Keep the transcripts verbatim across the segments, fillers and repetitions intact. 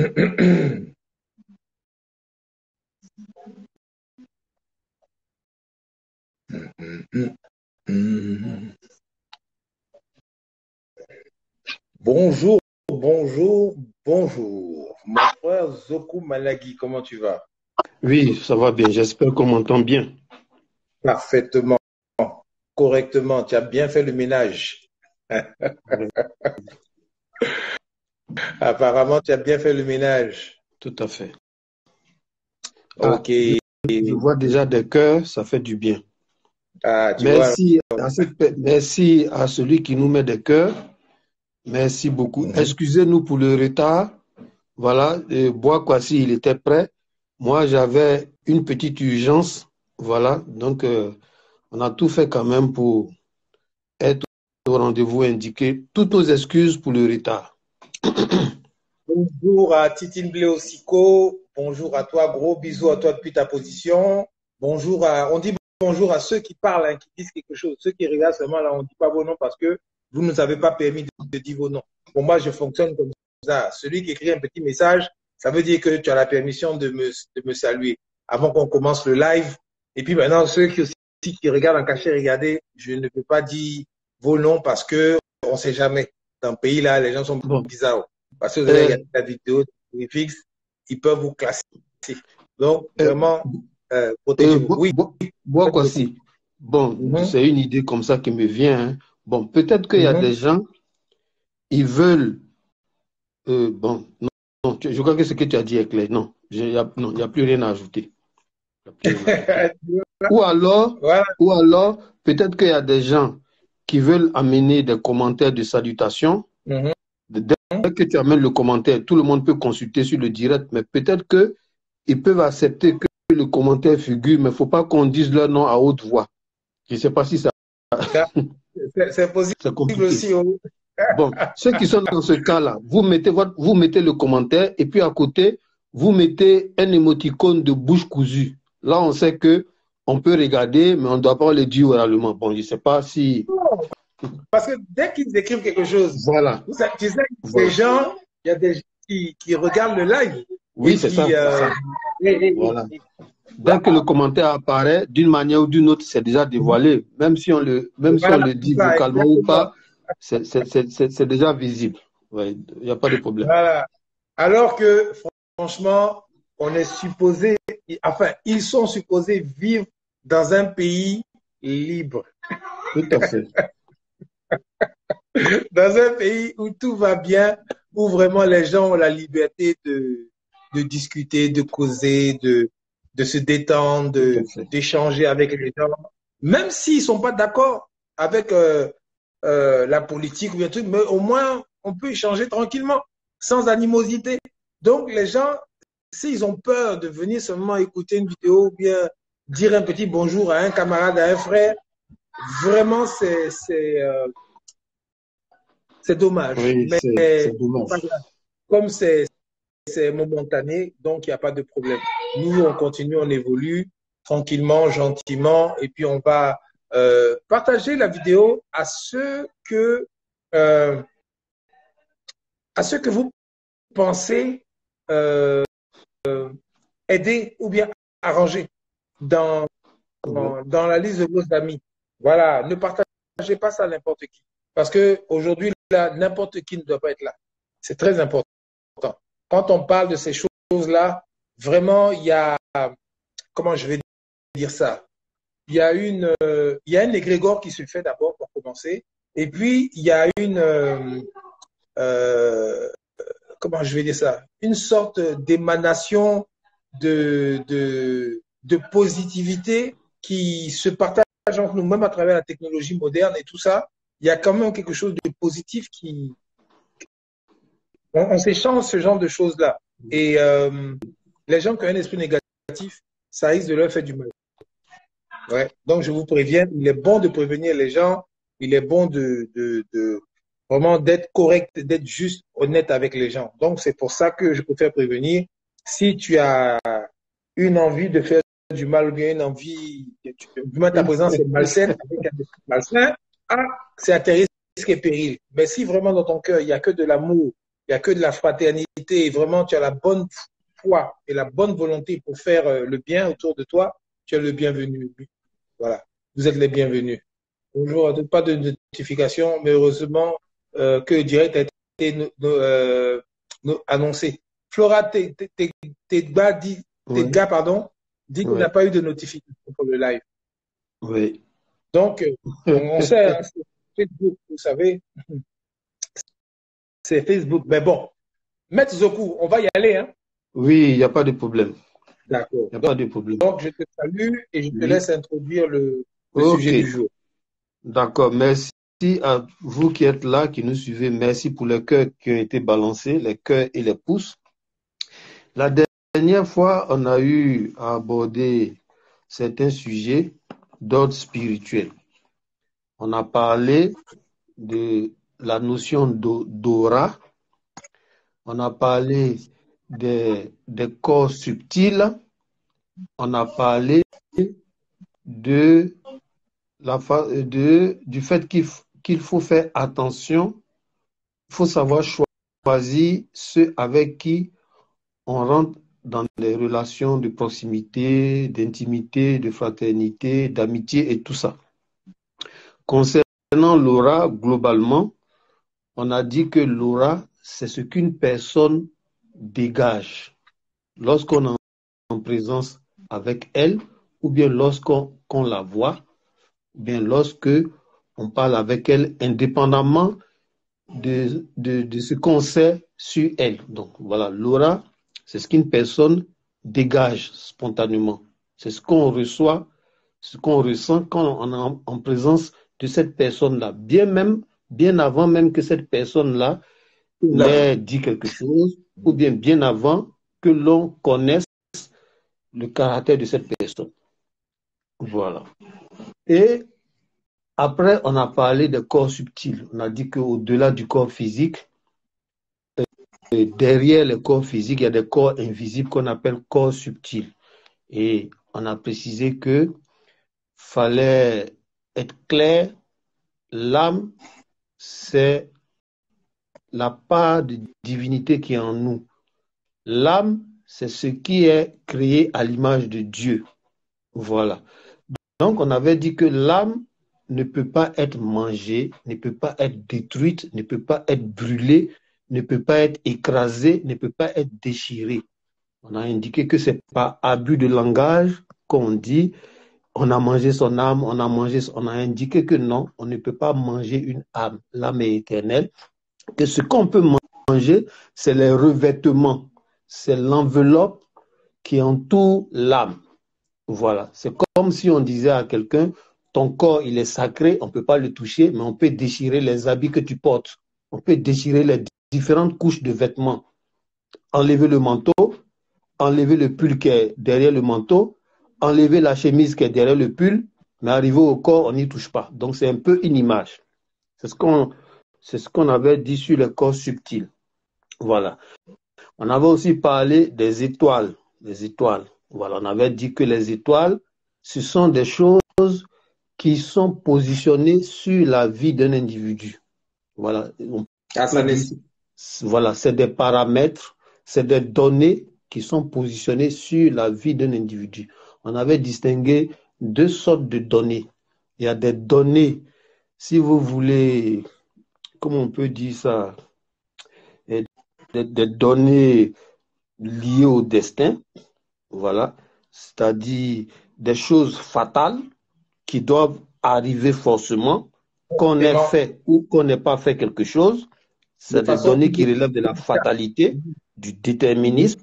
Bonjour, bonjour, bonjour. Mon frère Zoku Malagui, comment tu vas? Oui, ça va bien. J'espère qu'on m'entend bien. Parfaitement, correctement. Tu as bien fait le ménage. Oui, Apparemment, tu as bien fait le ménage. tout à fait. Ah, Ok. je, je vois déjà des cœurs, ça fait du bien. Ah, tu vois. Merci à, cette pe- merci à celui qui nous met des cœurs. Merci beaucoup. Mhm. Excusez-nous pour le retard. Voilà, euh, Bois Kwasi, il était prêt. Moi, j'avais une petite urgence. Voilà, donc euh, on a tout fait quand même pour être au rendez-vous indiqué. Toutes nos excuses pour le retard. Bonjour à Titine Bleosiko. Bonjour à toi. Gros bisous à toi depuis ta position. Bonjour à. On dit bonjour à ceux qui parlent, hein, qui disent quelque chose. Ceux qui regardent seulement là, on ne dit pas vos noms parce que vous ne nous avez pas permis de, de dire vos noms. Pour moi, je fonctionne comme ça. Celui qui écrit un petit message, ça veut dire que tu as la permission de me, de me saluer avant qu'on commence le live. Et puis maintenant, ceux qui aussi qui regardent en cachet, regardez, je ne peux pas dire vos noms parce que on ne sait jamais. Dans le pays là, les gens sont Bon, bizarres. Parce que vous allez euh, regarder la vidéo de fixe, ils peuvent vous classer. Donc, euh, vraiment, euh, euh, protégez-vous. Bois Oui, Bois- Bois faites le coup. Kwasi. Bon, Mhm, c'est une idée comme ça qui me vient, hein. Bon, peut-être qu'il y a mhm. des gens, ils veulent. euh, bon, non, non, tu- je crois que ce que tu as dit est clair. Non, il n'y a, non, il y a plus rien à ajouter. Il y a plus rien à ajouter. Ou alors, Voilà. ou alors, peut-être qu'il y a des gens qui veulent amener des commentaires de salutation. Mhm. Dès que tu amènes le commentaire, tout le monde peut consulter sur le direct, mais peut-être qu'ils peuvent accepter que le commentaire figure, mais il ne faut pas qu'on dise leur nom à haute voix. Je ne sais pas si ça, C'est c'est c'est possible compliqué. aussi. Oh. Bon, ceux qui sont dans ce cas-là, vous mettez, votre, vous mettez le commentaire et puis à côté, vous mettez un émoticône de bouche cousue. Là, on sait que on peut regarder, mais on ne doit pas le dire oralement. Bon, je ne sais pas si. Parce que dès qu'ils écrivent quelque chose, Voilà, vous savez, tu sais, ces voilà. gens, il y a des gens qui, qui regardent le live. Et Oui, c'est puis, ça, c'est euh, ça. et- et- et- Voilà. et- Dès que le commentaire apparaît, d'une manière ou d'une autre, c'est déjà dévoilé. Même si on le, même si on voilà, le c'est dit ça, vocalement ou exactement. pas, c'est c'est- c'est- c'est- c'est déjà visible. Ouais, il n'y a pas de problème. Voilà. Alors que, franchement, on est supposé, enfin, ils sont supposés vivre dans un pays libre, Tout à fait. dans un pays où tout va bien, où vraiment les gens ont la liberté de, de discuter, de causer, de, de se détendre, Tout à de, fait. d'échanger avec les gens, même s'ils sont pas d'accord avec euh, euh, la politique ou bien truc, mais au moins on peut échanger tranquillement, sans animosité. Donc les gens, s'ils ont peur de venir seulement écouter une vidéo ou bien dire un petit bonjour à un camarade, à un frère, vraiment c'est c'est euh, c'est dommage. Oui, Mais c'est c'est c'est pas dommage. grave. Comme c'est c'est momentané, donc il n'y a pas de problème. Nous, on continue, on évolue tranquillement, gentiment, et puis on va euh, partager la vidéo à ceux que euh, à ceux que vous pensez euh, aider ou bien arranger dans, Oui, dans, dans la liste de vos amis. Voilà, ne partagez pas ça à n'importe qui. Parce que aujourd'hui, là, n'importe qui ne doit pas être là. C'est très important. Quand on parle de ces choses-là, vraiment, il y a, comment je vais dire ça? Il y a une, euh, il y a un égrégore qui se fait d'abord pour commencer. Et puis, il y a une, euh, euh, comment je vais dire ça? Une sorte d'émanation de, de, de positivité qui se partage entre nous, même à travers la technologie moderne et tout ça. Il y a quand même quelque chose de positif qui, on, on s'échange ce genre de choses-là. Et euh, les gens qui ont un esprit négatif, ça risque de leur faire du mal. Ouais. Donc, je vous préviens, il est bon de prévenir les gens, il est bon de, de, de vraiment d'être correct, d'être juste, honnête avec les gens. Donc, c'est pour ça que je préfère prévenir. Si tu as une envie de faire du mal ou bien une envie, du moins ta présence est malsaine, avec un esprit malsain, ah, c'est à tes risques et périls. Mais si vraiment dans ton cœur, il n'y a que de l'amour, il n'y a que de la fraternité et vraiment tu as la bonne foi et la bonne volonté pour faire euh, le bien autour de toi, tu es le bienvenu. Voilà, vous êtes les bienvenus. Bonjour, pas de notification, mais heureusement euh, que le direct a été no, no, euh, no, annoncé. Flora, tes, tes, tes, tes gars, dit, tes Oui, gars pardon, dit qu'il oui, n'a pas eu de notification pour le live. oui. Donc, on, on sait, hein, c'est Facebook, vous savez, c'est Facebook. Mais bon, Maître Zoku, on va y aller. Hein? Oui, il n'y a pas de problème. D'accord. Il n'y a Donc, pas de problème. donc, je te salue et je te Oui. laisse introduire le, le Ok. sujet du jour. D'accord. Merci à vous qui êtes là, qui nous suivez. Merci pour les cœurs qui ont été balancés, les cœurs et les pouces. La dernière fois, on a eu à aborder certains sujets d'ordre spirituel. On a parlé de la notion d'aura. On a parlé des, des corps subtils. On a parlé de la, de, du fait qu'il qu'il faut faire attention. Il faut savoir choisir ceux avec qui on rentre dans des relations de proximité, d'intimité, de fraternité, d'amitié et tout ça. Concernant l'aura, globalement, on a dit que l'aura, c'est ce qu'une personne dégage lorsqu'on est en présence avec elle, ou bien lorsqu'on qu'on la voit, ou bien lorsque on parle avec elle, indépendamment de, de, de ce qu'on sait sur elle. Donc voilà, l'aura, c'est ce qu'une personne dégage spontanément. C'est ce qu'on reçoit, ce qu'on ressent quand on est en, en présence de cette personne-là. Bien même, bien avant même que cette personne-là n'ait dit quelque chose, ou bien bien avant que l'on connaisse le caractère de cette personne. Voilà. Et après, on a parlé des corps subtils. On a dit qu'au-delà du corps physique, derrière les corps physiques, il y a des corps invisibles qu'on appelle corps subtils. Et on a précisé que fallait être clair, l'âme, c'est la part de divinité qui est en nous. L'âme, c'est ce qui est créé à l'image de Dieu. Voilà. Donc, on avait dit que l'âme ne peut pas être mangée, ne peut pas être détruite, ne peut pas être brûlée, ne peut pas être écrasée, ne peut pas être déchirée. On a indiqué que c'est pas abus de langage qu'on dit on a mangé son âme, on a mangé, on a indiqué que non, on ne peut pas manger une âme. L'âme est éternelle. Que ce qu'on peut manger, c'est les revêtements, c'est l'enveloppe qui entoure l'âme. Voilà, c'est comme si on disait à quelqu'un, ton corps, il est sacré, on ne peut pas le toucher, mais on peut déchirer les habits que tu portes. On peut déchirer les différentes couches de vêtements. Enlever le manteau, enlever le pull qui est derrière le manteau, enlever la chemise qui est derrière le pull, mais arriver au corps, on n'y touche pas. Donc, c'est un peu une image. C'est ce qu'on, c'est ce qu'on avait dit sur le corps subtil. Voilà. On avait aussi parlé des étoiles. Les étoiles. Voilà, on avait dit que les étoiles, ce sont des choses qui sont positionnées sur la vie d'un individu. Voilà. Ah, ça dit, voilà, c'est des paramètres, c'est des données qui sont positionnées sur la vie d'un individu. On avait distingué deux sortes de données. Il y a des données, si vous voulez, comment on peut dire ça, des, des données liées au destin, voilà, c'est-à-dire des choses fatales qui doivent arriver forcément, qu'on ait fait ou qu'on n'ait pas fait quelque chose. C'est des données qui relèvent de la fatalité, du déterminisme,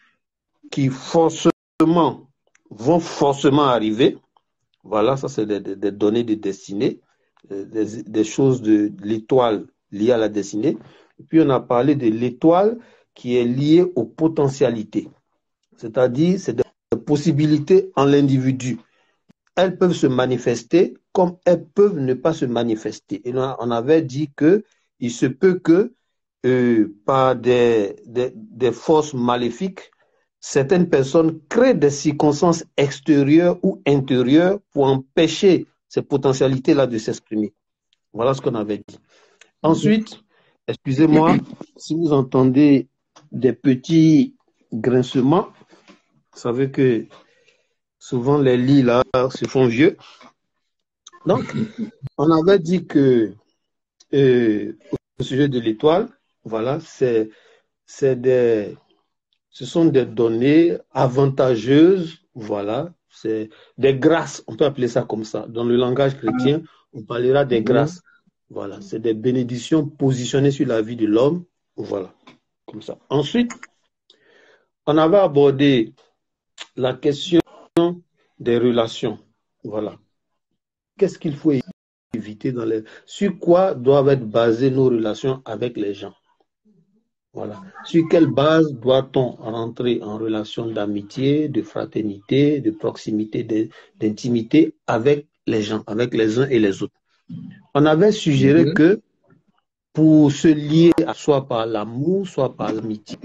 qui forcément vont forcément arriver. Voilà, ça c'est des, des, des données de destinée, des, des choses de l'étoile liées à la destinée. Et puis on a parlé de l'étoile qui est liée aux potentialités. C'est-à-dire, c'est des possibilités en l'individu. Elles peuvent se manifester comme elles peuvent ne pas se manifester. Et on avait dit qu'il se peut que euh, par des, des, des forces maléfiques, certaines personnes créent des circonstances extérieures ou intérieures pour empêcher ces potentialités-là de s'exprimer. Voilà ce qu'on avait dit. Ensuite, excusez-moi, si vous entendez des petits grincements, vous savez que souvent les lits là se font vieux. Donc, on avait dit que euh, au sujet de l'étoile, voilà, c'est c'est des ce sont des données avantageuses, voilà, c'est des grâces, on peut appeler ça comme ça. Dans le langage chrétien, on parlera des grâces. Voilà, c'est des bénédictions positionnées sur la vie de l'homme, voilà, comme ça. Ensuite, on avait abordé la question des relations, voilà. Qu'est-ce qu'il faut éviter dans les... Sur quoi doivent être basées nos relations avec les gens? Voilà. Sur quelle base doit-on rentrer en relation d'amitié, de fraternité, de proximité, d'intimité avec les gens, avec les uns et les autres? On avait suggéré mm-hmm. que pour se lier soit par l'amour, soit par l'amitié,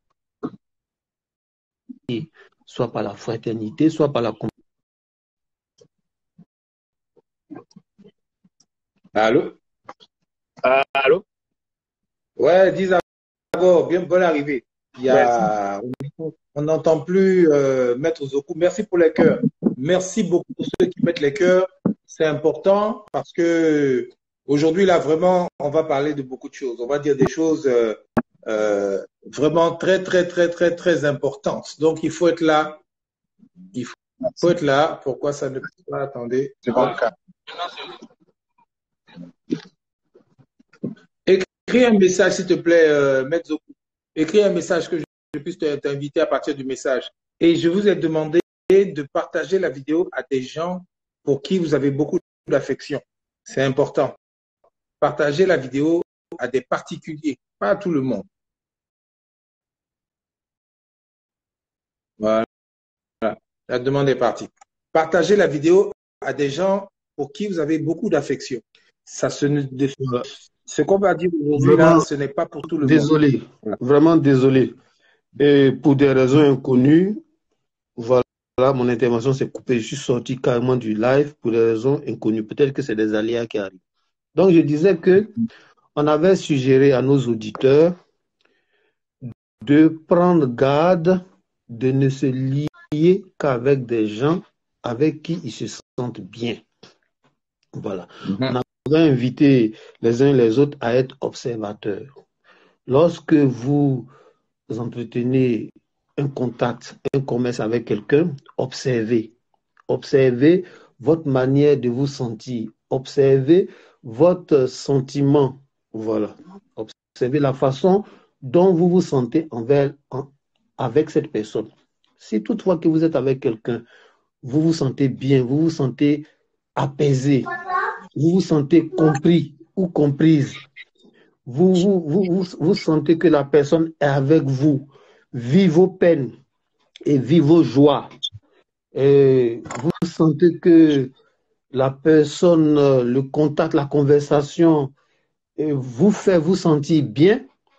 soit par la fraternité, soit par la... Allô? Euh, allô? Ouais, dis d'abord, bien bonne arrivée. Il y a... On n'entend plus euh, Maître Zoku. Merci pour les cœurs. Merci beaucoup pour ceux qui mettent les cœurs. C'est important parce que aujourd'hui, là, vraiment, on va parler de beaucoup de choses. On va dire des choses euh, euh, vraiment très, très, très, très, très importantes. Donc, il faut être là. Il faut être là. Pourquoi ça ne peut pas? Attendez. C'est pas le cas. Écris un message, s'il te plaît, euh, Maître Zoku. Écris un message que je puisse t'inviter à partir du message. Et je vous ai demandé de partager la vidéo à des gens pour qui vous avez beaucoup d'affection. C'est important. Partagez la vidéo à des particuliers, pas à tout le monde. Voilà. La demande est partie. Partagez la vidéo à des gens pour qui vous avez beaucoup d'affection. Ça se ne... Ce qu'on va dire aujourd'hui, là, ce n'est pas pour tout le désolé, monde. Voilà. Vraiment désolé. Et pour des raisons inconnues, voilà, mon intervention s'est coupée. Je suis sorti carrément du live pour des raisons inconnues. Peut-être que c'est des aléas qui arrivent. Donc, je disais que on avait suggéré à nos auditeurs de prendre garde, de ne se lier qu'avec des gens avec qui ils se sentent bien. Voilà. Mm-hmm. On a invité les uns et les autres à être observateurs. Lorsque vous entretenez un contact, un commerce avec quelqu'un, observez. Observez votre manière de vous sentir. Observez votre sentiment. Voilà. Observez la façon dont vous vous sentez envers, en, avec cette personne. Si toutefois que vous êtes avec quelqu'un, vous vous sentez bien, vous vous sentez apaisé, vous vous sentez compris ou comprise, vous, vous, vous, vous, vous sentez que la personne est avec vous, vit vos peines et vit vos joies. Et vous sentez que la personne, le contact, la conversation vous fait vous sentir bien.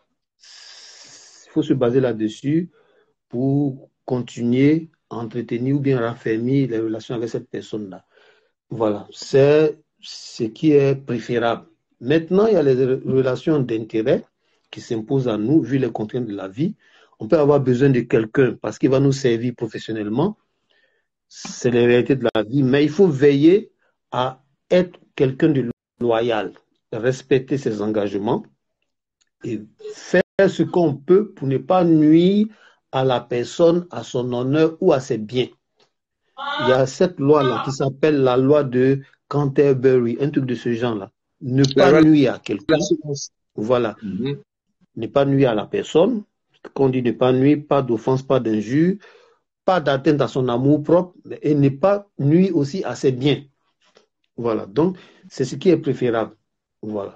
Il faut se baser là-dessus pour continuer à entretenir ou bien raffermir les relations avec cette personne-là. Voilà, c'est ce qui est préférable. Maintenant, il y a les relations d'intérêt qui s'imposent à nous, vu les contraintes de la vie. On peut avoir besoin de quelqu'un parce qu'il va nous servir professionnellement. C'est les réalités de la vie. Mais il faut veiller à être quelqu'un de loyal, respecter ses engagements et faire ce qu'on peut pour ne pas nuire à la personne, à son honneur ou à ses biens. Il y a cette loi-là qui s'appelle la loi de Canterbury, un truc de ce genre-là. Ne pas la nuire à quelqu'un. Voilà. Mm-hmm. Ne pas nuire à la personne. Qu'on dit ne pas nuire, pas d'offense, pas d'injure, pas d'atteinte à son amour propre et ne pas nuire aussi à ses biens. Voilà. Donc, c'est ce qui est préférable. Voilà.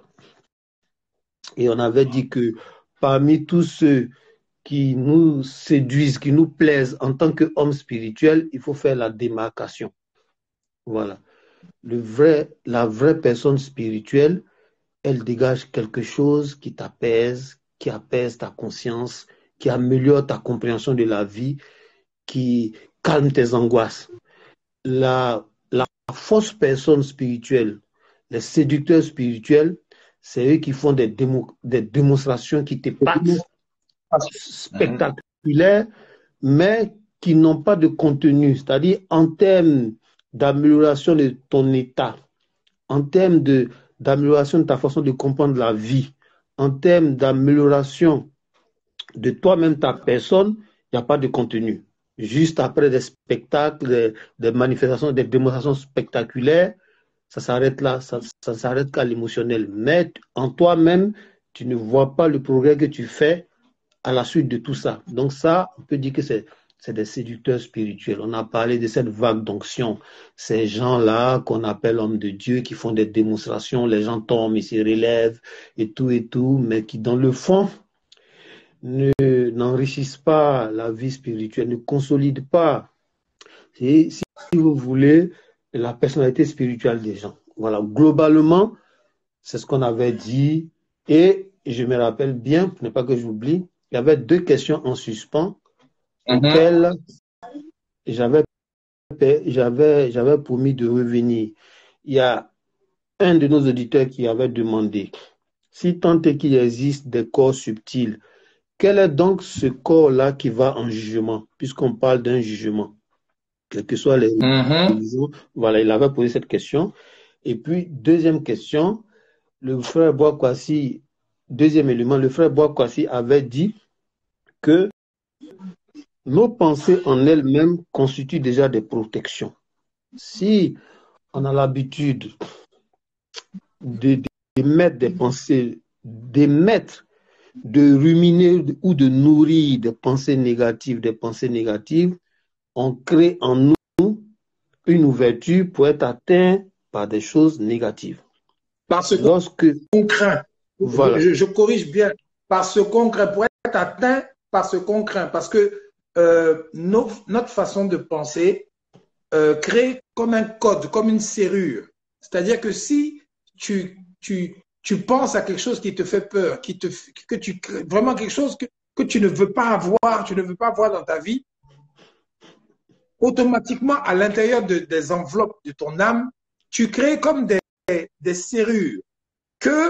Et on avait dit que parmi tous ceux qui nous séduisent, qui nous plaisent en tant qu'hommes spirituels, il faut faire la démarcation. Voilà. Le vrai, la vraie personne spirituelle, elle dégage quelque chose qui t'apaise, qui apaise ta conscience, qui améliore ta compréhension de la vie, qui calme tes angoisses. La, la fausse personne spirituelle, les séducteurs spirituels, c'est eux qui font des, démo, des démonstrations qui te passent spectaculaires, mais qui n'ont pas de contenu. C'est-à-dire, en termes d'amélioration de ton état, en termes de, d'amélioration de ta façon de comprendre la vie, en termes d'amélioration de toi-même, ta personne, il n'y a pas de contenu. Juste après des spectacles, des, des manifestations, des démonstrations spectaculaires, ça s'arrête là, ça, ça s'arrête qu'à l'émotionnel. Mais en toi-même, tu ne vois pas le progrès que tu fais à la suite de tout ça. Donc ça, on peut dire que c'est, c'est des séducteurs spirituels. On a parlé de cette vague d'onction. Ces gens-là qu'on appelle hommes de Dieu, qui font des démonstrations, les gens tombent, ils se relèvent et tout et tout, mais qui dans le fond, ne, n'enrichissent pas la vie spirituelle, ne consolident pas, si, si vous voulez, la personnalité spirituelle des gens. Voilà, globalement, c'est ce qu'on avait dit. Et je me rappelle bien, pour ne pas que j'oublie, il y avait deux questions en suspens Mm-hmm. auxquelles j'avais, j'avais, j'avais promis de revenir. Il y a un de nos auditeurs qui avait demandé, si tant est qu'il existe des corps subtils, quel est donc ce corps-là qui va en jugement, puisqu'on parle d'un jugement, quelles que soient les Mm-hmm. religions. Voilà, il avait posé cette question. Et puis, deuxième question, le frère Boakwasi, deuxième élément, le frère Boakwasi avait dit que nos pensées en elles-mêmes constituent déjà des protections. Si on a l'habitude de, d'émettre des pensées, d'émettre, de ruminer ou de nourrir des pensées négatives, des pensées négatives, on crée en nous une ouverture pour être atteint par des choses négatives. Parce Lorsque, qu'on craint. voilà. Je, je corrige bien. Parce qu'on craint, pour être atteint par ce qu'on craint. Parce que euh, nos, notre façon de penser euh, crée comme un code, comme une serrure. C'est-à-dire que si tu, tu, tu penses à quelque chose qui te fait peur, qui te, que tu, vraiment quelque chose que, que tu ne veux pas avoir, tu ne veux pas avoir dans ta vie, automatiquement, à l'intérieur de, des enveloppes de ton âme, tu crées comme des, des serrures que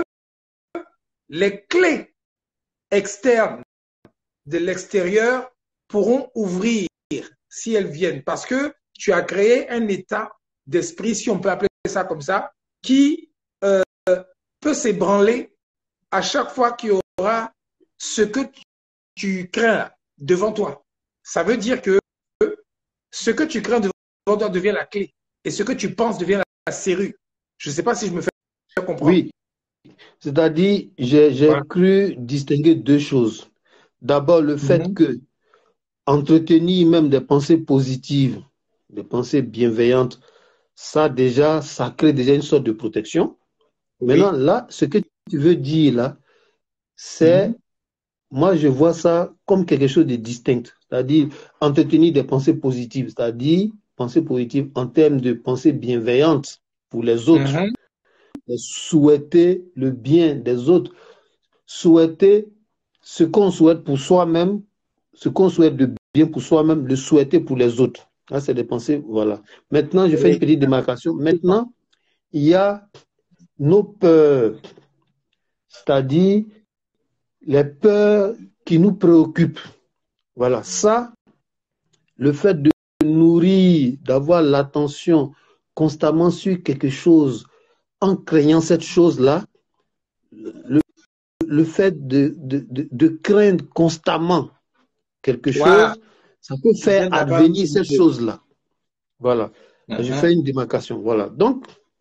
les clés externes de l'extérieur pourront ouvrir si elles viennent. Parce que tu as créé un état d'esprit, si on peut appeler ça comme ça, qui euh, peut s'ébranler à chaque fois qu'il y aura ce que tu crains devant toi. Ça veut dire que ce que tu crains devant toi devient la clé et ce que tu penses devient la serrure. Je ne sais pas si je me fais comprendre. Oui, c'est-à-dire, j'ai, j'ai voilà. cru distinguer deux choses. D'abord, le fait mm-hmm. que entretenir même des pensées positives, des pensées bienveillantes, ça déjà, ça crée déjà une sorte de protection. Oui. Maintenant, là, ce que tu veux dire là, c'est, mm-hmm. moi, je vois ça comme quelque chose de distinct. C'est-à-dire, entretenir des pensées positives, c'est-à-dire, pensées positives en termes de pensées bienveillantes pour les autres. Mm-hmm. Souhaiter le bien des autres, souhaiter ce qu'on souhaite pour soi-même, ce qu'on souhaite de bien pour soi-même, le souhaiter pour les autres. Là, c'est des pensées, voilà. Maintenant, je fais une petite démarcation. Maintenant, il y a nos peurs, c'est-à-dire les peurs qui nous préoccupent. Voilà, ça, le fait de nourrir, d'avoir l'attention constamment sur quelque chose, en craignant cette chose-là, le, le fait de, de, de, de craindre constamment quelque chose, voilà. Ça peut faire advenir cette chose-là. Voilà. Uh-huh. Je fais une démarcation. Voilà. Donc,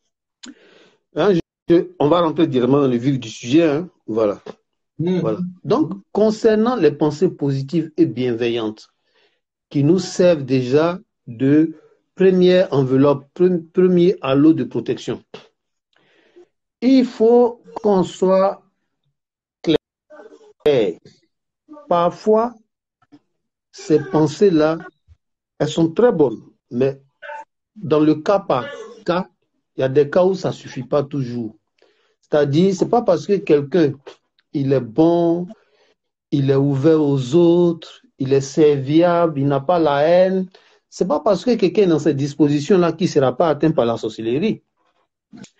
hein, je, on va rentrer directement dans le vif du sujet. Hein. Voilà. Mm-hmm. Voilà. Donc, concernant les pensées positives et bienveillantes, qui nous servent déjà de première enveloppe, premier halo de protection. Il faut qu'on soit clair. Parfois, ces pensées-là, elles sont très bonnes, mais dans le cas par cas, il y a des cas où ça ne suffit pas toujours. C'est-à-dire, ce n'est pas parce que quelqu'un, il est bon, il est ouvert aux autres, il est serviable, il n'a pas la haine. Ce n'est pas parce que quelqu'un est dans cette disposition-là qu'il ne sera pas atteint par la sorcellerie.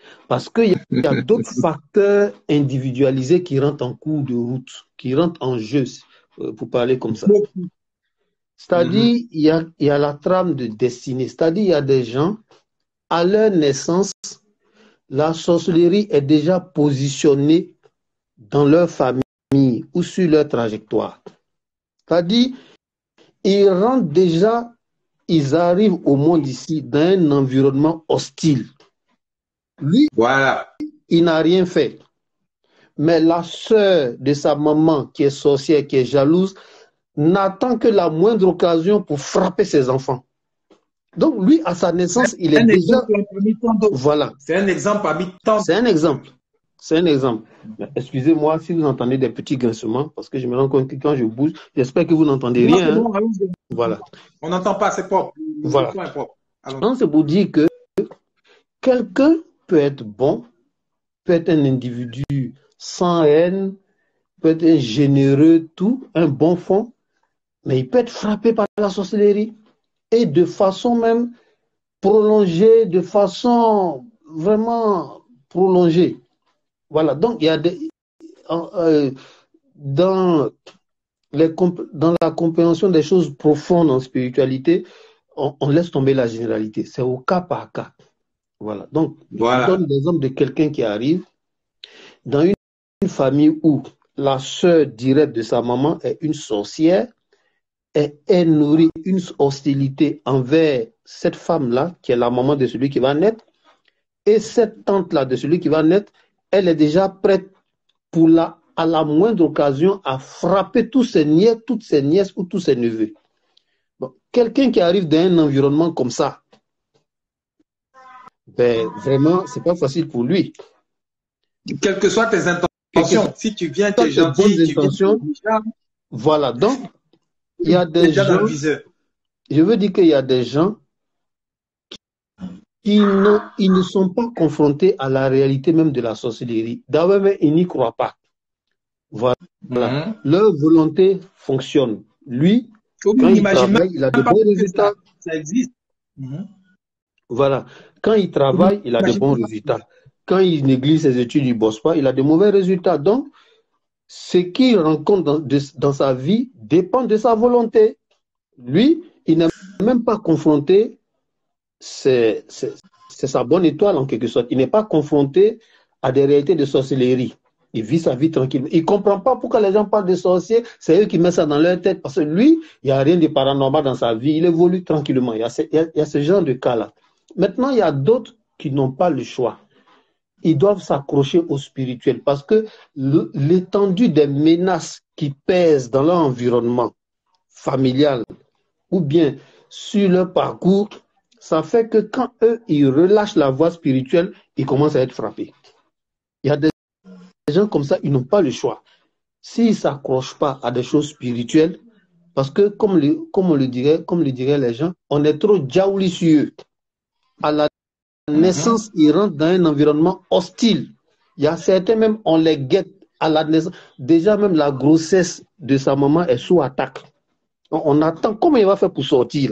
Parce qu'il y a, y a d'autres facteurs individualisés qui rentrent en cours de route, qui rentrent en jeu, pour parler comme ça. C'est-à-dire, il y a, il y a la trame de destinée. C'est-à-dire, il y a des gens, à leur naissance, la sorcellerie est déjà positionnée dans leur famille ou sur leur trajectoire. C'est-à-dire, ils rentrent déjà, ils arrivent au monde ici dans un environnement hostile. Lui, voilà. Il n'a rien fait. Mais la sœur de sa maman, qui est sorcière, qui est jalouse, n'attend que la moindre occasion pour frapper ses enfants. Donc, lui, à sa naissance, il est un déjà... Voilà. C'est un exemple parmi tant C'est un exemple. C'est un exemple. Excusez-moi si vous entendez des petits grincements, parce que je me rends compte que quand je bouge, j'espère que vous n'entendez rien. Non, hein. non, Voilà. On n'entend pas, c'est propre. Voilà. Propre. Donc, c'est pour dire que quelqu'un peut être bon, peut être un individu sans haine, peut être un généreux, tout, un bon fond, mais il peut être frappé par la sorcellerie et de façon même prolongée, de façon vraiment prolongée. Voilà, donc il y a des, euh, dans, les, dans la compréhension des choses profondes en spiritualité, on, on laisse tomber la généralité, c'est au cas par cas. Voilà, donc voilà. Je donne l'exemple de quelqu'un qui arrive dans une, une famille où la sœur directe de sa maman est une sorcière et elle nourrit une hostilité envers cette femme-là, qui est la maman de celui qui va naître, et cette tante-là de celui qui va naître, elle est déjà prête pour la, à la moindre occasion à frapper tous ses nièces, toutes ses nièces ou tous ses neveux. Bon, quelqu'un qui arrive dans un environnement comme ça, ben, vraiment, c'est pas facile pour lui. Quelles que soient tes intentions, si tu viens, tu es gentil, bonnes tu intentions, viens, voilà, donc, il y a des gens, je veux dire qu'il y a des gens qui ne, ils ne sont pas confrontés à la réalité même de la sorcellerie. D'abord, ils n'y croient pas. Voilà. Mm-hmm. Leur volonté fonctionne. Lui, oh, quand il travaille, il a de bons résultats. Ça, ça existe. Mm-hmm. Voilà. Quand il travaille, il a de bons résultats. Quand il néglige ses études, il ne bosse pas, il a de mauvais résultats. Donc, ce qu'il rencontre dans, de, dans sa vie dépend de sa volonté. Lui, il n'est même pas confronté, c'est sa bonne étoile en quelque sorte. Il n'est pas confronté à des réalités de sorcellerie. Il vit sa vie tranquillement. Il ne comprend pas pourquoi les gens parlent de sorciers. C'est eux qui mettent ça dans leur tête. Parce que lui, il n'y a rien de paranormal dans sa vie. Il évolue tranquillement. Il y a ce, il y a, il y a ce genre de cas-là. Maintenant, il y a d'autres qui n'ont pas le choix. Ils doivent s'accrocher au spirituel parce que l'étendue des menaces qui pèsent dans leur environnement familial ou bien sur leur parcours, ça fait que quand eux, ils relâchent la voie spirituelle, ils commencent à être frappés. Il y a des gens comme ça, ils n'ont pas le choix. S'ils ne s'accrochent pas à des choses spirituelles, parce que comme, le, comme, on le dirait, comme le diraient les gens, on est trop diabolicieux. À la naissance, ils rentrent dans un environnement hostile. Il y a certains même, on les guette à la naissance. Déjà même la grossesse de sa maman est sous attaque. On, on attend comment il va faire pour sortir.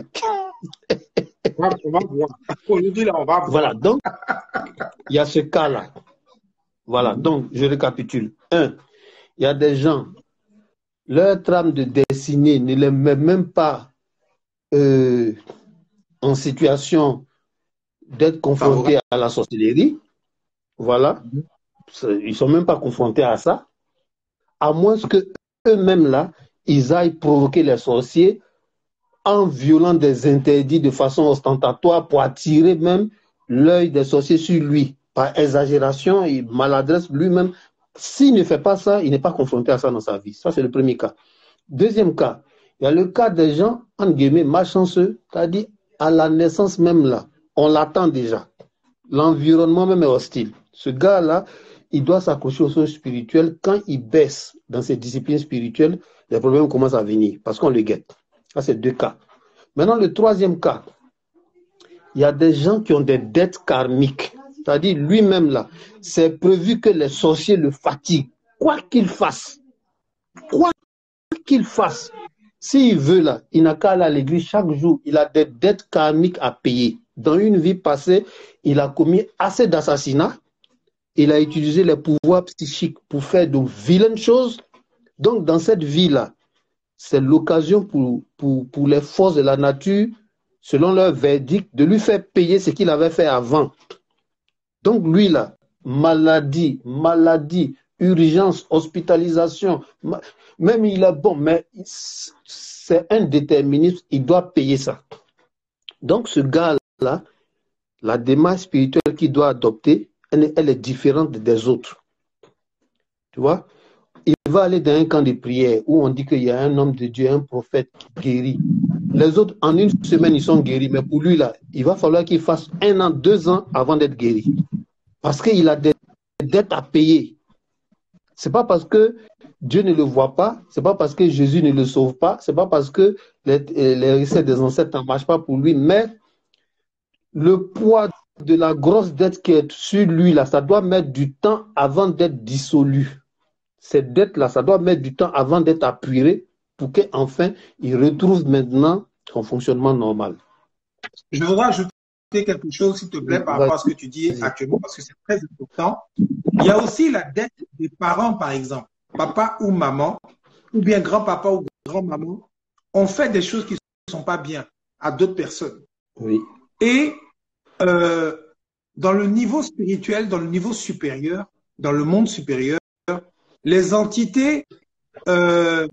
On va voir. Aujourd'hui, là, on va voir. Voilà, donc, il y a ce cas-là. Voilà, donc, je récapitule. Un, il y a des gens, leur trame de destinée ne les met même pas euh, en situation d'être confrontés à la sorcellerie. Voilà. Ils ne sont même pas confrontés à ça. À moins que eux-mêmes, là, ils aillent provoquer les sorciers en violant des interdits de façon ostentatoire pour attirer même l'œil des sorciers sur lui. Par exagération et maladresse, lui-même, s'il ne fait pas ça, il n'est pas confronté à ça dans sa vie. Ça, c'est le premier cas. Deuxième cas, il y a le cas des gens, entre guillemets, malchanceux, c'est-à-dire à la naissance même là, on l'attend déjà. L'environnement même est hostile. Ce gars-là, il doit s'accrocher aux choses spirituelles. Quand il baisse dans ses disciplines spirituelles, les problèmes commencent à venir parce qu'on le guette. Ça, c'est deux cas. Maintenant, le troisième cas, il y a des gens qui ont des dettes karmiques. C'est-à-dire, lui-même, là, c'est prévu que les sorciers le fatiguent. Quoi qu'il fasse, quoi qu'il fasse, s'il veut, là, il n'a qu'à aller à l'église chaque jour. Il a des dettes karmiques à payer. Dans une vie passée, il a commis assez d'assassinats. il a utilisé les pouvoirs psychiques pour faire de vilaines choses. Donc, dans cette vie-là, c'est l'occasion pour, pour, pour les forces de la nature, selon leur verdict, de lui faire payer ce qu'il avait fait avant. Donc, lui, là, maladie, maladie, urgence, hospitalisation, même il est bon, mais c'est un déterminisme, il doit payer ça. Donc, ce gars-là, la démarche spirituelle qu'il doit adopter, elle, elle est différente des autres. Tu vois? Il va aller dans un camp de prière où on dit qu'il y a un homme de Dieu, un prophète qui guérit. Les autres, en une semaine, ils sont guéris. Mais pour lui, là, il va falloir qu'il fasse un an, deux ans avant d'être guéri. Parce qu'il a des dettes à payer. Ce n'est pas parce que Dieu ne le voit pas, ce n'est pas parce que Jésus ne le sauve pas, ce n'est pas parce que les, les recettes des ancêtres ne marchent pas pour lui, mais le poids de la grosse dette qui est sur lui, là, ça doit mettre du temps avant d'être dissolu. Cette dette-là, ça doit mettre du temps avant d'être apuré pour qu'enfin, il retrouve maintenant son fonctionnement normal. Je voudrais ajouter quelque chose, s'il te plaît, par rapport à ce que tu dis actuellement, parce que c'est très important. Il y a aussi la dette des parents, par exemple. Papa ou maman, ou bien grand-papa ou grand-maman, ont fait des choses qui ne sont pas bien à d'autres personnes. Oui. Et euh, dans le niveau spirituel, dans le niveau supérieur, dans le monde supérieur, les entités euh,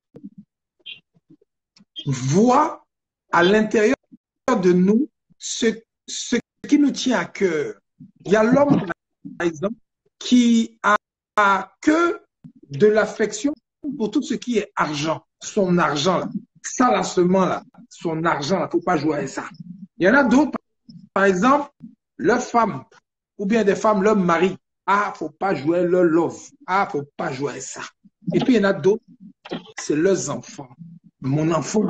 voient à l'intérieur de nous ce, ce qui nous tient à cœur. Il y a l'homme, par exemple, qui a, a que de l'affection pour tout ce qui est argent, son argent, là. Ça, là, seulement, là, son argent, il ne faut pas jouer avec ça. Il y en a d'autres, par exemple, leur femme, ou bien des femmes, leur mari. Ah, faut pas jouer leur love. Ah, faut pas jouer avec ça. Et puis, il y en a d'autres, c'est leurs enfants. Mon enfant.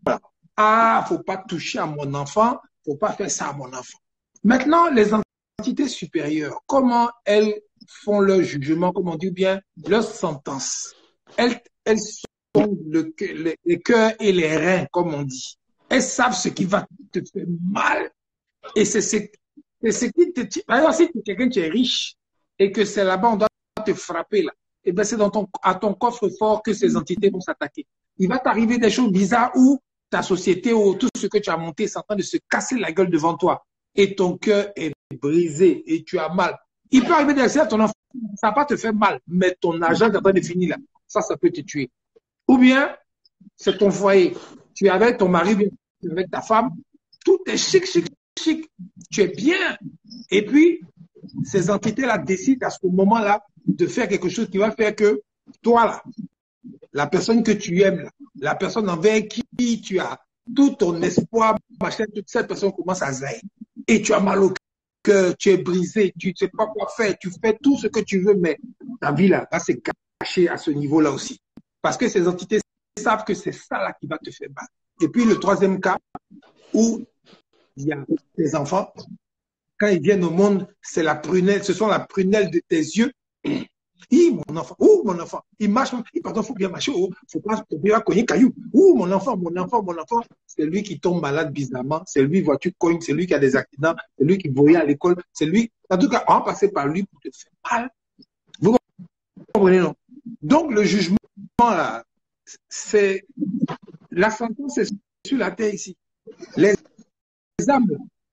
Ah, faut pas toucher à mon enfant. Faut pas faire ça à mon enfant. Maintenant, les entités supérieures, comment elles font leur jugement, comme on dit bien, leur sentence. Elles, elles sont le, les, les cœurs et les reins, comme on dit. Elles savent ce qui va te faire mal. Et c'est ce, ce qui te... Par exemple, si tu es quelqu'un qui est riche, et que c'est là-bas, on doit te frapper, là. Et bien, c'est dans ton, à ton coffre-fort que ces entités vont s'attaquer. Il va t'arriver des choses bizarres où ta société ou tout ce que tu as monté est en train de se casser la gueule devant toi. Et ton cœur est brisé et tu as mal. Il peut arriver des à ton enfant, ça va pas te faire mal, mais ton argent est en train de finir là. Ça, ça peut te tuer. Ou bien, c'est ton foyer. Tu es avec ton mari, tu es avec ta femme. Tout est chic, chic, chic. Tu es bien. Et puis, ces entités-là décident à ce moment-là de faire quelque chose qui va faire que toi, là, la personne que tu aimes, là, la personne envers qui tu as tout ton espoir, machin, toute cette personne commence à zaïr. Et tu as mal au cœur, tu es brisé, tu ne sais pas quoi faire, tu fais tout ce que tu veux, mais ta vie, là, va se cacher à ce niveau-là aussi. Parce que ces entités savent que c'est ça, là, qui va te faire mal. Et puis, le troisième cas, où il y a tes enfants, quand ils viennent au monde, c'est la prunelle, ce sont la prunelle de tes yeux. Hi, mon enfant, ouh, mon enfant, il marche, il, pardon, faut bien marcher, oh, faut pas, faut bien cogner caillou. Ouh, mon enfant, mon enfant, mon enfant, c'est lui qui tombe malade bizarrement, c'est lui, voiture cogne, c'est lui qui a des accidents, c'est lui qui voyait à l'école, c'est lui, en tout cas, on va passer par lui pour te faire mal. Vous comprenez, non? Donc, le jugement, là, c'est, la sentence est sur la terre ici. Les âmes,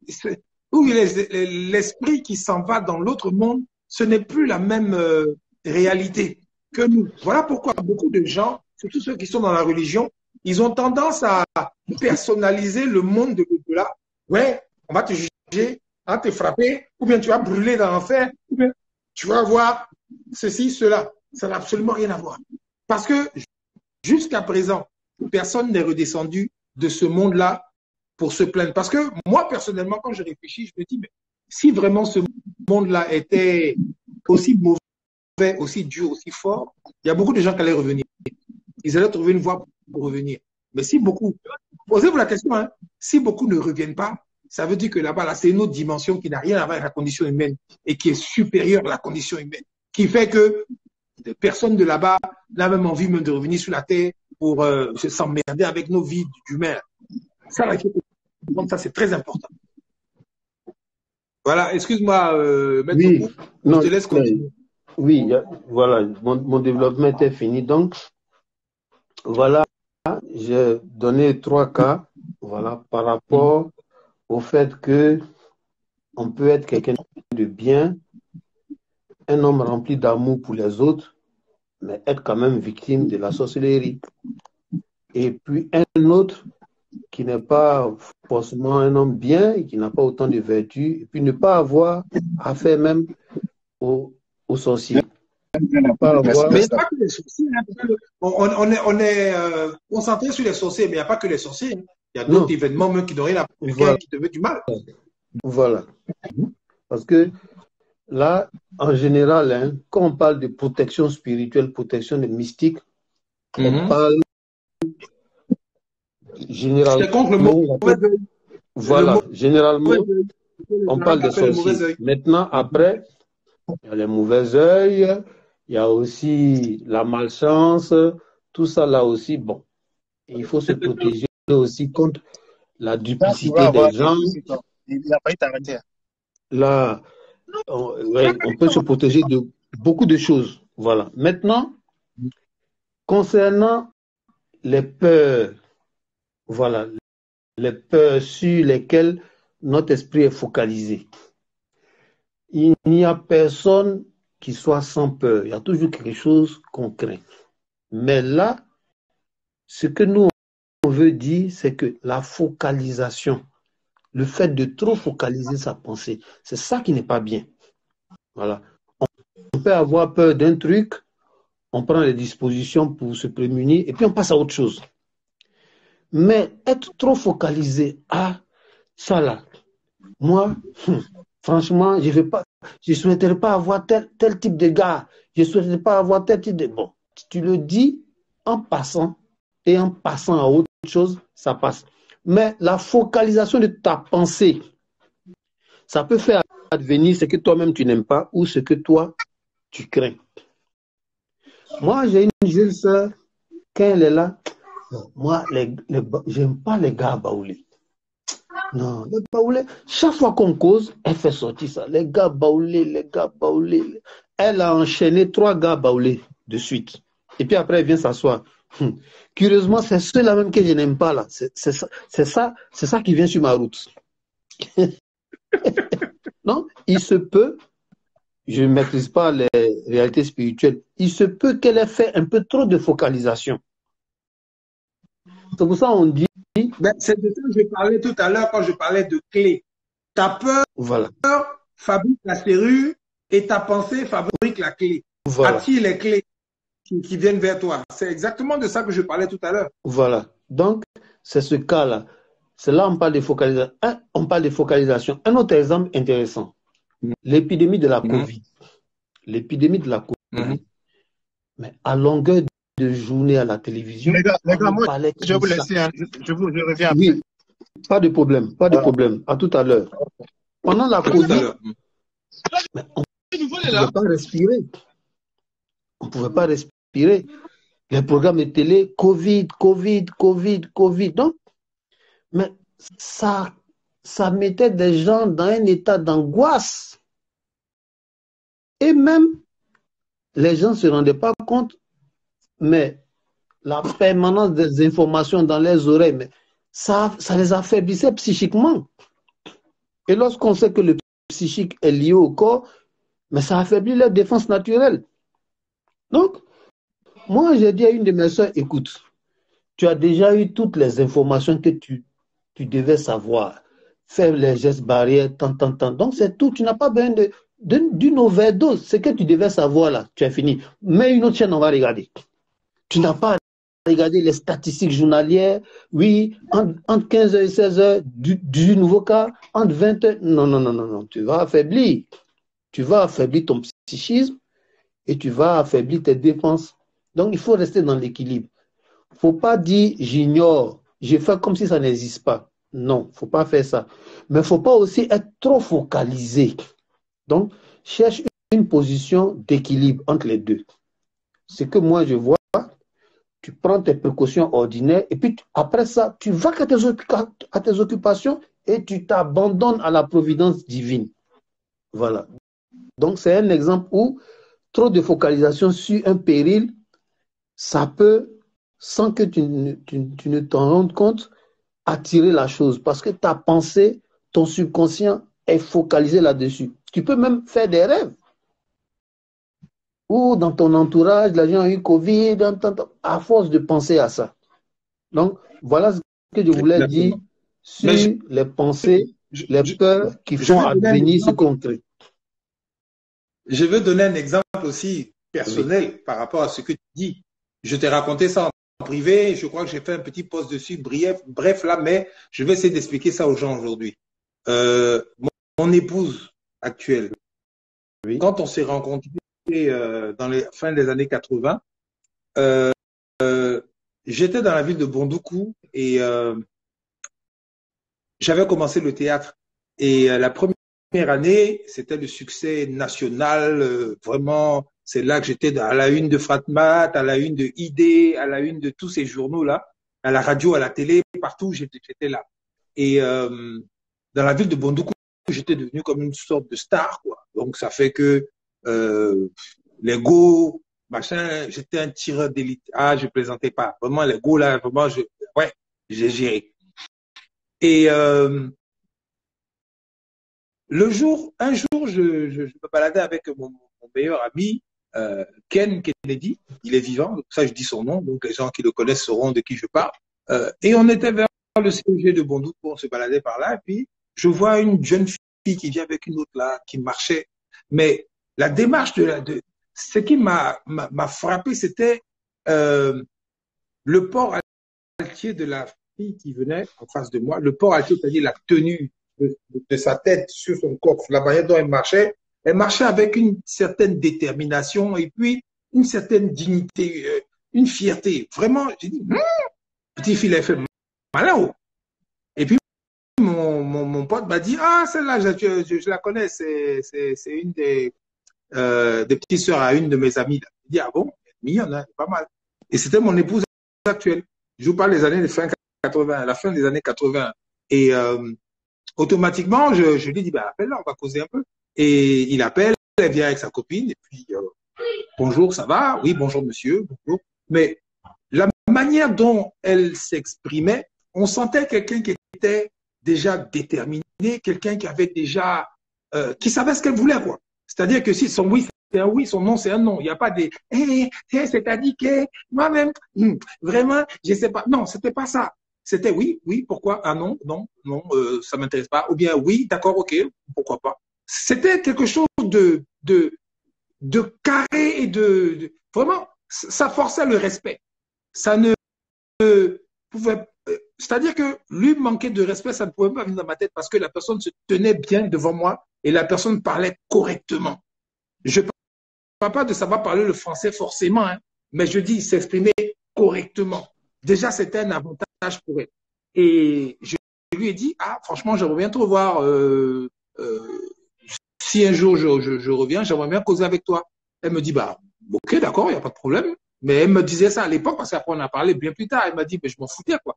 ou l'esprit qui s'en va dans l'autre monde, ce n'est plus la même euh, réalité que nous. Voilà pourquoi beaucoup de gens, surtout ceux qui sont dans la religion, ils ont tendance à personnaliser le monde de l'au-delà. Ouais, on va te juger, on va te frapper, ou bien tu vas brûler dans l'enfer, ou bien tu vas voir ceci, cela. Ça n'a absolument rien à voir. Parce que jusqu'à présent, personne n'est redescendu de ce monde-là pour se plaindre. Parce que moi, personnellement, quand je réfléchis, je me dis, mais si vraiment ce monde-là était aussi mauvais, aussi dur, aussi fort, il y a beaucoup de gens qui allaient revenir. Ils allaient trouver une voie pour revenir. Mais si beaucoup, posez-vous la question, hein, si beaucoup ne reviennent pas, ça veut dire que là-bas, là, c'est une autre dimension qui n'a rien à voir avec la condition humaine et qui est supérieure à la condition humaine, qui fait que personne de là-bas n'a même envie même de revenir sur la terre pour euh, s'emmerder avec nos vies d'humains. Ça, là, il faut comprendre, ça, c'est très important. Voilà, excuse-moi, euh, Maître Oui, Kou, je non, te laisse mais- continuer. oui, il y a- voilà, mon, mon développement était fini. Donc, voilà, j'ai donné trois cas, voilà, par Mhm. rapport au fait que on peut être quelqu'un de bien, un homme rempli d'amour pour les autres, mais être quand même victime de la sorcellerie. Et puis un autre qui n'est pas forcément un homme bien, et qui n'a pas autant de vertus, et puis ne pas avoir affaire même aux, aux sorciers. Ne pas Merci, avoir... Mais il n'y merci. a pas que les sorciers. Hein, parce que on, on- on est, on est euh, concentré sur les sorciers, mais il n'y a pas que les sorciers. Hein. Il y a d'autres Non, événements même qui n'ont rien à voir avec quelqu'un voilà, qui te veut du mal. voilà. Parce que là, en général, hein, quand on parle de protection spirituelle, protection des mystiques, on Mhm. parle C'est contre le généralement, mauvais œil. Le voilà, généralement, mauvais œil. Ce que les on Arabes parle des appellent le mauvais sorciers. œil. Maintenant, après, il y a les mauvais œils, il y a aussi la malchance, tout ça là aussi, bon. Il faut se protéger aussi contre la Ça, tu vas duplicité avoir des des gens. soucis, toi. Il a failli t'arrêter. Là, on, ouais, on peut se protéger de beaucoup de choses. Voilà. Maintenant, concernant les peurs, voilà, les peurs sur lesquelles notre esprit est focalisé. Il n'y a personne qui soit sans peur. Il y a toujours quelque chose qu'on craint. Mais là, ce que nous, on veut dire, c'est que la focalisation, le fait de trop focaliser sa pensée, c'est ça qui n'est pas bien. Voilà. On peut avoir peur d'un truc, on prend les dispositions pour se prémunir et puis on passe à autre chose. Mais être trop focalisé à ça là, moi, hum, franchement, je ne pas, je souhaiterais pas avoir tel, tel type de gars, je ne souhaiterais pas avoir tel type de... Bon, tu le dis en passant et en passant à autre chose, ça passe. Mais la focalisation de ta pensée, ça peut faire advenir ce que toi-même tu n'aimes pas ou ce que toi tu crains. Moi, j'ai une jeune sœur, quand elle est là, moi, les, les, j'aime pas les gars baoulés. Non, les baoulés, chaque fois qu'on cause, elle fait sortir ça. Les gars baoulés, les gars baoulés. Elle a enchaîné trois gars baoulés de suite. Et puis après, elle vient s'asseoir. Hum. Curieusement, c'est ceux-là même que je n'aime pas là. C'est ça, c'est ça, c'est ça qui vient sur ma route. Non, il se peut, je ne maîtrise pas les réalités spirituelles, il se peut qu'elle ait fait un peu trop de focalisation. C'est pour ça qu'on dit... Ben, c'est de ça que je parlais tout à l'heure quand je parlais de clé. Ta peur Voilà. fabrique la serrure et ta pensée fabrique la clé. Voilà. Attire les clés qui, qui viennent vers toi. C'est exactement de ça que je parlais tout à l'heure. Voilà. Donc, c'est ce cas-là. C'est là on parle de focalisation. Un, on parle de focalisation. Un autre exemple intéressant. L'épidémie de la Mhm. Covid. L'épidémie de la Covid. Mhm. Mais à longueur de journée à la télévision, Les gars, les gars on moi, parlait je vais vous de ça. laisser. Hein. Je, je, vous, je reviens après. Oui, pas de problème, pas de problème. À tout à l'heure. Pendant la À tout à Covid, l'heure. mais on ne pouvait pas respirer. On ne pouvait pas respirer. Les programmes de télé, Covid, Covid, Covid, Covid. Donc, mais ça, ça mettait des gens dans un état d'angoisse. Et même, les gens ne se rendaient pas compte, mais la permanence des informations dans les oreilles, mais ça, ça les affaiblissait psychiquement. Et lorsqu'on sait que le psychique est lié au corps, mais ça affaiblit leur défense naturelle. Donc, moi, j'ai dit à une de mes soeurs, écoute, tu as déjà eu toutes les informations que tu, tu devais savoir. Faire les gestes barrières, tant, tant, tant. Donc, c'est tout. Tu n'as pas besoin de, de, d'une overdose. Ce que tu devais savoir, là, tu as fini. Mets une autre chaîne, on va regarder. Tu n'as pas à regarder les statistiques journalières. Oui, entre, entre quinze heures et seize heures, du, du nouveau cas, entre vingt heures. Non, non, non, non, non. Tu vas affaiblir. Tu vas affaiblir ton psychisme et tu vas affaiblir tes défenses. Donc, il faut rester dans l'équilibre. Il ne faut pas dire j'ignore, je fais comme si ça n'existe pas. Non, il ne faut pas faire ça. Mais il ne faut pas aussi être trop focalisé. Donc, cherche une position d'équilibre entre les deux. Ce que moi je vois, tu prends tes précautions ordinaires et puis après ça, tu vas à tes, à tes occupations et tu t'abandonnes à la providence divine. Voilà. Donc, c'est un exemple où trop de focalisation sur un péril, ça peut, sans que tu, ne- tu, tu ne t'en rendes compte, attirer la chose. Parce que ta pensée, ton subconscient est focalisé là-dessus. Tu peux même faire des rêves. Ou dans ton entourage, les gens ont eu Covid, tant, tant, tant, à force de penser à ça. Donc, voilà ce que je voulais dire Exactement. Mais je, sur les pensées, je, les je, peurs qui je font vais donner un advenir ce exemple. qu'on crée. Je veux donner un exemple aussi Oui. personnel par rapport à ce que tu dis. Je t'ai raconté ça en privé. Je crois que j'ai fait un petit post dessus, bref, bref là, mais je vais essayer d'expliquer ça aux gens aujourd'hui. Euh, mon, mon épouse actuelle, Oui. quand on s'est rencontrés euh, dans les fins des années quatre-vingts, euh, j'étais dans la ville de Bondoukou et euh, j'avais commencé le théâtre. Et euh, la première année, c'était le succès national. Euh, vraiment, c'est là que j'étais à la une de Fratmat, à la une de I D, à la une de tous ces journaux-là, à la radio, à la télé, partout, j'étais j'étais là. Et euh, dans la ville de Bondoukou, j'étais devenu comme une sorte de star, quoi. Donc, ça fait que euh, les go, machin, j'étais un tireur d'élite. Ah, je plaisantais pas. Vraiment, les go, là, vraiment, je, ouais, j'ai géré. Et euh, le jour, un jour, je, je, je me baladais avec mon, mon meilleur ami, euh, Ken Kennedy. Il est vivant, donc ça je dis son nom, donc les gens qui le connaissent sauront de qui je parle. Euh, et on était vers le C E G de Bondoukou, on se baladait par là, et puis je vois une jeune fille qui vient avec une autre là, qui marchait. Mais la démarche de la, de, ce qui m'a m'a frappé, c'était euh, le port altier de la fille qui venait en face de moi, le port altier, c'est-à-dire la tenue de, de, de sa tête sur son corps, la manière dont elle marchait, elle marchait avec une certaine détermination et puis une certaine dignité, euh, une fierté. Vraiment, j'ai dit, hm, petit fille, elle fait malin. Oh. Et puis, mon, mon, mon pote m'a dit, ah, celle-là, je, je, je, la connais, c'est une des, euh, des petites sœurs à une de mes amies. Il dit, ah bon, mignonne, hein, pas mal. Et c'était mon épouse actuelle. Je vous parle des années fin quatre-vingts, la fin des années quatre-vingts. Et euh, automatiquement, je, je lui dis, bah, appelle-la, on va causer un peu. Et il appelle, elle vient avec sa copine, et puis, euh, bonjour, ça va? Oui, bonjour, monsieur, bonjour. Mais la manière dont elle s'exprimait, on sentait quelqu'un qui était déjà déterminé, quelqu'un qui avait déjà, euh, qui savait ce qu'elle voulait, quoi. C'est-à-dire que si son oui, c'est un oui, son non, c'est un non. Il n'y a pas des, hey, hey, c'est-à-dire que moi-même, hmm, vraiment, je ne sais pas. Non, c'était pas ça. C'était oui, oui, pourquoi? Ah non, non, non, euh, ça ne m'intéresse pas. Ou bien oui, d'accord, ok, pourquoi pas. C'était quelque chose de, de, de carré et de, de. Vraiment, ça forçait le respect. Ça ne pouvait. C'est-à-dire que lui manquer de respect, ça ne pouvait pas venir dans ma tête parce que la personne se tenait bien devant moi et la personne parlait correctement. Je ne parle pas de savoir parler le français forcément, hein, mais je dis s'exprimer correctement. Déjà, c'était un avantage pour elle. Et je lui ai dit, ah, franchement, j'aimerais bien te revoir. Euh, euh, si un jour je, je, je reviens, j'aimerais bien causer avec toi. Elle me dit, bah, ok, d'accord, il n'y a pas de problème. Mais elle me disait ça à l'époque parce qu'après on a parlé bien plus tard. Elle m'a dit, mais je m'en foutais, quoi.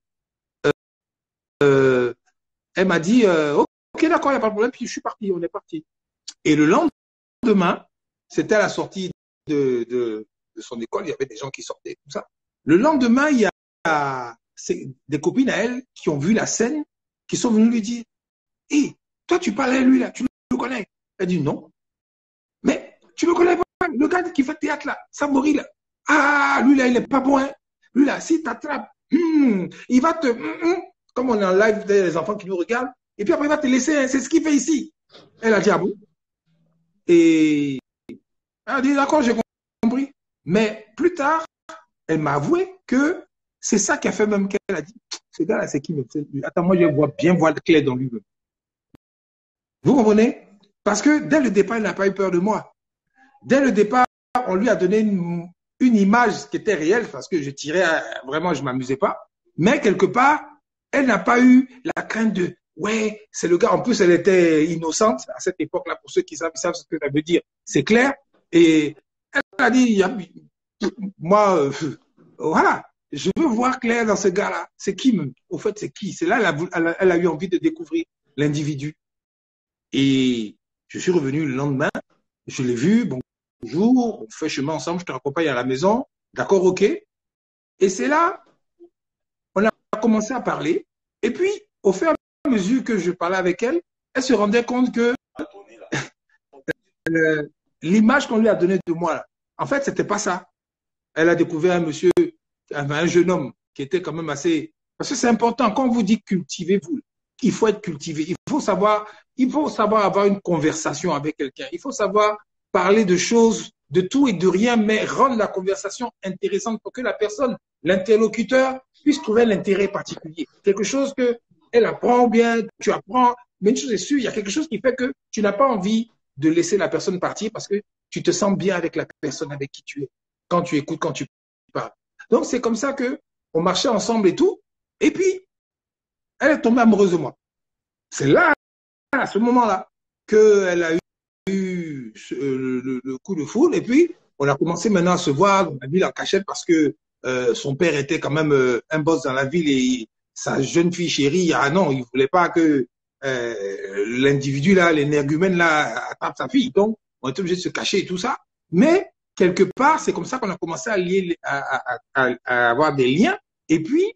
Euh, elle m'a dit, euh, ok, d'accord, il n'y a pas de problème. Puis je suis parti, on est parti. Et le lendemain, c'était à la sortie de, de, de son école, il y avait des gens qui sortaient, tout ça. Le lendemain, il y a des copines à elle qui ont vu la scène, qui sont venues lui dire, hé, hey, toi, tu parles à lui, là, tu le connais? Elle dit, non. Mais tu le connais pas, le gars qui fait théâtre, là, Samori, là. Ah, lui, là, il n'est pas bon, hein. Lui, là, s'il t'attrape, hmm, il va te... Hmm, hmm, comme on est en live des enfants qui nous regardent, et puis après, il va te laisser, hein, c'est ce qu'il fait ici. Elle a dit, ah bon? Et elle a dit, d'accord, j'ai compris. Mais plus tard, elle m'a avoué que c'est ça qui a fait même qu'elle a dit, ce gars-là, c'est qui me fait... Attends, moi, je vois bien voir clair dans lui-même. Vous comprenez? Parce que dès le départ, il n'a pas eu peur de moi. Dès le départ, on lui a donné une, une image qui était réelle parce que je tirais, vraiment, je ne m'amusais pas. Mais quelque part, elle n'a pas eu la crainte de, ouais, c'est le gars. En plus, elle était innocente à cette époque-là. Pour ceux qui savent, savent ce que ça veut dire, c'est clair. Et elle a dit, moi, euh, voilà, je veux voir clair dans ce gars-là. C'est qui, au fait, c'est qui? C'est là, elle a, elle a eu envie de découvrir l'individu. Et Je suis revenu le lendemain, je l'ai vu, bon, bonjour, on fait chemin ensemble, je te raccompagne à la maison, d'accord, ok. Et c'est là, on a commencé à parler. Et puis, au fur et à mesure que je parlais avec elle, elle se rendait compte que euh, l'image qu'on lui a donnée de moi, là, en fait, c'était pas ça. Elle a découvert un monsieur, un jeune homme qui était quand même assez... Parce que c'est important, quand on vous dit cultivez-vous, il faut être cultivé. Il faut savoir, il faut savoir avoir une conversation avec quelqu'un. Il faut savoir parler de choses, de tout et de rien, mais rendre la conversation intéressante pour que la personne, l'interlocuteur, puisse trouver l'intérêt particulier. Quelque chose que elle apprend ou bien tu apprends, mais une chose est sûre, il y a quelque chose qui fait que tu n'as pas envie de laisser la personne partir parce que tu te sens bien avec la personne avec qui tu es, quand tu écoutes, quand tu parles. Donc c'est comme ça que on marchait ensemble et tout, et puis elle est tombée amoureuse de moi. C'est là, à ce moment-là, qu'elle a eu le, le, le coup de foudre. Et puis, on a commencé maintenant à se voir dans la ville en cachette parce que euh, son père était quand même euh, un boss dans la ville et sa jeune fille chérie, ah non, il voulait pas que euh, l'individu là, l'énergumène là, attrape sa fille. Donc, on était obligé de se cacher et tout ça. Mais, quelque part, c'est comme ça qu'on a commencé à, lier, à, à, à, à avoir des liens. Et puis,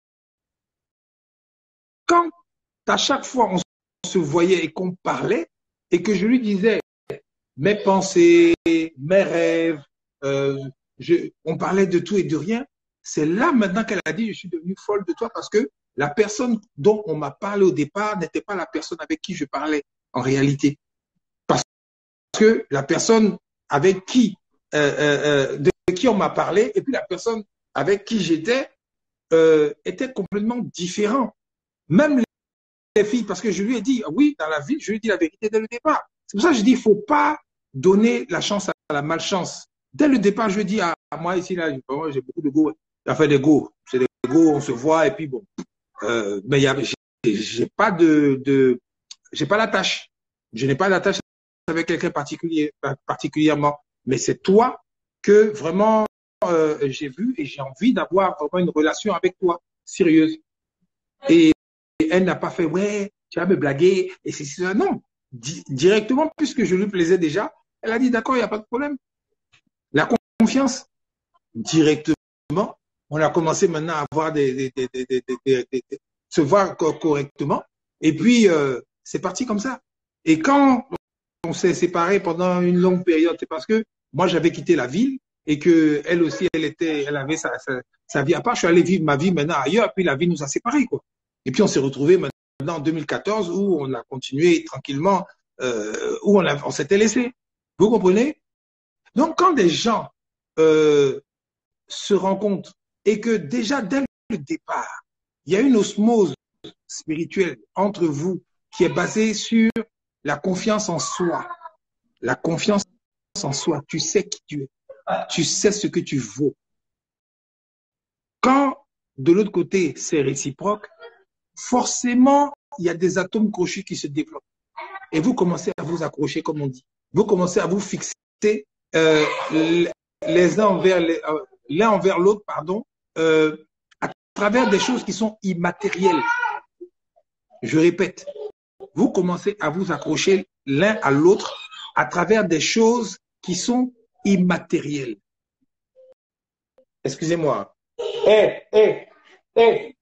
quand à chaque fois on se voyait et qu'on parlait et que je lui disais mes pensées, mes rêves, euh, je, on parlait de tout et de rien, c'est là maintenant qu'elle a dit je suis devenue folle de toi parce que la personne dont on m'a parlé au départ n'était pas la personne avec qui je parlais en réalité. Parce que la personne avec qui, euh, euh, de qui on m'a parlé et puis la personne avec qui j'étais euh, était complètement différent. Même les les filles, parce que je lui ai dit, oui, dans la vie, je lui ai dit la vérité dès le départ. C'est pour ça que je dis, il ne faut pas donner la chance à la malchance. Dès le départ, je lui ai dit, à, à moi ici, là, j'ai beaucoup de go. Il a fait des go. C'est des go, on se voit, et puis bon. Euh, mais j'ai pas de, de j'ai pas d'attache. Je n'ai pas d'attache avec quelqu'un particulier, particulièrement. Mais c'est toi que vraiment euh, j'ai vu et j'ai envie d'avoir vraiment une relation avec toi, sérieuse. Et elle n'a pas fait, ouais, tu vas me blaguer, et c'est ça. Non, Di directement, puisque je lui plaisais déjà, elle a dit, d'accord, il n'y a pas de problème. La confiance, directement, on a commencé maintenant à avoir des, des, des, des, des, des, des, des se voir correctement, et puis euh, c'est parti comme ça. Et quand on s'est séparés pendant une longue période, c'est parce que moi j'avais quitté la ville, et que elle aussi, elle était, elle avait sa, sa, sa vie à part. Je suis allé vivre ma vie maintenant ailleurs, puis la vie nous a séparés, quoi. Et puis on s'est retrouvés maintenant en deux mille quatorze où on a continué tranquillement, euh, où on, on s'était laissé. Vous comprenez? Donc quand des gens euh, se rencontrent et que déjà dès le départ, il y a une osmose spirituelle entre vous qui est basée sur la confiance en soi. La confiance en soi. Tu sais qui tu es. Tu sais ce que tu vaux. Quand de l'autre côté, c'est réciproque, forcément, il y a des atomes crochus qui se développent. Et vous commencez à vous accrocher, comme on dit. Vous commencez à vous fixer euh, les uns envers les, euh, l'un envers l'autre, pardon, euh, à travers des choses qui sont immatérielles. Je répète, vous commencez à vous accrocher l'un à l'autre à travers des choses qui sont immatérielles. Excusez-moi. Hé, hé, hé.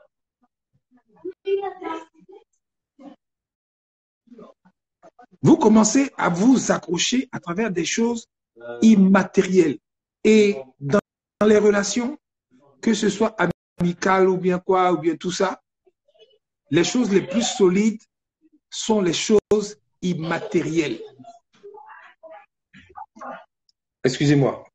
Vous commencez à vous accrocher à travers des choses immatérielles. Et dans, dans les relations, que ce soit amicales ou bien quoi, ou bien tout ça, les choses les plus solides sont les choses immatérielles. Excusez-moi.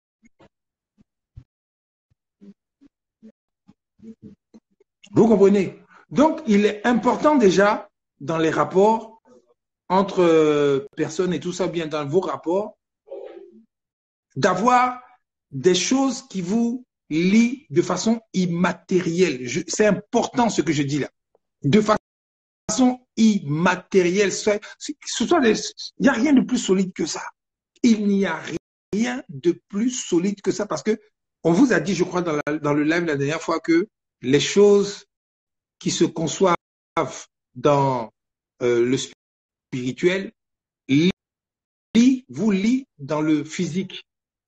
Vous comprenez? Donc, il est important déjà dans les rapports entre personnes et tout ça, bien dans vos rapports, d'avoir des choses qui vous lient de façon immatérielle. C'est important ce que je dis là. De façon immatérielle. Ce soit des, il n'y a rien de plus solide que ça. Il n'y a rien de plus solide que ça parce que on vous a dit, je crois, dans, la, dans le live la dernière fois que les choses qui se conçoivent dans euh, le spirituel lie, vous lie dans le physique.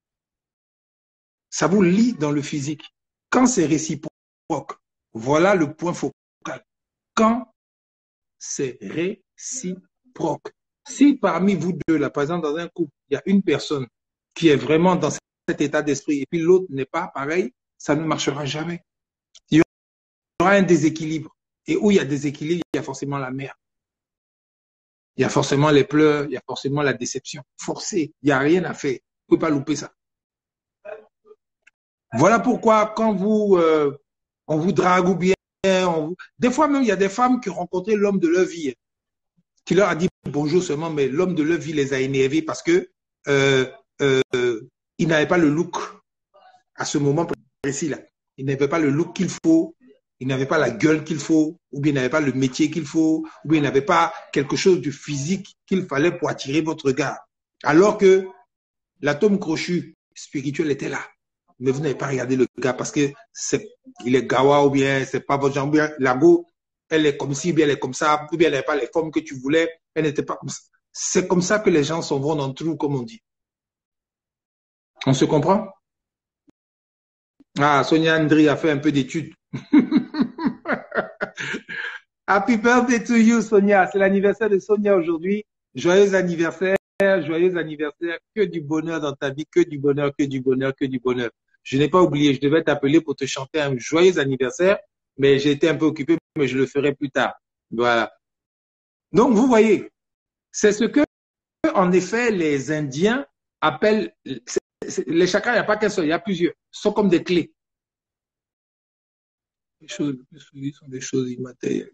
Ça vous lie dans le physique. Quand c'est réciproque, voilà le point focal. Quand c'est réciproque. Si parmi vous deux, là, par exemple, dans un couple, il y a une personne qui est vraiment dans cet état d'esprit et puis l'autre n'est pas pareil, ça ne marchera jamais. Il y aura un déséquilibre. Et où il y a déséquilibre, il y a forcément la mer. Il y a forcément les pleurs, il y a forcément la déception. Forcé, il n'y a rien à faire. Vous ne pouvez pas louper ça. Voilà pourquoi quand vous, euh, on vous drague ou bien, on vous... des fois même, il y a des femmes qui ont rencontré l'homme de leur vie, qui leur a dit bonjour seulement, mais l'homme de leur vie les a énervés parce que euh, euh, il n'avait pas le look à ce moment précis là. Il n'avait pas le look qu'il faut, il n'avait pas la gueule qu'il faut, ou bien il n'avait pas le métier qu'il faut, ou bien il n'avait pas quelque chose de physique qu'il fallait pour attirer votre regard. Alors que l'atome crochu spirituel était là. Mais vous n'avez pas regardé le gars parce que c'est, il est gawa ou bien c'est pas votre genre, ou bien la go, elle est comme ci, ou bien elle est comme ça, ou bien elle n'avait pas les formes que tu voulais, elle n'était pas comme ça. C'est comme ça que les gens s'en vont dans le trou, comme on dit. On se comprend? Ah, Sonia Andri a fait un peu d'études. Happy birthday to you, Sonia. C'est l'anniversaire de Sonia aujourd'hui. Joyeux anniversaire, joyeux anniversaire. Que du bonheur dans ta vie, que du bonheur, que du bonheur, que du bonheur. Je n'ai pas oublié, je devais t'appeler pour te chanter un joyeux anniversaire, mais j'ai été un peu occupé, mais je le ferai plus tard. Voilà. Donc, vous voyez, c'est ce que, en effet, les Indiens appellent, les chakras, il n'y a pas qu'un seul, il y a plusieurs. Ce sont comme des clés. Les choses les plus solides sont des choses immatérielles.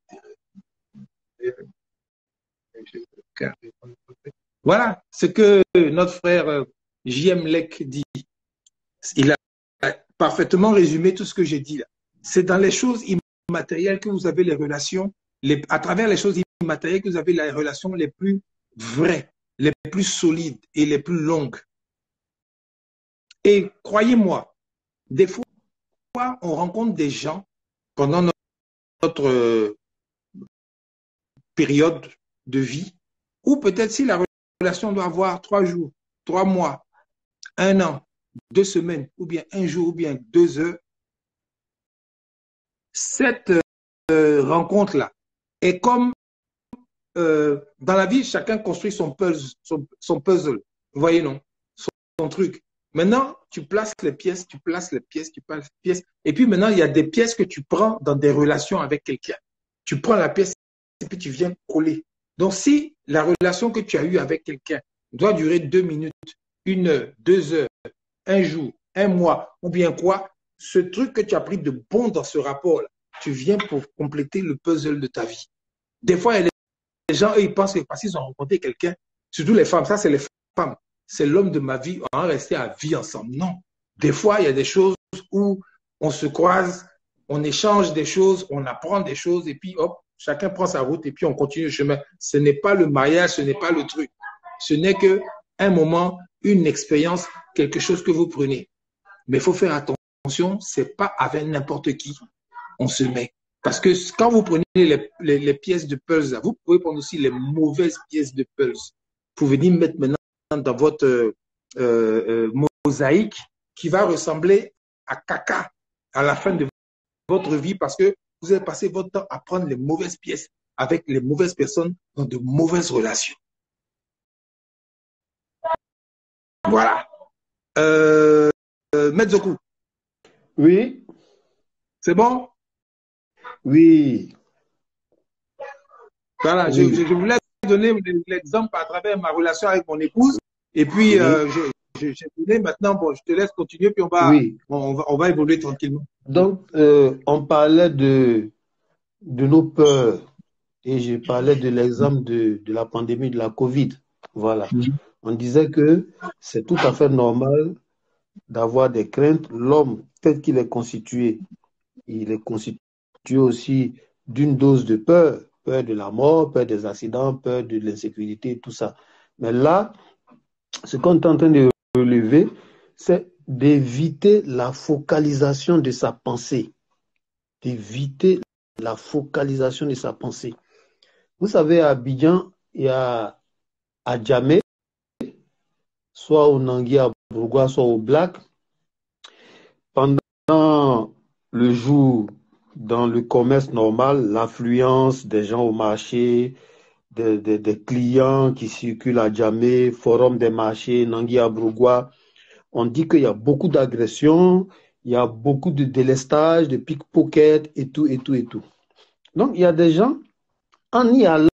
Voilà ce que notre frère J M Lek dit. Il a parfaitement résumé tout ce que j'ai dit là. C'est dans les choses immatérielles que vous avez les relations, les, à travers les choses immatérielles que vous avez les relations les plus vraies, les plus solides et les plus longues. Et croyez-moi, des fois, on rencontre des gens pendant notre, notre période de vie, ou peut-être si la relation doit avoir trois jours, trois mois, un an, deux semaines, ou bien un jour, ou bien deux heures, cette euh, rencontre-là est comme euh, dans la vie, chacun construit son puzzle, son, son puzzle. Vous voyez, non? Son, son truc. Maintenant, tu places les pièces, tu places les pièces, tu places les pièces. Et puis maintenant, il y a des pièces que tu prends dans des relations avec quelqu'un. Tu prends la pièce et puis tu viens coller. Donc, si la relation que tu as eue avec quelqu'un doit durer deux minutes, une heure, deux heures, un jour, un mois, ou bien quoi, ce truc que tu as pris de bon dans ce rapport-là, tu viens pour compléter le puzzle de ta vie. Des fois, il y a les gens, eux, ils pensent que parce qu'ils ont rencontré quelqu'un, surtout les femmes, ça c'est les femmes, c'est l'homme de ma vie, on va rester à vie ensemble. Non. Des fois, il y a des choses où on se croise, on échange des choses, on apprend des choses, et puis hop, chacun prend sa route et puis on continue le chemin. Ce n'est pas le mariage, ce n'est pas le truc. Ce n'est qu'un moment, une expérience, quelque chose que vous prenez. Mais il faut faire attention, c'est pas avec n'importe qui on se met. Parce que quand vous prenez les, les, les pièces de puzzle, vous pouvez prendre aussi les mauvaises pièces de puzzle. Vous pouvez venir mettre maintenant dans votre euh, euh, mosaïque qui va ressembler à caca à la fin de votre vie parce que vous avez passé votre temps à prendre les mauvaises pièces avec les mauvaises personnes dans de mauvaises relations. Voilà. Euh, euh, Metzoku. Oui. C'est bon? Oui. Voilà, Oui. je, je voulais donner l'exemple à travers ma relation avec mon épouse. Et puis, oui. euh, j'ai donné maintenant, bon, je te laisse continuer, puis on va, oui. on, va, on va évoluer tranquillement. Donc, euh, on parlait de, de nos peurs et je parlais de l'exemple de, de la pandémie de la Covid. Voilà. Mm-hmm. On disait que c'est tout à fait normal d'avoir des craintes. L'homme, tel qu'il est constitué, il est constitué aussi d'une dose de peur. Peur de la mort, peur des accidents, peur de l'insécurité, tout ça. Mais là, ce qu'on est en train de relever, c'est d'éviter la focalisation de sa pensée. D'éviter la focalisation de sa pensée. Vous savez, à Abidjan, il y a à Djamé, soit au Nangui à Bourgois, soit au Black. Pendant le jour, dans le commerce normal, l'affluence des gens au marché, des, des, des clients qui circulent à Djamé, forum des marchés, Nangui à Bourgois, on dit qu'il y a beaucoup d'agressions, il y a beaucoup de délestage, de pickpocket et tout, et tout, et tout. Donc, il y a des gens, en y allant,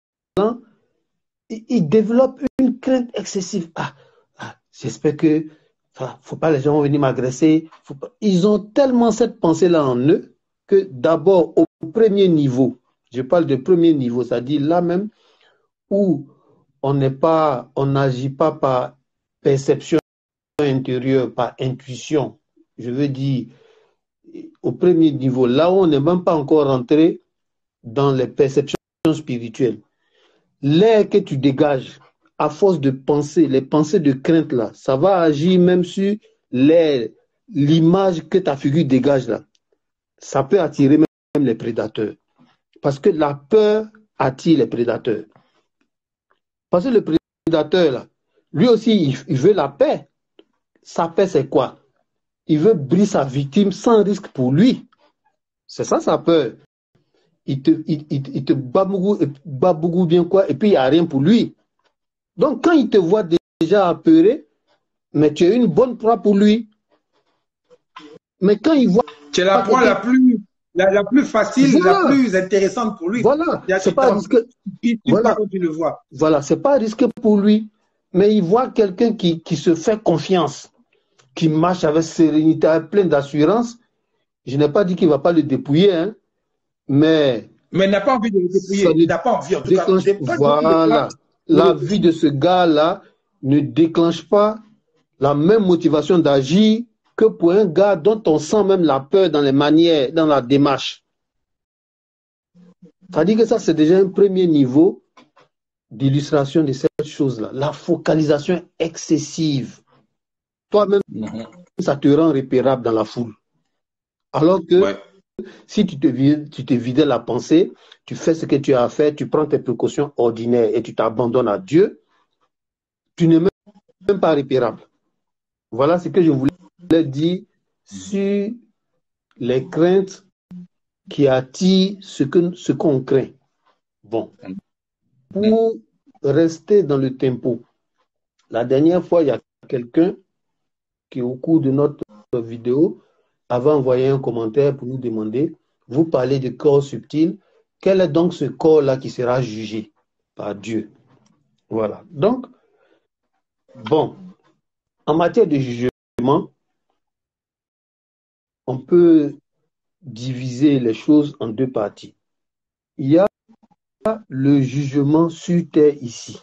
ils, ils développent une crainte excessive. Ah, ah, j'espère que ah, faut pas les gens vont venir m'agresser. Ils ont tellement cette pensée-là en eux que d'abord, au premier niveau, je parle de premier niveau, c'est-à-dire là même où on n'est pas, on n'agit pas par perception intérieure, par intuition. Je veux dire, au premier niveau, là où on n'est même pas encore rentré dans les perceptions spirituelles. L'air que tu dégages, à force de penser, les pensées de crainte là, ça va agir même sur l'air, l'image que ta figure dégage là. Ça peut attirer même les prédateurs. Parce que la peur attire les prédateurs. Parce que le prédateur là, lui aussi, il, il veut la paix. Sa paix, c'est quoi? Il veut briser sa victime sans risque pour lui. C'est ça sa peur. Il te, il, il, il te bat beaucoup, bat beaucoup bien quoi, et puis il n'y a rien pour lui. Donc quand il te voit déjà apeuré, mais tu es une bonne proie pour lui. Mais quand il voit... Tu es la proie la plus, la, la plus facile, voilà. La plus intéressante pour lui. Voilà, c'est pas risqué. Voilà, tu le vois. Voilà, c'est pas risqué pour lui. Mais il voit quelqu'un qui, qui se fait confiance, qui marche avec sérénité, plein d'assurance. Je n'ai pas dit qu'il ne va pas le dépouiller, hein, mais... Mais il n'a pas envie de le dépouiller, il n'a pas envie, en tout déclenche... cas. Voilà, la vie de ce gars-là ne déclenche pas la même motivation d'agir que pour un gars dont on sent même la peur dans les manières, dans la démarche. C'est-à-dire que ça, c'est déjà un premier niveau d'illustration de cette chose-là. La focalisation excessive. Toi-même, mm-hmm. ça te rend repérable dans la foule. Alors que ouais. si tu te, vides, tu te vidais la pensée, tu fais ce que tu as à faire, tu prends tes précautions ordinaires et tu t'abandonnes à Dieu, tu n'es même pas repérable. Voilà ce que je voulais dire sur les craintes qui attirent ce que, ce qu'on craint. Bon. Pour rester dans le tempo, la dernière fois, il y a quelqu'un qui, au cours de notre vidéo, avait envoyé un commentaire pour nous demander, vous parlez de corps subtil, quel est donc ce corps-là qui sera jugé par Dieu? Voilà. Donc, bon, en matière de jugement, on peut diviser les choses en deux parties. Il y a le jugement sur terre ici.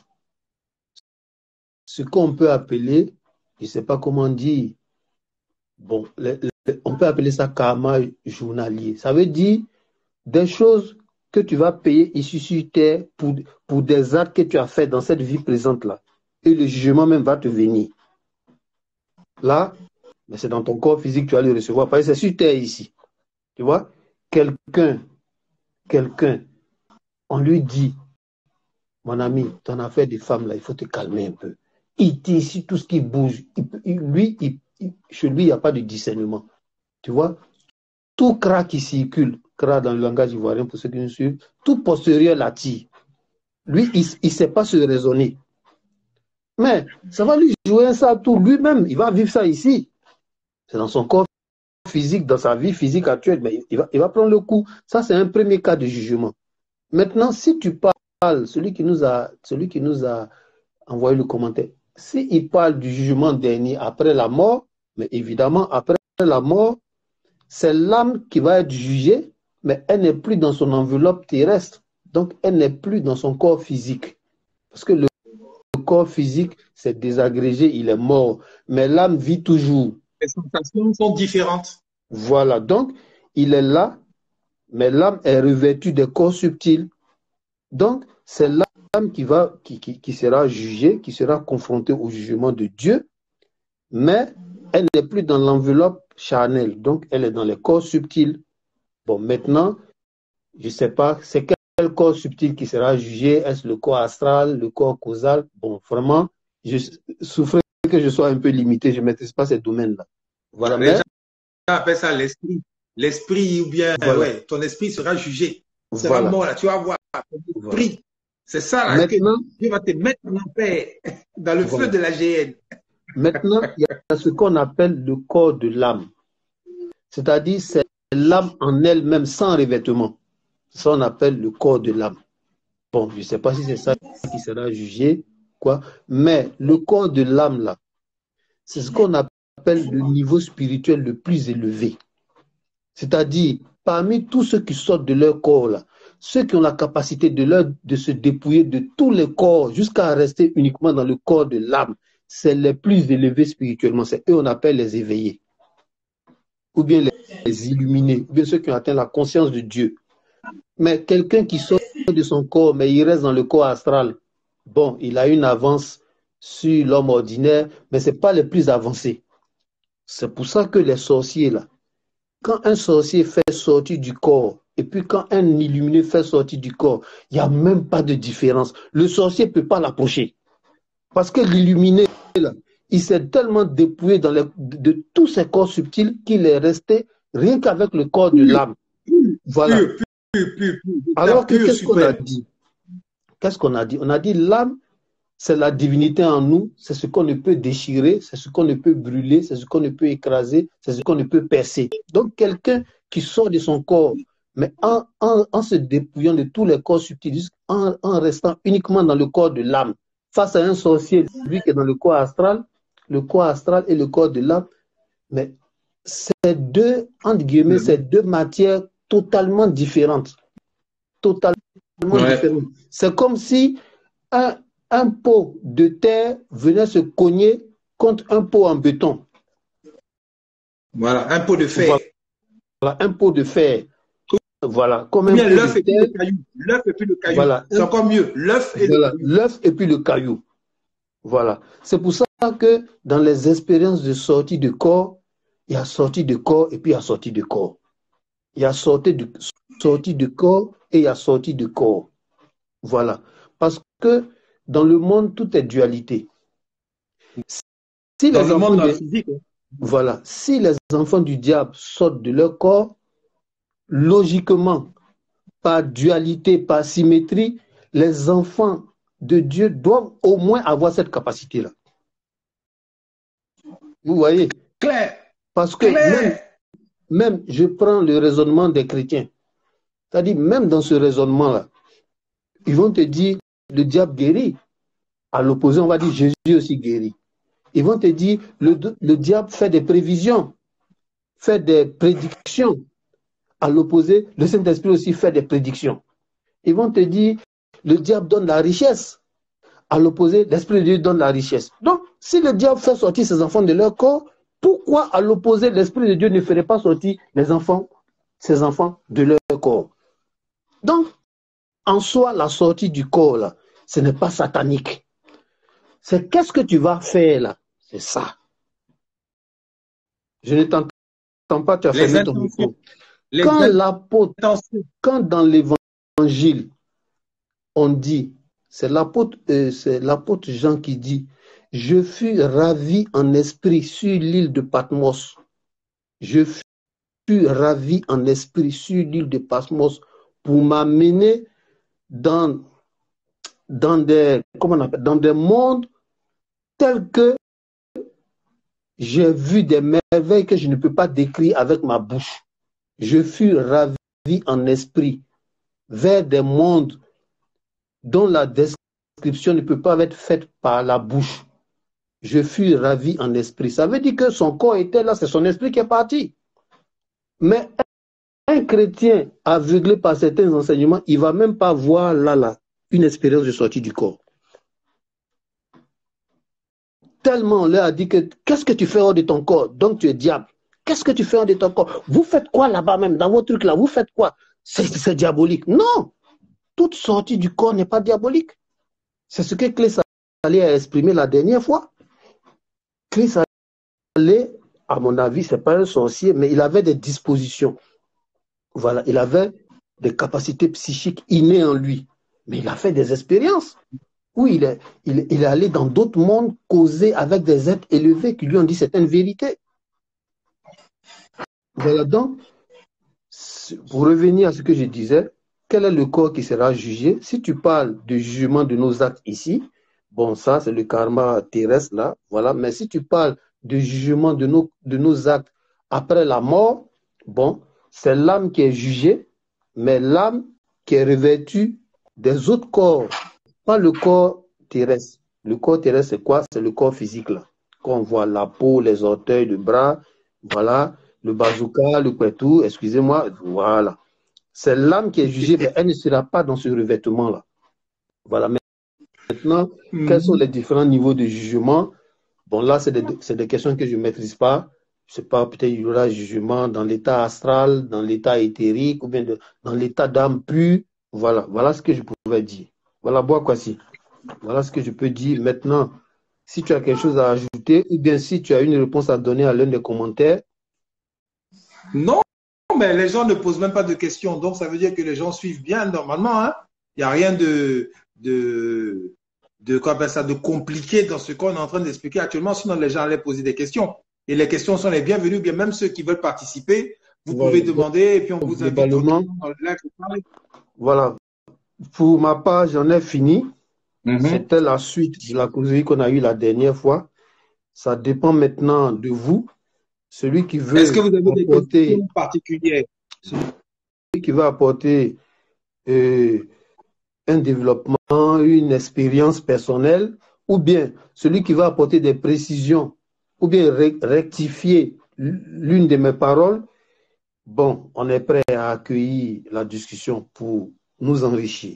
Ce qu'on peut appeler, je ne sais pas comment dire, bon, les, les, on peut appeler ça karma journalier. Ça veut dire des choses que tu vas payer ici sur terre pour, pour des actes que tu as fait dans cette vie présente-là. Et le jugement même va te venir. Là, mais c'est dans ton corps physique que tu vas le recevoir. Parce que c'est sur terre ici. Tu vois, quelqu'un, quelqu'un, on lui dit, mon ami, ton affaire de femme là, il faut te calmer un peu. Il dit ici tout ce qui bouge. Il, il, lui, il, il, chez lui, il n'y a pas de discernement. Tu vois, tout cra qui circule, cra dans le langage ivoirien pour ceux qui nous suivent, tout postérieur l'attire. Lui, il ne sait pas se raisonner. Mais ça va lui jouer un sale tour. Lui-même, il va vivre ça ici. C'est dans son corps physique, dans sa vie physique actuelle, mais il va, il va prendre le coup. Ça, c'est un premier cas de jugement. Maintenant, si tu parles, celui qui nous a, celui qui nous a envoyé le commentaire, s'il parle du jugement dernier après la mort, mais évidemment, après la mort, c'est l'âme qui va être jugée, mais elle n'est plus dans son enveloppe terrestre. Donc, elle n'est plus dans son corps physique. Parce que le corps physique, c'est désagrégé, il est mort. Mais l'âme vit toujours. Les sensations sont différentes. Voilà. Donc, il est là, mais l'âme est revêtue des corps subtils. Donc, c'est l'âme qui, va, qui, qui, qui sera jugée, qui sera confrontée au jugement de Dieu, mais elle n'est plus dans l'enveloppe charnelle. Donc, elle est dans les corps subtils. Bon, maintenant, je ne sais pas, c'est corps subtil qui sera jugé? Est-ce le corps astral, le corps causal? Bon, vraiment, je souffrais que je sois un peu limité, je ne maîtrise pas ces domaines-là. Voilà, Les mais... gens appellent ça l'esprit. L'esprit, ou bien, Voilà. ouais, ton esprit sera jugé. Sera Voilà. mort, là, tu vas voir. Ton esprit. Voilà. C'est ça, là, Maintenant, que Dieu va te mettre en paix dans le voilà. feu de la G N. Maintenant, il y a ce qu'on appelle le corps de l'âme. C'est-à-dire, c'est l'âme en elle-même sans revêtement. Ça, on appelle le corps de l'âme. Bon, je ne sais pas si c'est ça qui sera jugé, quoi. Mais le corps de l'âme, là, c'est ce qu'on appelle le niveau spirituel le plus élevé. C'est-à-dire, parmi tous ceux qui sortent de leur corps, là, ceux qui ont la capacité de, leur, de se dépouiller de tous les corps jusqu'à rester uniquement dans le corps de l'âme, c'est les plus élevés spirituellement. C'est eux qu'on appelle les éveillés. Ou bien les, les illuminés, ou bien ceux qui ont atteint la conscience de Dieu. Mais quelqu'un qui sort de son corps, mais il reste dans le corps astral, bon, il a une avance sur l'homme ordinaire, mais ce n'est pas les plus avancés. C'est pour ça que les sorciers, là, quand un sorcier fait sortir du corps, et puis quand un illuminé fait sortir du corps, il n'y a même pas de différence. Le sorcier ne peut pas l'approcher. Parce que l'illuminé, là, il s'est tellement dépouillé dans les, de tous ses corps subtils qu'il est resté rien qu'avec le corps de l'âme. Voilà. Pur, pur, pur, pur. Alors que Pur, qu'est-ce qu'on a suprême. dit? Qu'est-ce qu'on a dit? On a dit l'âme, c'est la divinité en nous, c'est ce qu'on ne peut déchirer, c'est ce qu'on ne peut brûler, c'est ce qu'on ne peut écraser, c'est ce qu'on ne peut percer. Donc quelqu'un qui sort de son corps, mais en, en, en se dépouillant de tous les corps subtils, en, en restant uniquement dans le corps de l'âme, face à un sorcier, lui qui est dans le corps astral, le corps astral et le corps de l'âme, mais c'est deux, entre guillemets, c'est deux matières totalement différentes. Totalement Ouais. différentes. C'est comme si un, un pot de terre venait se cogner contre un pot en béton. Voilà, un pot de fer. Voilà, un pot de fer. Voilà, comme un Bien pot l'œuf de et puis terre. le caillou. L'œuf et puis le caillou. Voilà. C'est encore mieux. L'œuf et Voilà, le caillou. l'œuf et puis le caillou. Voilà. C'est pour ça que dans les expériences de sortie de corps, il y a sortie de corps et puis il y a sortie de corps. Il y a sortie de, sortie de corps et il y a sortie de corps. Voilà. Parce que dans le monde, tout est dualité. Si Dans les le monde enfants de- physique. Voilà. Si les enfants du diable sortent de leur corps, logiquement, par dualité, par symétrie, les enfants de Dieu doivent au moins avoir cette capacité-là. Vous voyez? Claire. Parce que même, Claire. même, je prends le raisonnement des chrétiens. C'est-à-dire, même dans ce raisonnement-là, ils vont te dire, le diable guérit. À l'opposé, on va dire, Jésus aussi guérit. Ils vont te dire, le, le diable fait des prévisions, fait des prédictions. À l'opposé, le Saint-Esprit aussi fait des prédictions. Ils vont te dire, le diable donne la richesse. À l'opposé, l'Esprit de Dieu donne la richesse. Donc, si le diable fait sortir ses enfants de leur corps, pourquoi à l'opposé, l'Esprit de Dieu ne ferait pas sortir les enfants, ses enfants de leur corps? Donc, en soi, la sortie du corps, là, ce n'est pas satanique. C'est qu'est-ce que tu vas faire là? C'est ça. Je ne t'entends pas, tu as Les fermé ton intentions. micro. Les Quand l'apôtre, intentions. quand dans l'évangile, on dit, c'est l'apôtre, euh, c'est l'apôtre Jean qui dit, je fus ravi en esprit sur l'île de Patmos. Je fus ravi en esprit sur l'île de Patmos pour m'amener dans, dans des, comment on appelle, dans des mondes tels que j'ai vu des merveilles que je ne peux pas décrire avec ma bouche. Je fus ravi en esprit vers des mondes dont la description ne peut pas être faite par la bouche. Je fus ravi en esprit. Ça veut dire que son corps était là, c'est son esprit qui est parti. Mais un chrétien aveuglé par certains enseignements, il ne va même pas voir là, là, une expérience de sortie du corps. Tellement on leur a dit que qu'est-ce que tu fais hors de ton corps? Donc tu es diable. Qu'est-ce que tu fais hors de ton corps? Vous faites quoi là-bas même, dans votre truc là? Vous faites quoi? C'est diabolique. Non! Toute sortie du corps n'est pas diabolique. C'est ce que Clé Salé a exprimé la dernière fois. Clé Salé, à mon avis, ce n'est pas un sorcier, mais il avait des dispositions. Voilà, il avait des capacités psychiques innées en lui. Mais il a fait des expériences où il est, il, il est allé dans d'autres mondes causer avec des êtres élevés qui lui ont dit certaines vérités. Voilà donc, pour revenir à ce que je disais, quel est le corps qui sera jugé? Si tu parles de jugement de nos actes ici, bon, ça, c'est le karma terrestre, là, voilà. Mais si tu parles de jugement de nos, de nos actes après la mort, bon, c'est l'âme qui est jugée, mais l'âme qui est revêtue des autres corps, pas le corps terrestre. Le corps terrestre, c'est quoi? C'est le corps physique, là. Quand on voit la peau, les orteils, le bras, voilà, le bazooka, le kwetou, excusez-moi, voilà. C'est l'âme qui est jugée, mais elle ne sera pas dans ce revêtement-là. Voilà. Maintenant, mm-hmm. Quels sont les différents niveaux de jugement? Bon, là, c'est des, c'est des questions que je ne maîtrise pas. Je ne sais pas, peut-être il y aura jugement dans l'état astral, dans l'état éthérique, ou bien de, dans l'état d'âme pure. Voilà. Voilà ce que je pouvais dire. Voilà, Boakwasi. Voilà ce que je peux dire. Maintenant, si tu as quelque chose à ajouter, ou bien si tu as une réponse à donner à l'un des commentaires. Non, mais les gens ne posent même pas de questions. Donc, ça veut dire que les gens suivent bien normalement. Hein. Il n'y a rien de, de, de, quoi ça, de compliqué dans ce qu'on est en train d'expliquer actuellement. Sinon, les gens allaient poser des questions. Et les questions sont les bienvenues. Bien, même ceux qui veulent participer, vous voilà. pouvez demander et puis on vous invite dans le live. Voilà. Pour ma part, j'en ai fini. Mm-hmm. C'était la suite de la causerie qu'on a eue la dernière fois. Ça dépend maintenant de vous. Celui qui veut Est-ce que vous avez apporter, des questions particulières? Celui qui veut apporter euh, un développement, une expérience personnelle, ou bien celui qui va apporter des précisions, ou bien rectifier l'une de mes paroles, bon, on est prêt à accueillir la discussion pour nous enrichir.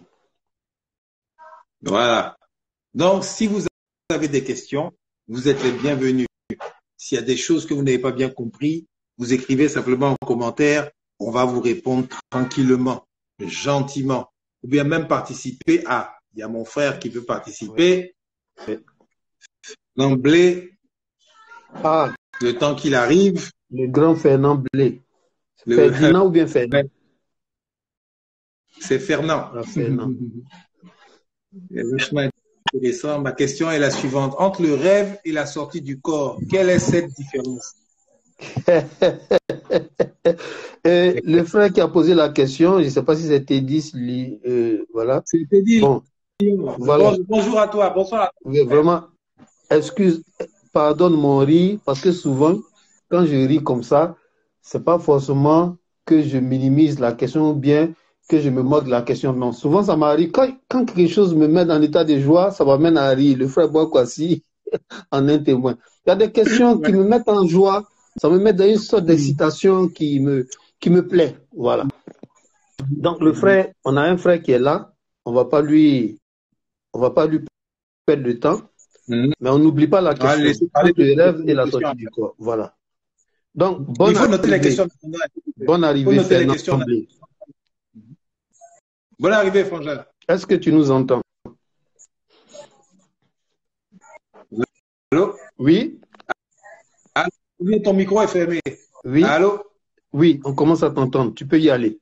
Voilà. Donc, si vous avez des questions, vous êtes les bienvenus. S'il y a des choses que vous n'avez pas bien compris, vous écrivez simplement en commentaire. On va vous répondre tranquillement, gentiment. Ou bien même participer à. Il y a mon frère qui veut participer. Oui. L'emblée. Ah. Le temps qu'il arrive. Le grand Fernand Blé. Le... Ferdinand ou bien Fernand? C'est Fernand. Ah, Fernand. Intéressant. Ma question est la suivante. Entre le rêve et la sortie du corps, quelle est cette différence? euh, le frère qui a posé la question, je ne sais pas si c'était Teddy, euh, voilà. C'est Teddy. Bon, voilà. Bon, bonjour à toi, bonsoir à toi. Oui, vraiment, excuse, pardonne mon rire, parce que souvent, quand je ris comme ça, c'est pas forcément que je minimise la question ou bien que je me moque de la question. Non, souvent ça m'arrive. Quand, quand quelque chose me met dans l'état de joie, ça m'amène à rire. Le frère Boakwasi en est témoin. Il y a des questions qui me mettent en joie, ça me met dans une sorte d'excitation qui me, qui me plaît. Voilà. Donc le frère, on a un frère qui est là, on va pas lui, on va pas lui perdre de temps, mm-hmm. mais on n'oublie pas la question. Ah, le rêve et la sortie du corps. Voilà. Donc, bonne Il faut noter les questions. Bonne arrivée, Fernand. Bonne arrivée, Frangin. Est-ce que tu nous entends? Allô? Oui. Allô? Ton micro est fermé. Oui. Allô? Oui, on commence à t'entendre. Tu peux y aller.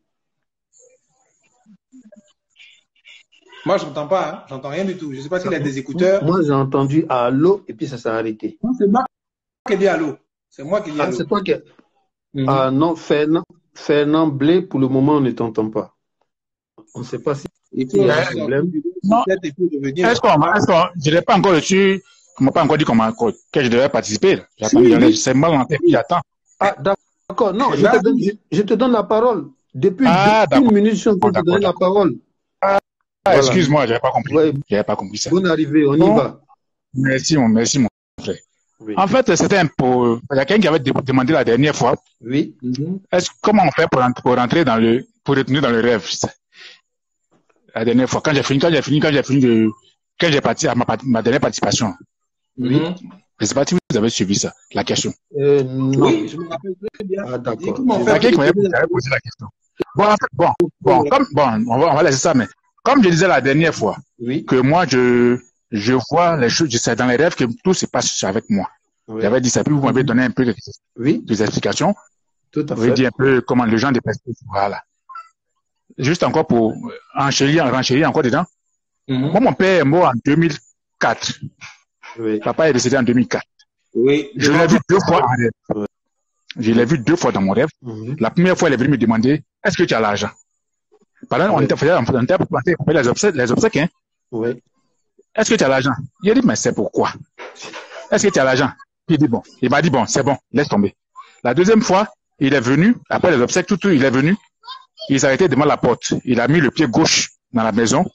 Moi, je n'entends pas. Hein. J'entends rien du tout. Je ne sais pas s'il a des écouteurs. Moi, j'ai entendu allô et puis ça s'est arrêté. Non, c'est moi qui ai dit allô. C'est moi qui dis ah, allô. C'est toi qui. Mm-hmm. Ah non, Fernand, Fernand Blé, pour le moment, on ne t'entend pas. On ne sait pas si il y a un problème. Non. Est-ce qu'on, je n'ai pas encore reçu, on m'a pas encore dit comment, que je devais participer. Si. C'est mal en tête, j'attends. Ah, d'accord. Non, je te, donne, je, je te donne la parole. Depuis ah, deux, une minute, je suis en train de te donner la parole. Ah, voilà. Excuse-moi, je n'avais pas compris. Ouais. Je n'avais pas compris ça. Bonne arrivée, on bon. y va. Merci, mon, merci, mon frère. Oui. En fait, c'était un peu. Il y a quelqu'un qui avait demandé la dernière fois. Oui. Mm-hmm. Est-ce, comment on fait pour, pour rentrer dans le, pour retourner dans le rêve? La dernière fois, quand j'ai fini, quand j'ai fini, quand j'ai fini de, quand j'ai parti à ma, ma dernière participation. Oui. Je ne sais pas si vous avez suivi ça, la question. Euh, non. Oui, je me rappelle très bien. Ah, d'accord. Il y a quelqu'un qui m'avait posé la question. Bon, en fait, bon, bon, comme, bon, on va, on va laisser ça, mais comme je disais la dernière fois, oui. que moi, je, je vois les choses, je sais dans les rêves que tout se passe avec moi. Oui. J'avais dit ça, puis vous m'avez donné un peu de, oui. des explications. Tout à fait. Vous avez dit un peu comment les gens des perspectives, voilà. juste encore pour enchérir, enchérir encore dedans. Mhm. Moi, mon père est mort en deux mille quatre. Oui. Papa est décédé en deux mille quatre. Oui. Je l'ai vu deux fois en rêve. Je l'ai vu deux fois dans mon rêve. Mhm. La première fois, elle est venue me demander, est-ce que tu as l'argent? Pendant on Oui. était on était on était les obsèques, les obsèques, hein. Oui. Est-ce que tu as l'argent? Il a dit, mais c'est pourquoi? Est-ce que tu as l'argent? Il dit, bon. Il m'a dit, bon, c'est bon, laisse tomber. La deuxième fois, il est venu, après les obsèques, tout, tout, il est venu. Il s'est arrêté devant la porte. Il a mis le pied gauche dans la maison.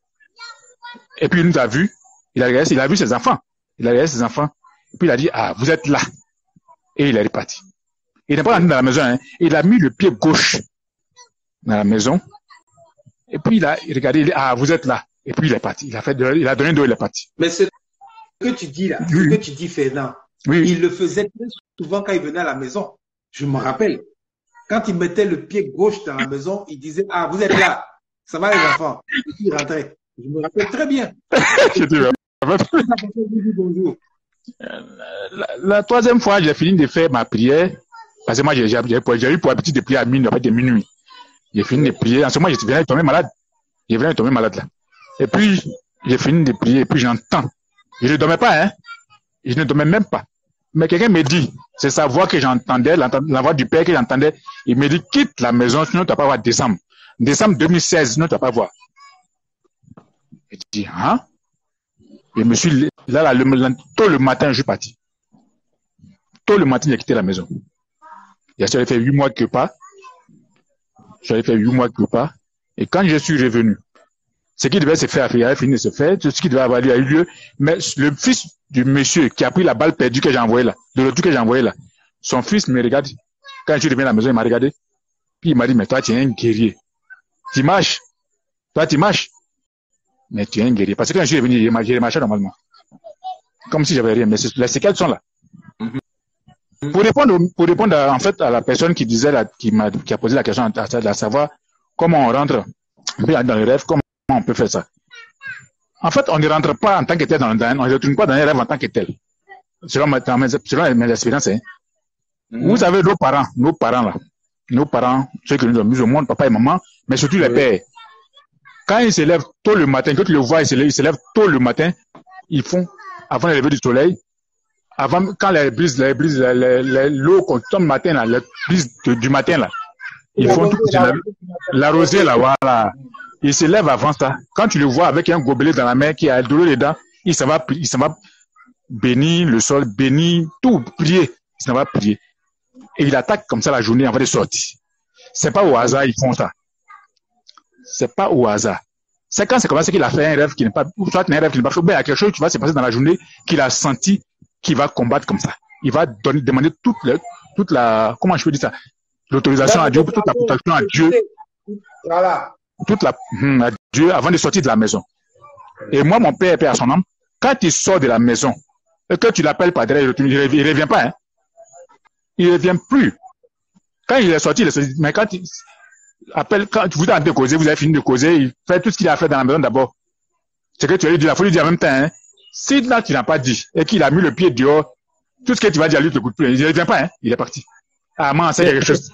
Et puis, il nous a vus. Il a regardé, il a vu ses enfants. Il a regardé ses enfants. Et puis, il a dit, ah, vous êtes là. Et il est reparti. Il n'est pas rentré dans la maison, hein. Il a mis le pied gauche dans la maison. Et puis, il a regardé, il dit, ah, vous êtes là. Et puis, il est parti. Il a fait, de, il a donné de, il est parti. Mais ce que tu dis là, ce Oui. que tu dis, Fernand, Oui, oui. il le faisait très souvent quand il venait à la maison. Je me rappelle. Quand il mettait le pied gauche dans la maison, il disait, ah, vous êtes là. Ça va les enfants. Et puis il rentrait. Je me rappelle très bien. Je te le rappelle. Bonjour. La, la troisième fois, j'ai fini de faire ma prière. Parce que moi, j'ai, j'ai, j'ai eu pour habitude de prier à minuit, après de minuit. J'ai fini de prier. En ce moment, je venais de tomber malade. Je venais de tomber malade là. Et puis, j'ai fini de prier. Et puis, j'entends. Je ne dormais pas, hein. Je ne dormais même pas. Mais quelqu'un me dit, c'est sa voix que j'entendais, la voix du Père que j'entendais. Il me dit, quitte la maison, sinon tu vas pas voir décembre. Décembre deux mille seize, sinon tu vas pas voir. Je dis, hein? Je me suis, là, là, le, tôt le matin, je suis parti. Tôt le matin, j'ai quitté la maison. J'avais fait huit mois de pas. J'avais fait huit mois de pas. Et quand je suis revenu, ce qui devait se faire, il avait fini de se faire, tout ce qui devait avoir lieu a eu lieu. Mais le fils du monsieur qui a pris la balle perdue que j'ai envoyée là, de l'autre que j'ai envoyé là, son fils me regarde. Quand je suis revenu à la maison, il m'a regardé. Puis il m'a dit, mais toi, tu es un guerrier. Tu marches. Toi, tu marches. Mais tu es un guerrier. Parce que quand je suis revenu, j'ai marché normalement. Comme si j'avais rien. Mais les séquelles sont là. Mm-hmm. Pour répondre, pour répondre à, en fait, à la personne qui disait, là, qui m'a, qui a posé la question, à, à savoir comment on rentre dans le rêve, comment on peut faire ça. En fait, on ne rentre pas en tant que tel dans, dans on ne retourne pas dans les rêves en tant que tel. Selon, ma, mes, selon mes expériences, hein. Mm-hmm. Vous savez, nos parents, nos parents là, nos parents, ceux qui nous ont mis au monde, papa et maman, mais surtout les oui. pères. Quand ils se lèvent tôt le matin, quand tu le vois, ils se lèvent, ils se lèvent tôt le matin, ils font, avant le lever du soleil, avant, quand les brises, les brises, les, les, les, l'eau qu'on tombe le matin, là, les brises de, du matin, là, ils font tout, la, la rosée, là, voilà. Ils se lèvent avant ça. Quand tu le vois avec un gobelet dans la main qui a de l'eau dedans, il s'en va, il s'en va bénir le sol, bénir tout, prier. Il s'en va prier. Et il attaque comme ça la journée avant de sortir. C'est pas au hasard, ils font ça. C'est pas au hasard. C'est quand c'est comme ça qu'il a fait un rêve qui n'est pas, soit un rêve qui n'est pas fait, mais il y a quelque chose qui va se passer dans la journée qu'il a senti qu'il va combattre comme ça. Il va donner, demander toute la, toute la, comment je peux dire ça, l'autorisation à Dieu, toute la protection à Dieu. Voilà. Toute la, hum, à Dieu avant de sortir de la maison. Et moi, mon père, père à son âme, quand il sort de la maison, et que tu l'appelles pas derrière, il ne revient, revient pas, hein. Il ne revient plus. Quand il est sorti, il est sorti, mais quand il appelle, quand vous êtes en train de causer, vous avez fini de causer, il fait tout ce qu'il a fait dans la maison d'abord. C'est que tu as dit, il faut lui dire en même temps, hein. Si là, tu n'as pas dit, et qu'il a mis le pied dehors, tout ce que tu vas dire à lui, te coûte plus. Il ne revient pas, hein. Il est parti. Ah, moi, c'est quelque chose.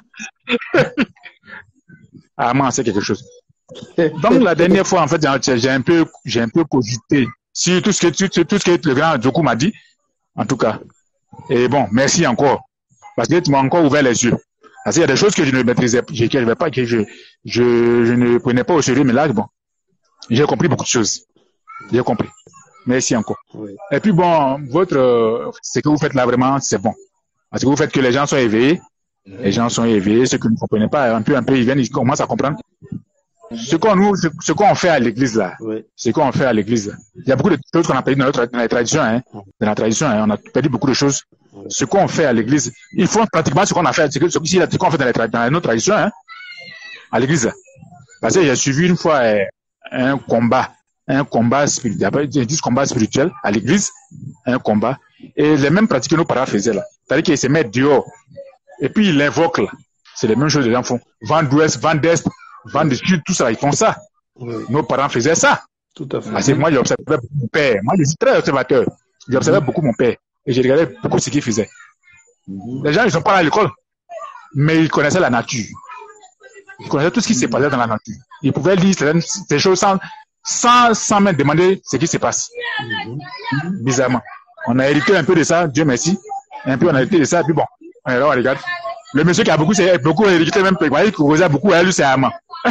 Ah, moi, c'est quelque chose. Donc, la dernière fois, en fait, j'ai un peu, j'ai un peu cogité sur tout ce que, tout ce que le grand Djokou m'a dit. En tout cas. Et bon, merci encore. Parce que tu m'as encore ouvert les yeux. Parce qu'il y a des choses que je ne maîtrisais pas, que je, pas, que je, je, je ne prenais pas au sérieux, mais là, bon, j'ai compris beaucoup de choses. J'ai compris. Merci encore. Oui. Et puis bon, votre, ce que vous faites là vraiment, c'est bon. Parce que vous faites que les gens soient éveillés. Les gens sont éveillés, ceux qui ne comprenaient pas, un peu, un peu, ils viennent, ils commencent à comprendre. Ce qu'on nous, ce, ce qu'on fait à l'église là, oui. Ce qu'on fait à l'église, il y a beaucoup de choses qu'on a perdu dans notre, dans la tradition, hein. Dans la tradition, hein, on a perdu beaucoup de choses. Oui. Ce qu'on fait à l'église, ils font pratiquement ce qu'on a fait, ce que, ce qu'on fait dans, les, dans notre tradition, hein, à l'église. Parce que j'ai suivi une fois euh, un combat, un combat spirituel, ils disent combat spirituel à l'église, un combat, et les mêmes pratiques que nos parents faisaient là. C'est-à-dire qu'ils se mettent dehors. Et puis, ils l'invoquent, là. C'est les mêmes choses que les gens font. Vent d'ouest, vent d'est, vent du sud, tout ça, ils font ça. Oui. Nos parents faisaient ça. Tout à fait. Parce que moi, j'observais beaucoup mon père. Moi, je suis très observateur. J'observais mmh. beaucoup mon père. Et je regardais beaucoup ce qu'il faisait. Mmh. Les gens, ils sont pas à l'école. Mais ils connaissaient la nature. Il connaissait tout ce qui s'est passé dans la nature. Il pouvait lire ces choses sans, sans, sans même demander ce qui se passe. Mm-hmm. Bizarrement. On a hérité un peu de ça, Dieu merci. Un peu on a hérité de ça, puis bon, on est là, on regarde. Le monsieur qui a beaucoup, c'est beaucoup hérité même, il voyait qu'il causait beaucoup, à lui, c'est Amant.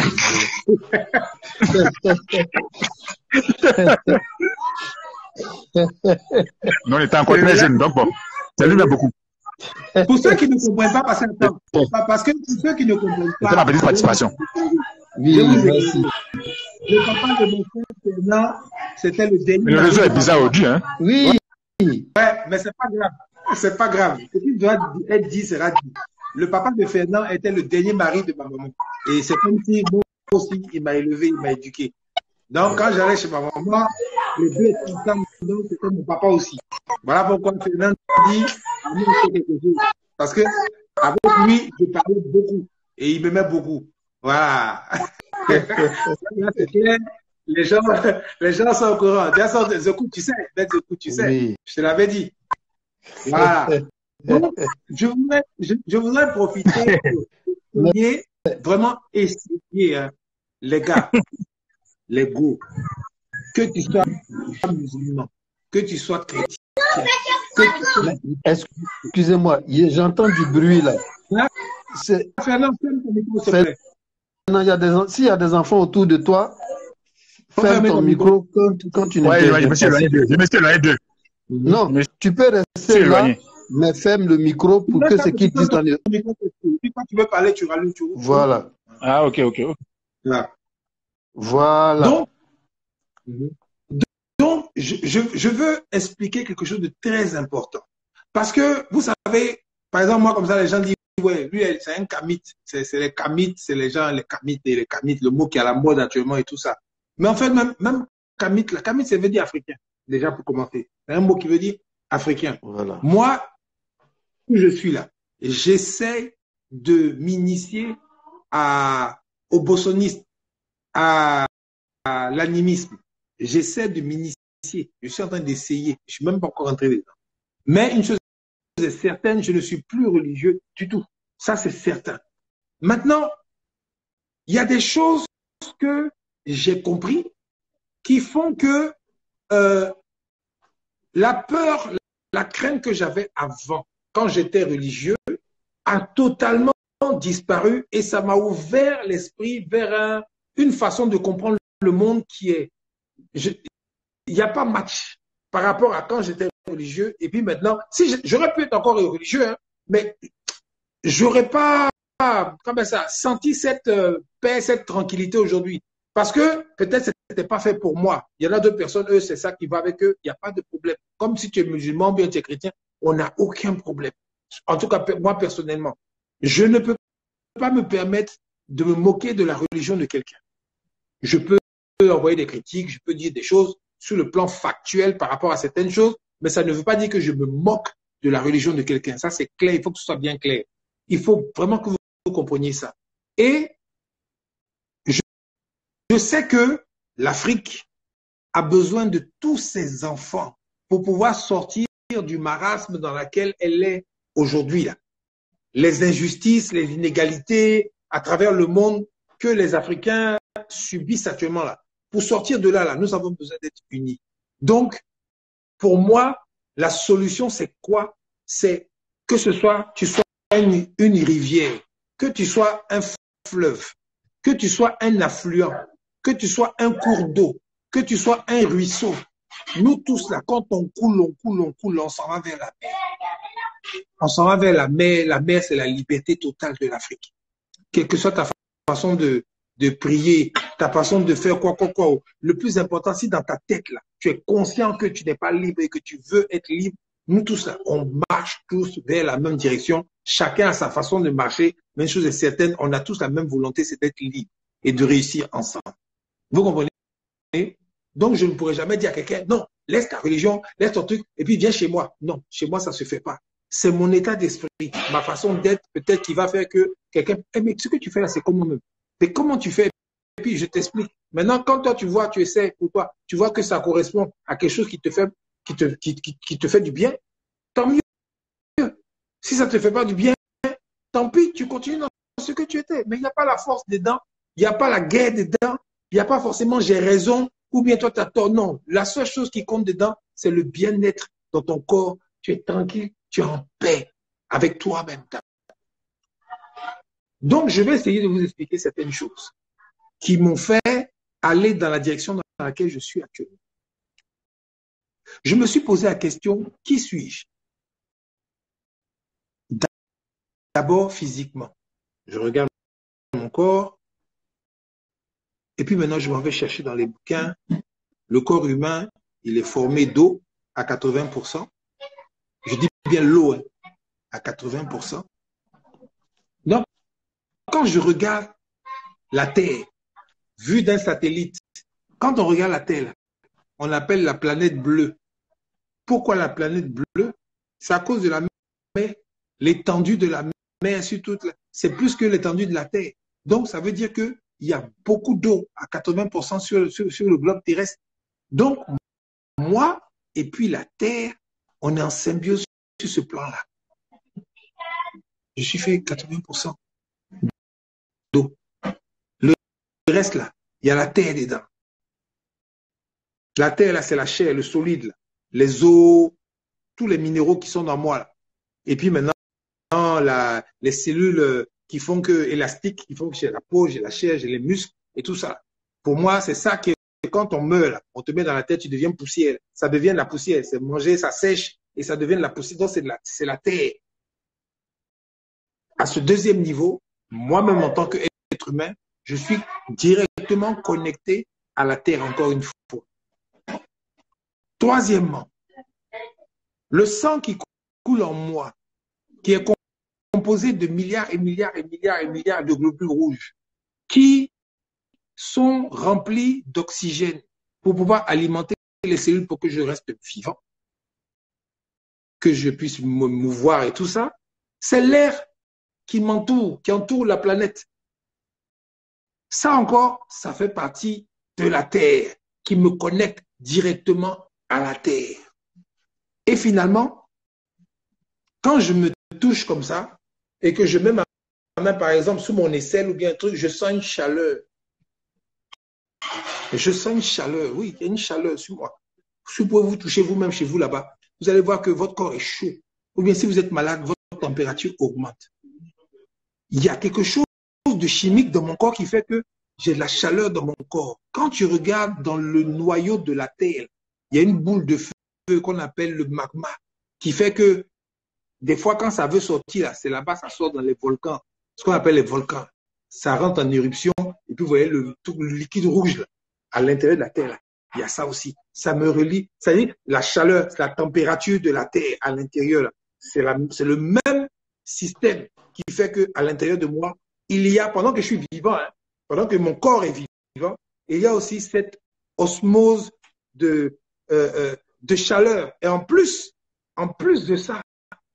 Nous, on était encore très jeunes, donc bon, ça lui met beaucoup. Pour ceux qui ne comprennent pas, parce que, parce que pour ceux qui ne comprennent pas. C'était ma petite participation. Oui, merci. Le papa de mon frère Fernand, c'était le dernier. Mais le réseau est bizarre aujourd'hui, hein? Oui. Ouais, mais c'est pas grave. C'est pas grave. Ce qui doit être dit sera dit. Le papa de Fernand était le dernier mari de ma maman. Et c'est comme si moi aussi, il m'a élevé, il m'a éduqué. Donc, quand j'allais chez ma maman, les deux étaient ensemble, donc c'était mon papa aussi. Voilà pourquoi Fernand dit, à moi, c'est quelque chose. Parce que, avec lui, je parlais beaucoup. Et il m'aimait beaucoup. Voilà. Là, c'est clair. Les gens, les gens sont au courant. Des écoutes, tu sais. Des écoutes, tu sais. Oui. Je te l'avais dit. Voilà. Donc, je voudrais, je, je voudrais profiter pour vraiment essayer, hein, les gars, les go, que tu sois musulman, que tu sois chrétien, que tu sois... Excusez-moi, j'entends du bruit là. Là, c'est... Fernand, ferme ton micro, s'il te plaît. Non, il y a des, s'il y a des enfants autour de toi, ferme ton micro quand, quand tu n'es pas. Je me suis éloigné d'eux. Je me suis éloigné d'eux. Non, tu peux rester là, mais ferme le micro pour que ce qu'ils disent dans le... Puis quand tu veux parler, tu rallumes, tu ouvres. Voilà. Ah, ok, ok. Là. Voilà. Donc, donc je, je, je veux expliquer quelque chose de très important. Parce que, vous savez, par exemple, moi, comme ça, les gens disent, ouais, lui, c'est un kamite. C'est les kamites, c'est les gens, les kamites et les kamites, le mot qui est à la mode actuellement et tout ça. Mais en fait, même, même kamite, la kamite, ça veut dire africain, déjà pour commencer. C'est un mot qui veut dire africain. Voilà. Moi, je suis là. J'essaie de m'initier à, au bossonisme, à, à l'animisme. J'essaie de m'initier. Je suis en train d'essayer. Je suis même pas encore entré dedans. Mais une chose est certaine, je ne suis plus religieux du tout. Ça, c'est certain. Maintenant, il y a des choses que j'ai compris qui font que euh, la peur, la crainte que j'avais avant, quand j'étais religieux, a totalement disparu et ça m'a ouvert l'esprit vers un, une façon de comprendre le monde qui est... Il n'y a pas match par rapport à quand j'étais religieux et puis maintenant, si j'aurais pu être encore religieux, hein, mais j'aurais pas comme ça, senti cette euh, paix, cette tranquillité aujourd'hui. Parce que peut-être ce n'était pas fait pour moi. Il y en a d'autres personnes, eux, c'est ça qui va avec eux, il n'y a pas de problème. Comme si tu es musulman ou bien tu es chrétien, on n'a aucun problème. En tout cas, moi personnellement, je ne peux pas me permettre de me moquer de la religion de quelqu'un. Je peux envoyer des critiques, je peux dire des choses sur le plan factuel par rapport à certaines choses, mais ça ne veut pas dire que je me moque de la religion de quelqu'un. Ça, c'est clair, il faut que ce soit bien clair. Il faut vraiment que vous, vous compreniez ça. Et je, je sais que l'Afrique a besoin de tous ses enfants pour pouvoir sortir du marasme dans lequel elle est aujourd'hui là. Les injustices, les inégalités à travers le monde que les Africains subissent actuellement là. Pour sortir de là, là, nous avons besoin d'être unis. Donc, pour moi, la solution, c'est quoi? C'est que ce soit, tu sois une, une rivière, que tu sois un fleuve, que tu sois un affluent, que tu sois un cours d'eau, que tu sois un ruisseau. Nous tous là, quand on coule, on coule, on coule, on s'en va vers la mer. On s'en va vers la mer. La mer, c'est la liberté totale de l'Afrique. Quelle que soit ta façon de, de prier, ta façon de faire quoi, quoi, quoi. Le plus important, si dans ta tête, là, tu es conscient que tu n'es pas libre et que tu veux être libre, nous tous, là, on marche tous vers la même direction. Chacun a sa façon de marcher. Mais une chose est certaine, on a tous la même volonté, c'est d'être libre et de réussir ensemble. Vous comprenez? Donc, je ne pourrais jamais dire à quelqu'un, non, laisse ta religion, laisse ton truc, et puis viens chez moi. Non, chez moi, ça ne se fait pas. C'est mon état d'esprit, ma façon d'être, peut-être qui va faire que quelqu'un, eh, mais ce que tu fais là, c'est comment même? Mais comment tu fais? Et puis, je t'explique. Maintenant, quand toi, tu vois, tu essaies pour toi, tu vois que ça correspond à quelque chose qui te fait, qui te, qui, qui, qui te fait du bien, tant mieux. Si ça ne te fait pas du bien, tant pis, tu continues dans ce que tu étais. Mais il n'y a pas la force dedans, il n'y a pas la guerre dedans, il n'y a pas forcément j'ai raison ou bien toi tu as tort. Non, la seule chose qui compte dedans, c'est le bien-être dans ton corps. Tu es tranquille, tu es en paix avec toi-même. Donc, je vais essayer de vous expliquer certaines choses qui m'ont fait aller dans la direction dans laquelle je suis actuellement. Je me suis posé la question, qui suis-je? D'abord, physiquement. Je regarde mon corps et puis maintenant, je m'en vais chercher dans les bouquins. Le corps humain, il est formé d'eau à quatre-vingts pour cent. Je dis bien l'eau hein, à quatre-vingts pour cent. Donc, quand je regarde la Terre, vue d'un satellite, quand on regarde la Terre, on l'appelle la planète bleue. Pourquoi la planète bleue? C'est à cause de la mer, l'étendue de la mer sur toute la... C'est plus que l'étendue de la Terre. Donc, ça veut dire qu'il y a beaucoup d'eau à quatre-vingts pour cent sur, sur, sur le globe terrestre. Donc, moi et puis la Terre, on est en symbiose sur ce plan-là. Je suis fait quatre-vingts pour cent d'eau. Le reste, là, il y a la Terre dedans. La Terre, là, c'est la chair, le solide, là. Les os, tous les minéraux qui sont dans moi. Là. Et puis maintenant, la, les cellules qui font que, élastiques, qui font que j'ai la peau, j'ai la chair, j'ai les muscles et tout ça. Pour moi, c'est ça que quand on meurt, là, on te met dans la tête, tu deviens poussière. Ça devient de la poussière. C'est manger, ça sèche et ça devient de la poussière. Donc, c'est la, c'est la terre. À ce deuxième niveau, moi-même en tant qu'être humain, je suis directement connecté à la terre, encore une fois. Troisièmement, le sang qui coule en moi, qui est composé de milliards et milliards et milliards et milliards de globules rouges, qui sont remplis d'oxygène pour pouvoir alimenter les cellules pour que je reste vivant, que je puisse me mouvoir et tout ça, c'est l'air qui m'entoure, qui entoure la planète. Ça encore, ça fait partie de la Terre, qui me connecte directement à la Terre. Et finalement, quand je me touche comme ça, et que je mets ma main, par exemple, sous mon aisselle ou bien un truc, je sens une chaleur. Je sens une chaleur, oui, il y a une chaleur sur moi. Si vous pouvez vous toucher vous-même chez vous là-bas, vous allez voir que votre corps est chaud. Ou bien si vous êtes malade, votre température augmente. Il y a quelque chose de chimique dans mon corps qui fait que j'ai de la chaleur dans mon corps. Quand tu regardes dans le noyau de la Terre, il y a une boule de feu qu'on appelle le magma, qui fait que des fois, quand ça veut sortir, c'est là-bas, ça sort dans les volcans, ce qu'on appelle les volcans. Ça rentre en éruption, et puis vous voyez le, tout le liquide rouge là, à l'intérieur de la Terre. Là. Il y a ça aussi. Ça me relie. Ça dit, la chaleur, la température de la Terre à l'intérieur, c'est le même système qui fait qu'à l'intérieur de moi, il y a, pendant que je suis vivant, hein, pendant que mon corps est vivant, il y a aussi cette osmose de, euh, euh, de chaleur. Et en plus, en plus de ça,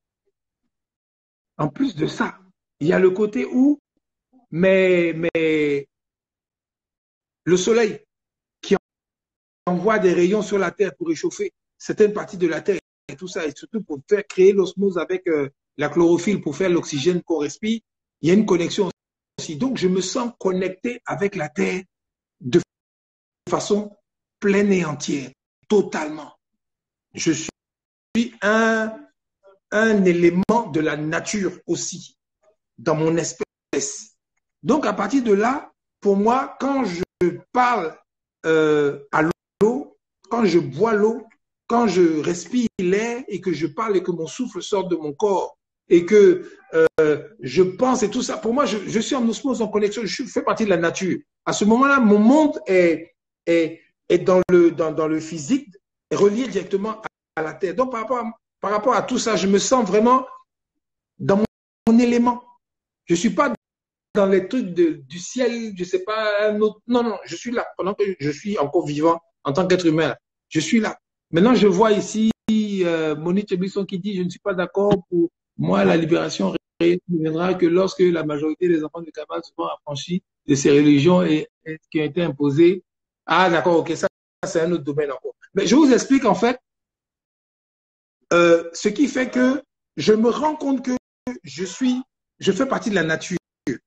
en plus de ça, il y a le côté où mais, mais le soleil qui envoie des rayons sur la Terre pour réchauffer certaines parties de la Terre et tout ça, et surtout pour faire créer l'osmose avec euh, la chlorophylle pour faire l'oxygène qu'on respire, il y a une connexion aussi. Donc, je me sens connecté avec la Terre de façon pleine et entière, totalement. Je suis un, un élément de la nature aussi, dans mon espèce. Donc, à partir de là, pour moi, quand je parle euh, à l'eau, quand je bois l'eau, quand je respire l'air et que je parle et que mon souffle sort de mon corps et que euh, je pense et tout ça, pour moi, je, je suis en osmose, en connexion, je fais partie de la nature. À ce moment-là, mon monde est, est, est dans, le, dans, dans le physique, relié directement à, à la Terre. Donc, par rapport à, par rapport à tout ça, je me sens vraiment dans mon, mon élément. Je ne suis pas dans les trucs de, du ciel, je ne sais pas, un autre. Non, non, je suis là. Pendant que je suis encore vivant en tant qu'être humain, je suis là. Maintenant, je vois ici euh, Monique Bisson qui dit « Je ne suis pas d'accord pour moi, la libération ne viendra que lorsque la majorité des enfants de Kabbale seront affranchis de ces religions et, et qui ont été imposées. » Ah, d'accord, ok, ça, c'est un autre domaine encore. Mais je vous explique en fait euh, ce qui fait que je me rends compte que je suis, je fais partie de la nature.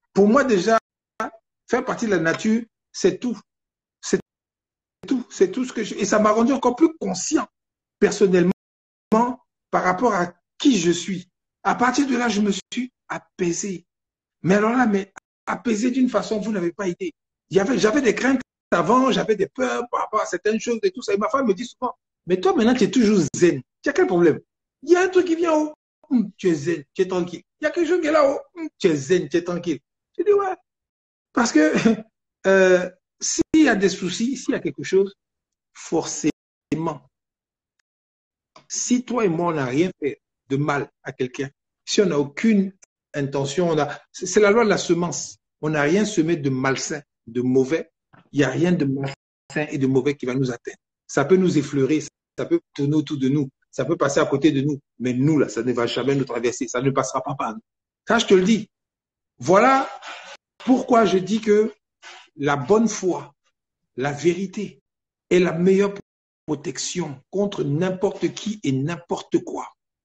Pour moi, déjà, faire partie de la nature, c'est tout. C'est tout. C'est tout ce que je... Et ça m'a rendu encore plus conscient, personnellement, par rapport à qui je suis. À partir de là, je me suis apaisé. Mais alors là, mais apaisé d'une façon, vous n'avez pas idée. J'avais des craintes avant, j'avais des peurs par rapport à certaines choses et tout ça. Et ma femme me dit souvent, mais toi maintenant, tu es toujours zen. Tu as quel problème? Il y a un truc qui vient haut, hum, tu es zen, tu es tranquille. Il y a quelque chose qui est là-haut, hum, tu es zen, tu es tranquille. Je dis, ouais. Parce que euh, s'il y a des soucis, s'il y a quelque chose, forcément, si toi et moi, on n'a rien fait de mal à quelqu'un, si on n'a aucune intention, on a, c'est la loi de la semence. On n'a rien semé de malsain, de mauvais. Il n'y a rien de malsain et de mauvais qui va nous atteindre. Ça peut nous effleurer, ça peut tourner autour de nous, ça peut passer à côté de nous. Mais nous, là, ça ne va jamais nous traverser, ça ne passera pas par nous. Ça, je te le dis. Voilà pourquoi je dis que la bonne foi, la vérité est la meilleure protection contre n'importe qui et n'importe quoi.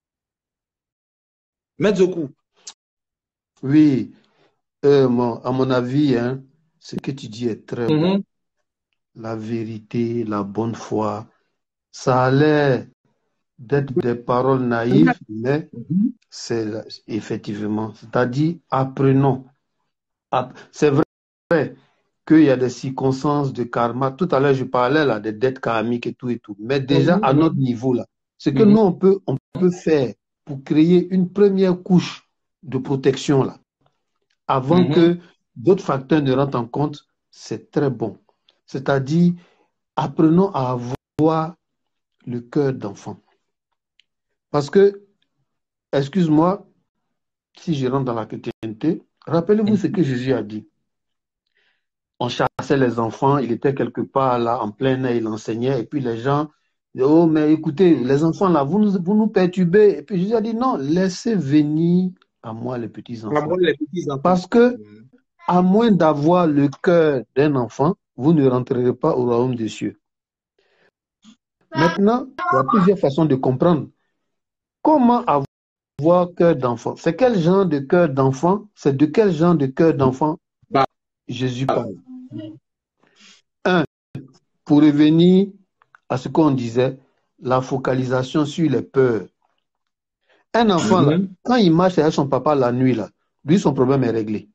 Metzoku. Oui, euh, mon- à mon avis, hein, ce que tu dis est très bon. Mhm. La vérité, la bonne foi, ça a l'air d'être des paroles naïves, mais Mhm. c'est la- effectivement, c'est-à-dire apprenons. App- C'est vrai qu'il y a des circonstances de karma. Tout à l'heure, je parlais là des dettes karmiques et tout et tout. Mais déjà, à Mhm. notre niveau là, ce que Mhm. nous, on peut, on peut faire pour créer une première couche de protection là, avant Mhm. que d'autres facteurs ne rentrent en compte, c'est très bon. C'est-à-dire, apprenons à avoir le cœur d'enfant. Parce que, excuse-moi, si je rentre dans la chrétienté, rappelez-vous ce que Jésus a dit. On chassait les enfants, il était quelque part là, en plein air, il enseignait, et puis les gens, oh, mais écoutez, les enfants là, vous nous, vous nous perturbez. Et puis Jésus a dit, non, laissez venir à moi les petits À enfants. moi, les petits enfants. Parce que, Mhm. à moins d'avoir le cœur d'un enfant, vous ne rentrerez pas au royaume des cieux. Maintenant, il y a plusieurs façons de comprendre. Comment avoir cœur d'enfant? C'est quel genre de cœur d'enfant? C'est de quel genre de cœur d'enfant Bah, Jésus parle? Un, pour revenir à ce qu'on disait, la focalisation sur les peurs. Un enfant, là, mhm. quand il marche avec son papa la nuit, là, lui, son problème est réglé.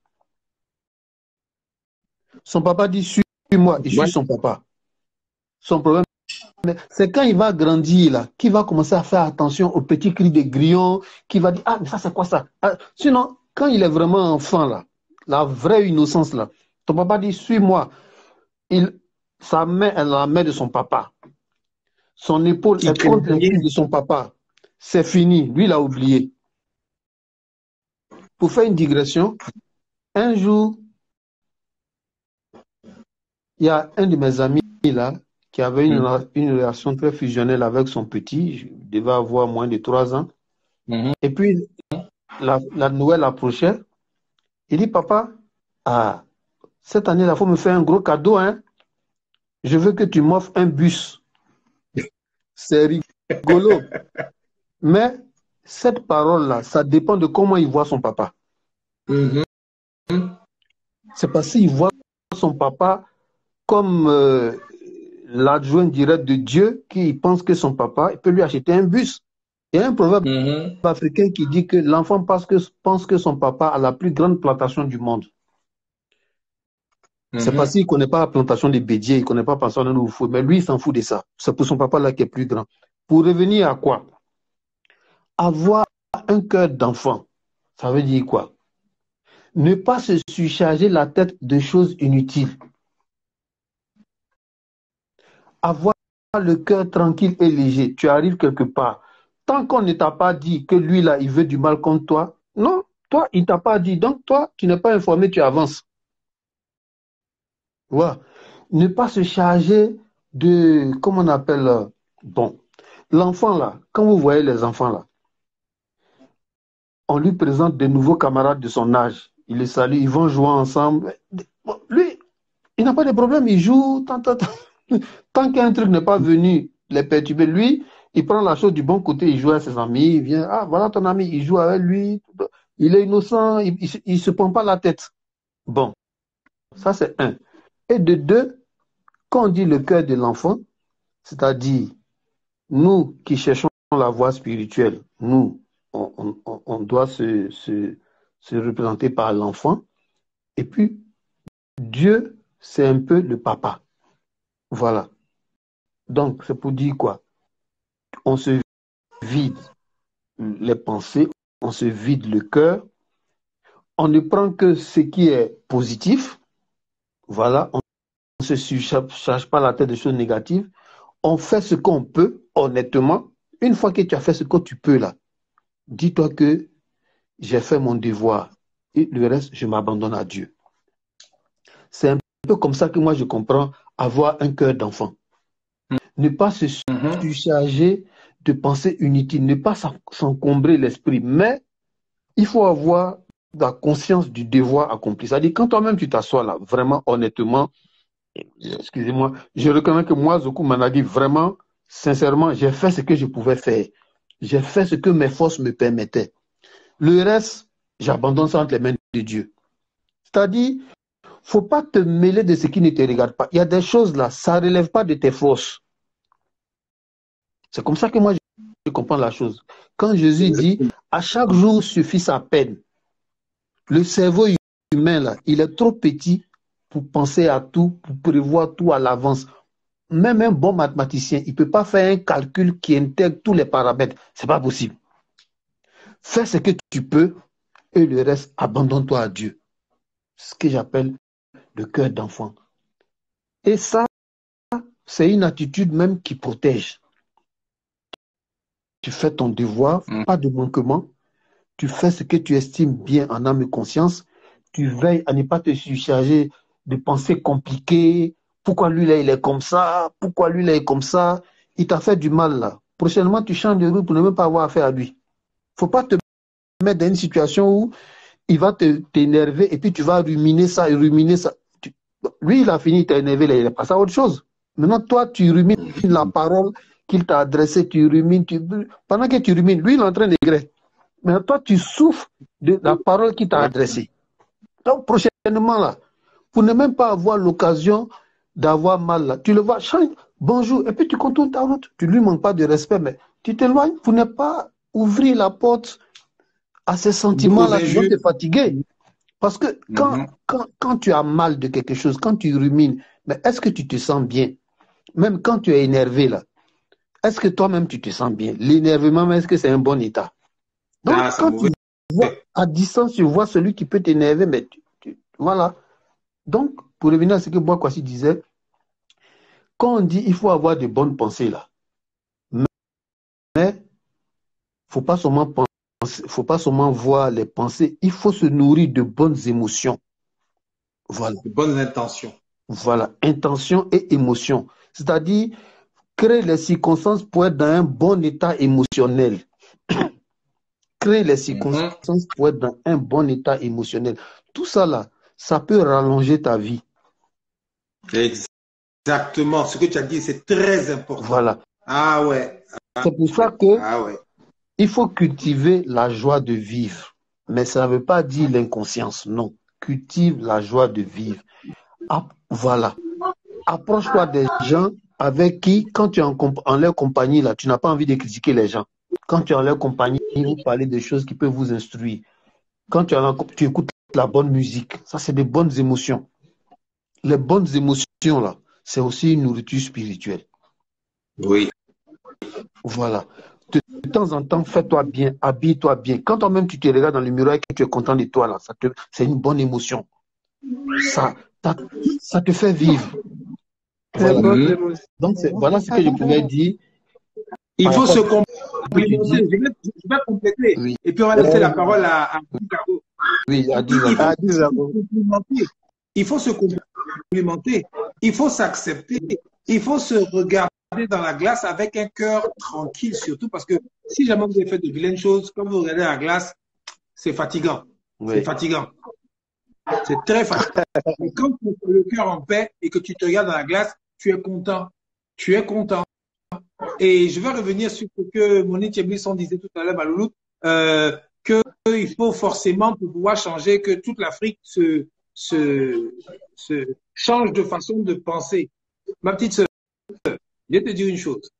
Son papa dit, suis-moi, il Ouais. suit son papa. Son problème, c'est quand il va grandir, là, qu'il va commencer à faire attention aux petits cris des grillons, qu'il va dire, ah, mais ça, c'est quoi ça? Ah, sinon, quand il est vraiment enfant, là, la vraie innocence, là, ton papa dit, suis-moi. Il, sa main est dans la main de son papa. Son épaule Qui est crée contre les rien. cuisses de son papa. C'est fini. Lui, il a oublié. Pour faire une digression, un jour, il y a un de mes amis là qui avait une, Mhm. une relation très fusionnelle avec son petit. Il devait avoir moins de trois ans. Mhm. Et puis, la, la Noël approchait. Il dit, papa, ah, cette année-là, il faut me faire un gros cadeau. Hein. Je veux que tu m'offres un bus. C'est rigolo. Mais cette parole-là, ça dépend de comment il voit son papa. Mhm. C'est parce qu'il voit son papa comme euh, l'adjoint direct de Dieu, qui pense que son papa il peut lui acheter un bus. Il y a un proverbe Mhm. africain qui dit que l'enfant pense que, pense que son papa a la plus grande plantation du monde. C'est parce Mhm. qu'il ne connaît pas la plantation des bédiers, il ne connaît pas la plantation de nouveau, mais lui, il s'en fout de ça. C'est pour son papa là qui est plus grand. Pour revenir à quoi? Avoir un cœur d'enfant, ça veut dire quoi? Ne pas se surcharger la tête de choses inutiles. Avoir le cœur tranquille et léger. Tu arrives quelque part. Tant qu'on ne t'a pas dit que lui, là, il veut du mal contre toi, non, toi, il ne t'a pas dit. Donc, toi, tu n'es pas informé, tu avances. Ouais. Ne pas se charger de, comment on appelle, euh, bon, l'enfant, là, quand vous voyez les enfants, là, on lui présente des nouveaux camarades de son âge. Il les salue, ils vont jouer ensemble. Bon, lui, il n'a pas de problème, il joue, tant, tant, tant. Tant qu'un truc n'est pas venu les perturber, lui, il prend la chose du bon côté, il joue avec ses amis, il vient, ah, voilà ton ami, il joue avec lui, il est innocent, il ne se prend pas la tête. Bon, ça c'est un. Et de deux, quand on dit le cœur de l'enfant, c'est-à-dire nous qui cherchons la voie spirituelle, nous, on, on, on doit se, se, se représenter par l'enfant. Et puis, Dieu, c'est un peu le papa. Voilà. Donc, c'est pour dire quoi? On se vide les pensées, on se vide le cœur, on ne prend que ce qui est positif. Voilà, on ne se charge pas la tête de choses négatives. On fait ce qu'on peut, honnêtement. Une fois que tu as fait ce que tu peux là, dis-toi que j'ai fait mon devoir et le reste, je m'abandonne à Dieu. C'est un peu comme ça que moi je comprends avoir un cœur d'enfant. Ne pas se surcharger de pensées inutiles, ne pas s'encombrer l'esprit, mais il faut avoir la conscience du devoir accompli. C'est-à-dire, quand toi-même tu t'assois là, vraiment, honnêtement, excusez-moi, je reconnais que moi, Zoku m'en a dit vraiment, sincèrement, j'ai fait ce que je pouvais faire. J'ai fait ce que mes forces me permettaient. Le reste, j'abandonne ça entre les mains de Dieu. C'est-à-dire, il ne faut pas te mêler de ce qui ne te regarde pas. Il y a des choses là, ça ne relève pas de tes forces. C'est comme ça que moi, je comprends la chose. Quand Jésus dit, à chaque jour suffit sa peine, le cerveau humain, là, il est trop petit pour penser à tout, pour prévoir tout à l'avance. Même un bon mathématicien, il ne peut pas faire un calcul qui intègre tous les paramètres. Ce n'est pas possible. Fais ce que tu peux et le reste, abandonne-toi à Dieu. Ce que j'appelle le cœur d'enfant. Et ça, c'est une attitude même qui protège. Tu fais ton devoir, mmh. pas de manquement. Tu fais ce que tu estimes bien en âme et conscience. Tu veilles à ne pas te surcharger de pensées compliquées. Pourquoi lui là il est comme ça? Pourquoi lui là il est comme ça? Il t'a fait du mal là. Prochainement, tu changes de route pour ne même pas avoir affaire à lui. Il ne faut pas te mettre dans une situation où il va t'énerver et puis tu vas ruminer ça et ruminer ça. Tu... Lui, il a fini de t'énerver, il est passé à autre chose. Maintenant, toi, tu rumines la parole qu'il t'a adressée, tu rumines. Tu... Pendant que tu rumines, lui, il est en train de regretter. Mais toi, tu souffres de la parole qu'il t'a adressée. Donc, prochainement, là, pour ne même pas avoir l'occasion d'avoir mal, là, tu le vois, change, bonjour, et puis tu contournes ta route. Tu ne lui manques pas de respect, mais tu t'éloignes pour ne pas ouvrir la porte à ces sentiments-là qui vont te fatiguer. Parce que quand, mm-hmm. quand, quand tu as mal de quelque chose, quand tu rumines, mais est-ce que tu te sens bien? Même quand tu es énervé, là, est-ce que toi-même tu te sens bien? L'énervement, est-ce que c'est un bon état? Donc, ah, quand tu vois à distance, tu vois celui qui peut t'énerver, mais tu, tu, voilà. Donc, pour revenir à ce que Boakwasi disait, quand on dit il faut avoir de bonnes pensées là, mais il ne faut pas seulement penser, faut pas seulement voir les pensées, il faut se nourrir de bonnes émotions. Voilà. De bonnes intentions. Voilà, intentions et émotions. C'est-à-dire, créer les circonstances pour être dans un bon état émotionnel. Créer les circonstances mm-hmm. pour être dans un bon état émotionnel. Tout ça là, ça peut rallonger ta vie. Exactement. Ce que tu as dit, c'est très important. Voilà. Ah ouais. Ah, c'est pour ça que ah ouais. il faut cultiver la joie de vivre. Mais ça ne veut pas dire l'inconscience. Non. Cultive la joie de vivre. Ah, voilà. Approche-toi des gens avec qui, quand tu es en, en leur compagnie, là, tu n'as pas envie de critiquer les gens. Quand tu es en leur compagnie, vous parlez de choses qui peuvent vous instruire. Quand tu, en, tu écoutes la bonne musique, ça c'est des bonnes émotions. Les bonnes émotions, là, c'est aussi une nourriture spirituelle. Oui. Voilà. De, de temps en temps, fais-toi bien, habille-toi bien. Quand toi-même tu te regardes dans le miroir et que tu es content de toi, là, ça te, c'est une bonne émotion. Ça, ça, ça te fait vivre. Voilà. Mmh. Donc, c'est, voilà ce que je pouvais dire. Il faut se complémenter. Je vais, je vais compléter. Oui. Et puis, on va laisser euh, la parole à, à Gabo. Oui, à Gabo. Il faut se complimenter. Il faut s'accepter. Il faut se regarder dans la glace avec un cœur tranquille, surtout parce que si jamais vous avez fait de vilaines choses, quand vous regardez la glace, c'est fatigant. Oui. C'est fatigant. C'est très fatigant. Mais quand tu as le cœur en paix et que tu te regardes dans la glace, tu es content. Tu es content. Et je vais revenir sur ce que Monique Cheblisson disait tout à l'heure, Malouloute, euh, qu'il faut forcément, pour pouvoir changer, que toute l'Afrique se, se, se changent de façon de penser. Ma petite sœur, je vais te dire une chose.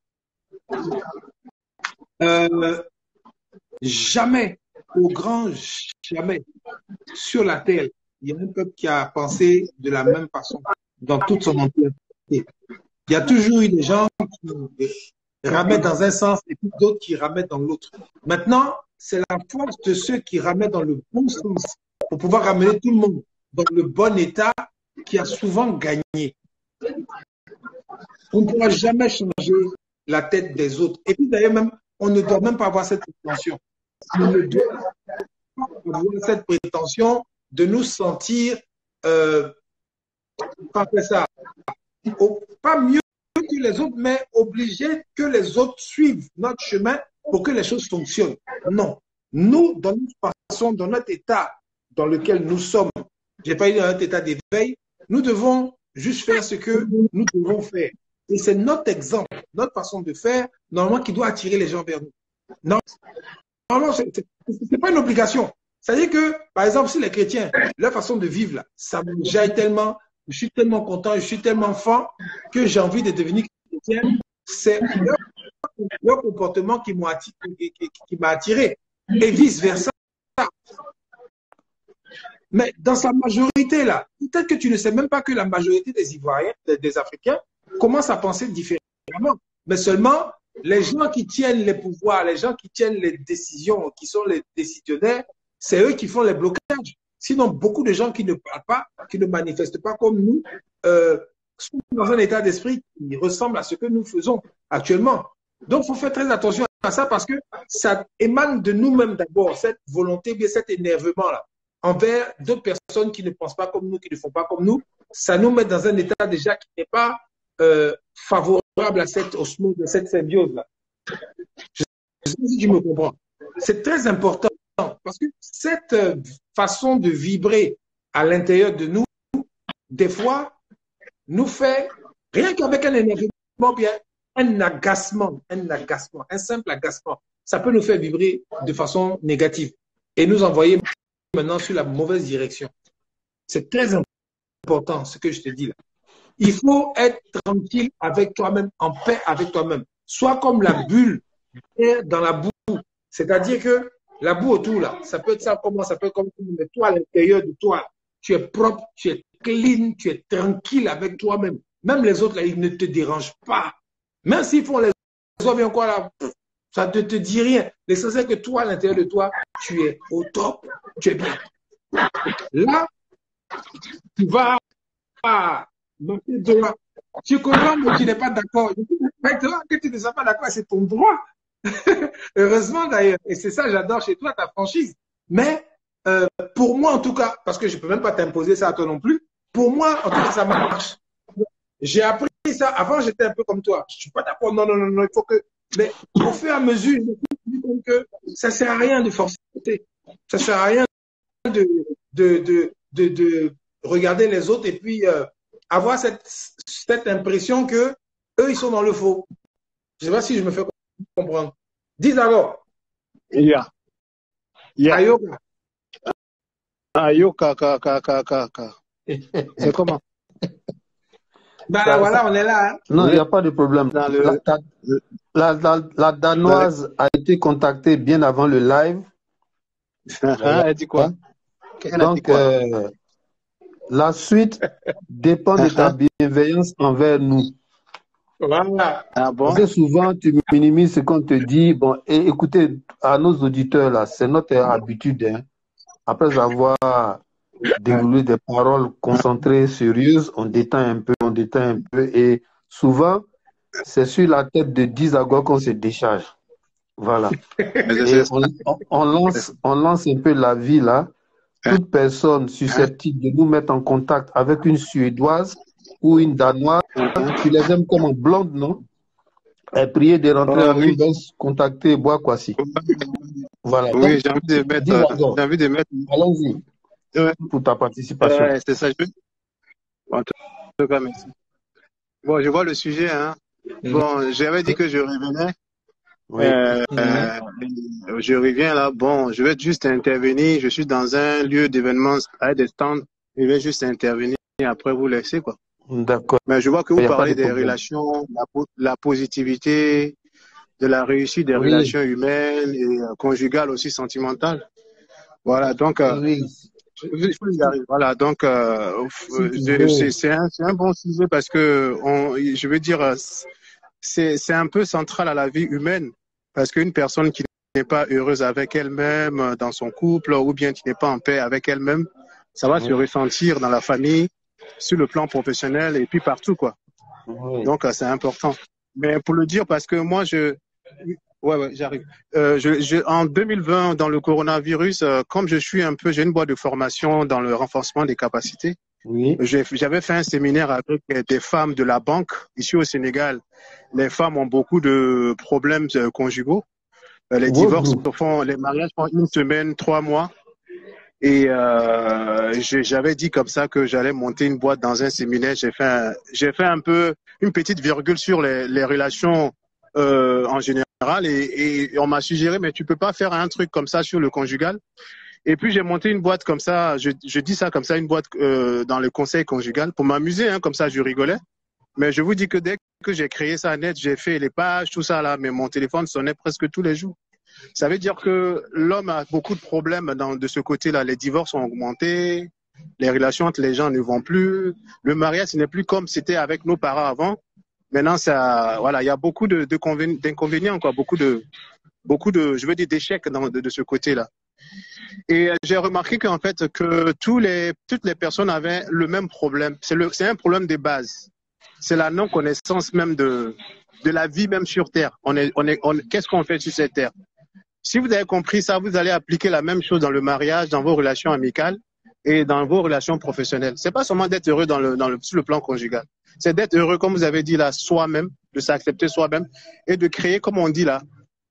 Euh, jamais, au grand jamais, sur la terre, il y a un peuple qui a pensé de la même façon dans toute son entièreté. Il y a toujours eu des gens qui ramènent dans un sens et puis d'autres qui ramènent dans l'autre. Maintenant, c'est la force de ceux qui ramènent dans le bon sens pour pouvoir ramener tout le monde dans le bon état qui a souvent gagné. On ne pourra jamais changer la tête des autres. Et puis d'ailleurs, même, on ne doit même pas avoir cette prétention. On ne doit pas avoir cette prétention de nous sentir, euh, pas ça, pas mieux que les autres, mais obligés que les autres suivent notre chemin pour que les choses fonctionnent. Non. Nous, dans notre façon, dans notre état dans lequel nous sommes, je n'ai pas eu dans notre état d'éveil, nous devons juste faire ce que nous devons faire. Et c'est notre exemple, notre façon de faire, normalement, qui doit attirer les gens vers nous. Non, normalement, ce n'est pas une obligation. C'est-à-dire que, par exemple, si les chrétiens, leur façon de vivre, là, ça me jaille tellement, je suis tellement content, je suis tellement fort que j'ai envie de devenir chrétien. C'est leur, leur comportement qui m'a attiré, qui, qui, qui m'a attiré. Et vice-versa. Mais dans sa majorité, là, peut-être que tu ne sais même pas que la majorité des Ivoiriens, des, des Africains, commencent à penser différemment. Mais seulement, les gens qui tiennent les pouvoirs, les gens qui tiennent les décisions, qui sont les décisionnaires, c'est eux qui font les blocages. Sinon, beaucoup de gens qui ne parlent pas, qui ne manifestent pas comme nous, euh, sont dans un état d'esprit qui ressemble à ce que nous faisons actuellement. Donc, il faut faire très attention à ça parce que ça émane de nous-mêmes d'abord, cette volonté, bien cet énervement-là, envers d'autres personnes qui ne pensent pas comme nous, qui ne font pas comme nous. Ça nous met dans un état déjà qui n'est pas euh, favorable à cette osmose, à cette symbiose-là. Je ne sais pas si tu me comprends. C'est très important parce que cette façon de vibrer à l'intérieur de nous, des fois, nous fait, rien qu'avec un énervement, bien, un agacement, un agacement, un simple agacement, ça peut nous faire vibrer de façon négative et nous envoyer maintenant sur la mauvaise direction. C'est très important ce que je te dis là. Il faut être tranquille avec toi-même, en paix avec toi-même. Sois comme la bulle dans la boue. C'est-à-dire que la boue autour là, ça peut être ça comment, ça peut être comme mais toi à l'intérieur de toi, tu es propre, tu es clean, tu es tranquille avec toi-même. Même les autres là, ils ne te dérangent pas. Même s'ils font les autres bien quoi là, ça ne te, te dit rien. L'essentiel c'est que toi à l'intérieur de toi, tu es au top, tu es bien. Là, tu vas à marcher droit. Tu connais, mais tu n'es pas d'accord. Maintenant que tu ne sois pas d'accord, c'est ton droit. Heureusement d'ailleurs. Et c'est ça, j'adore chez toi, ta franchise. Mais euh, pour moi, en tout cas, parce que je ne peux même pas t'imposer ça à toi non plus, pour moi, en tout cas, ça marche. J'ai appris ça. Avant, j'étais un peu comme toi. Je ne suis pas d'accord. Non, non, non, non, il faut que. Mais au fur et à mesure, je me suis compte que ça ne sert à rien de forcer. Ça ne sert à rien de, de, de, de, de regarder les autres et puis euh, avoir cette, cette impression que eux, ils sont dans le faux. Je ne sais pas si je me fais comprendre. Dis d'abord. Yeah. Yeah. Ayoka. Ayoka, ka, ka, ka, ka, ka. C'est comment? Ben bah, voilà, on est là. Hein. Non, il n'y a pas de problème. Dans le... la, la, la, la Danoise a été contactée bien avant le live. Ah, elle dit quoi? Donc, dit quoi euh, la suite dépend de ta bienveillance envers nous. Voilà. Ah bon? Parce que souvent, tu minimises ce qu'on te dit. Bon, et écoutez, à nos auditeurs, là, c'est notre habitude. Hein. Après avoir déroulé des paroles concentrées, sérieuses, on détend un peu, on détend un peu. Et souvent, c'est sur la tête de dix agouas qu'on se décharge. Voilà. Et on, on, on, lance, on lance un peu la vie, là. Toute personne susceptible de nous mettre en contact avec une Suédoise ou une Danoise, tu les aimes comme en blonde, non? Et prier de rentrer oh, en oui. Nous, contacter Boakwasi. Voilà. Oui, j'ai envie de mettre. J'ai envie de mettre. Allons-y. Ouais. Pour ta participation. Ouais, c'est ça. Je... En tout cas, merci. Bon, je vois le sujet. Hein. Mm. Bon, j'avais dit que je revenais. Oui. Euh, mm. euh, je reviens là. Bon, je vais juste intervenir. Je suis dans un lieu d'événement avec des stands Je vais juste intervenir et après vous laisser, quoi. D'accord. Mais je vois que vous Il y a pas parlez de des problème. relations, la, po- la positivité, de la réussite des Oui, relations humaines et euh, conjugales aussi sentimentales. Voilà, donc, euh, oui. je je peux y arriver. Voilà, donc, euh, Si tu je- veux. c'est c'est un, c'est un bon sujet parce que, on, je veux dire, euh, c'est c'est un peu central à la vie humaine parce qu'une personne qui n'est pas heureuse avec elle-même, euh, dans son couple, ou bien qui n'est pas en paix avec elle-même, ça va se Oui. ressentir dans la famille, sur le plan professionnel et puis partout, quoi. Oui. Donc, euh, c'est important. Mais pour le dire, parce que moi, je... Ouais, ouais, j'arrive. Euh, je, je, en deux mille vingt, dans le coronavirus, euh, comme je suis un peu, j'ai une boîte de formation dans le renforcement des capacités. Oui. J'ai- J'avais fait un séminaire avec des femmes de la banque ici au Sénégal. Les femmes ont beaucoup de problèmes euh, conjugaux. Euh, les Wow, divorces bro. se font, les mariages font une semaine, trois mois. Et euh, j'ai- j'avais dit comme ça que j'allais monter une boîte dans un séminaire. J'ai fait, un, j'ai fait un peu une petite virgule sur les, les relations euh, en général et, et on m'a suggéré mais tu peux pas faire un truc comme ça sur le conjugal. Et puis j'ai monté une boîte comme ça. Je, je dis ça comme ça, une boîte euh, dans le conseil conjugal pour m'amuser. Hein, comme ça, je rigolais. Mais je vous dis que dès que j'ai créé ça net, j'ai fait les pages, tout ça là, mais mon téléphone sonnait presque tous les jours. Ça veut dire que l'homme a beaucoup de problèmes dans, de ce côté-là. Les divorces ont augmenté, les relations entre les gens ne vont plus, le mariage ce n'est plus comme c'était avec nos parents avant. Maintenant, ça, voilà, il y a beaucoup de, de convén- d'inconvénients, quoi, beaucoup de, beaucoup de, je veux dire, d'échecs dans, de, de ce côté-là. Et j'ai remarqué qu'en fait, que tous les, toutes les personnes avaient le même problème. C'est le, c'est un problème de base. C'est la non-connaissance même de, de la vie même sur Terre. On est, on est, on, qu'est-ce qu'on fait sur cette Terre? Si vous avez compris ça, vous allez appliquer la même chose dans le mariage, dans vos relations amicales et dans vos relations professionnelles. C'est pas seulement d'être heureux dans le, dans le, sur le plan conjugal. C'est d'être heureux, comme vous avez dit là, soi-même, de s'accepter soi-même et de créer, comme on dit là.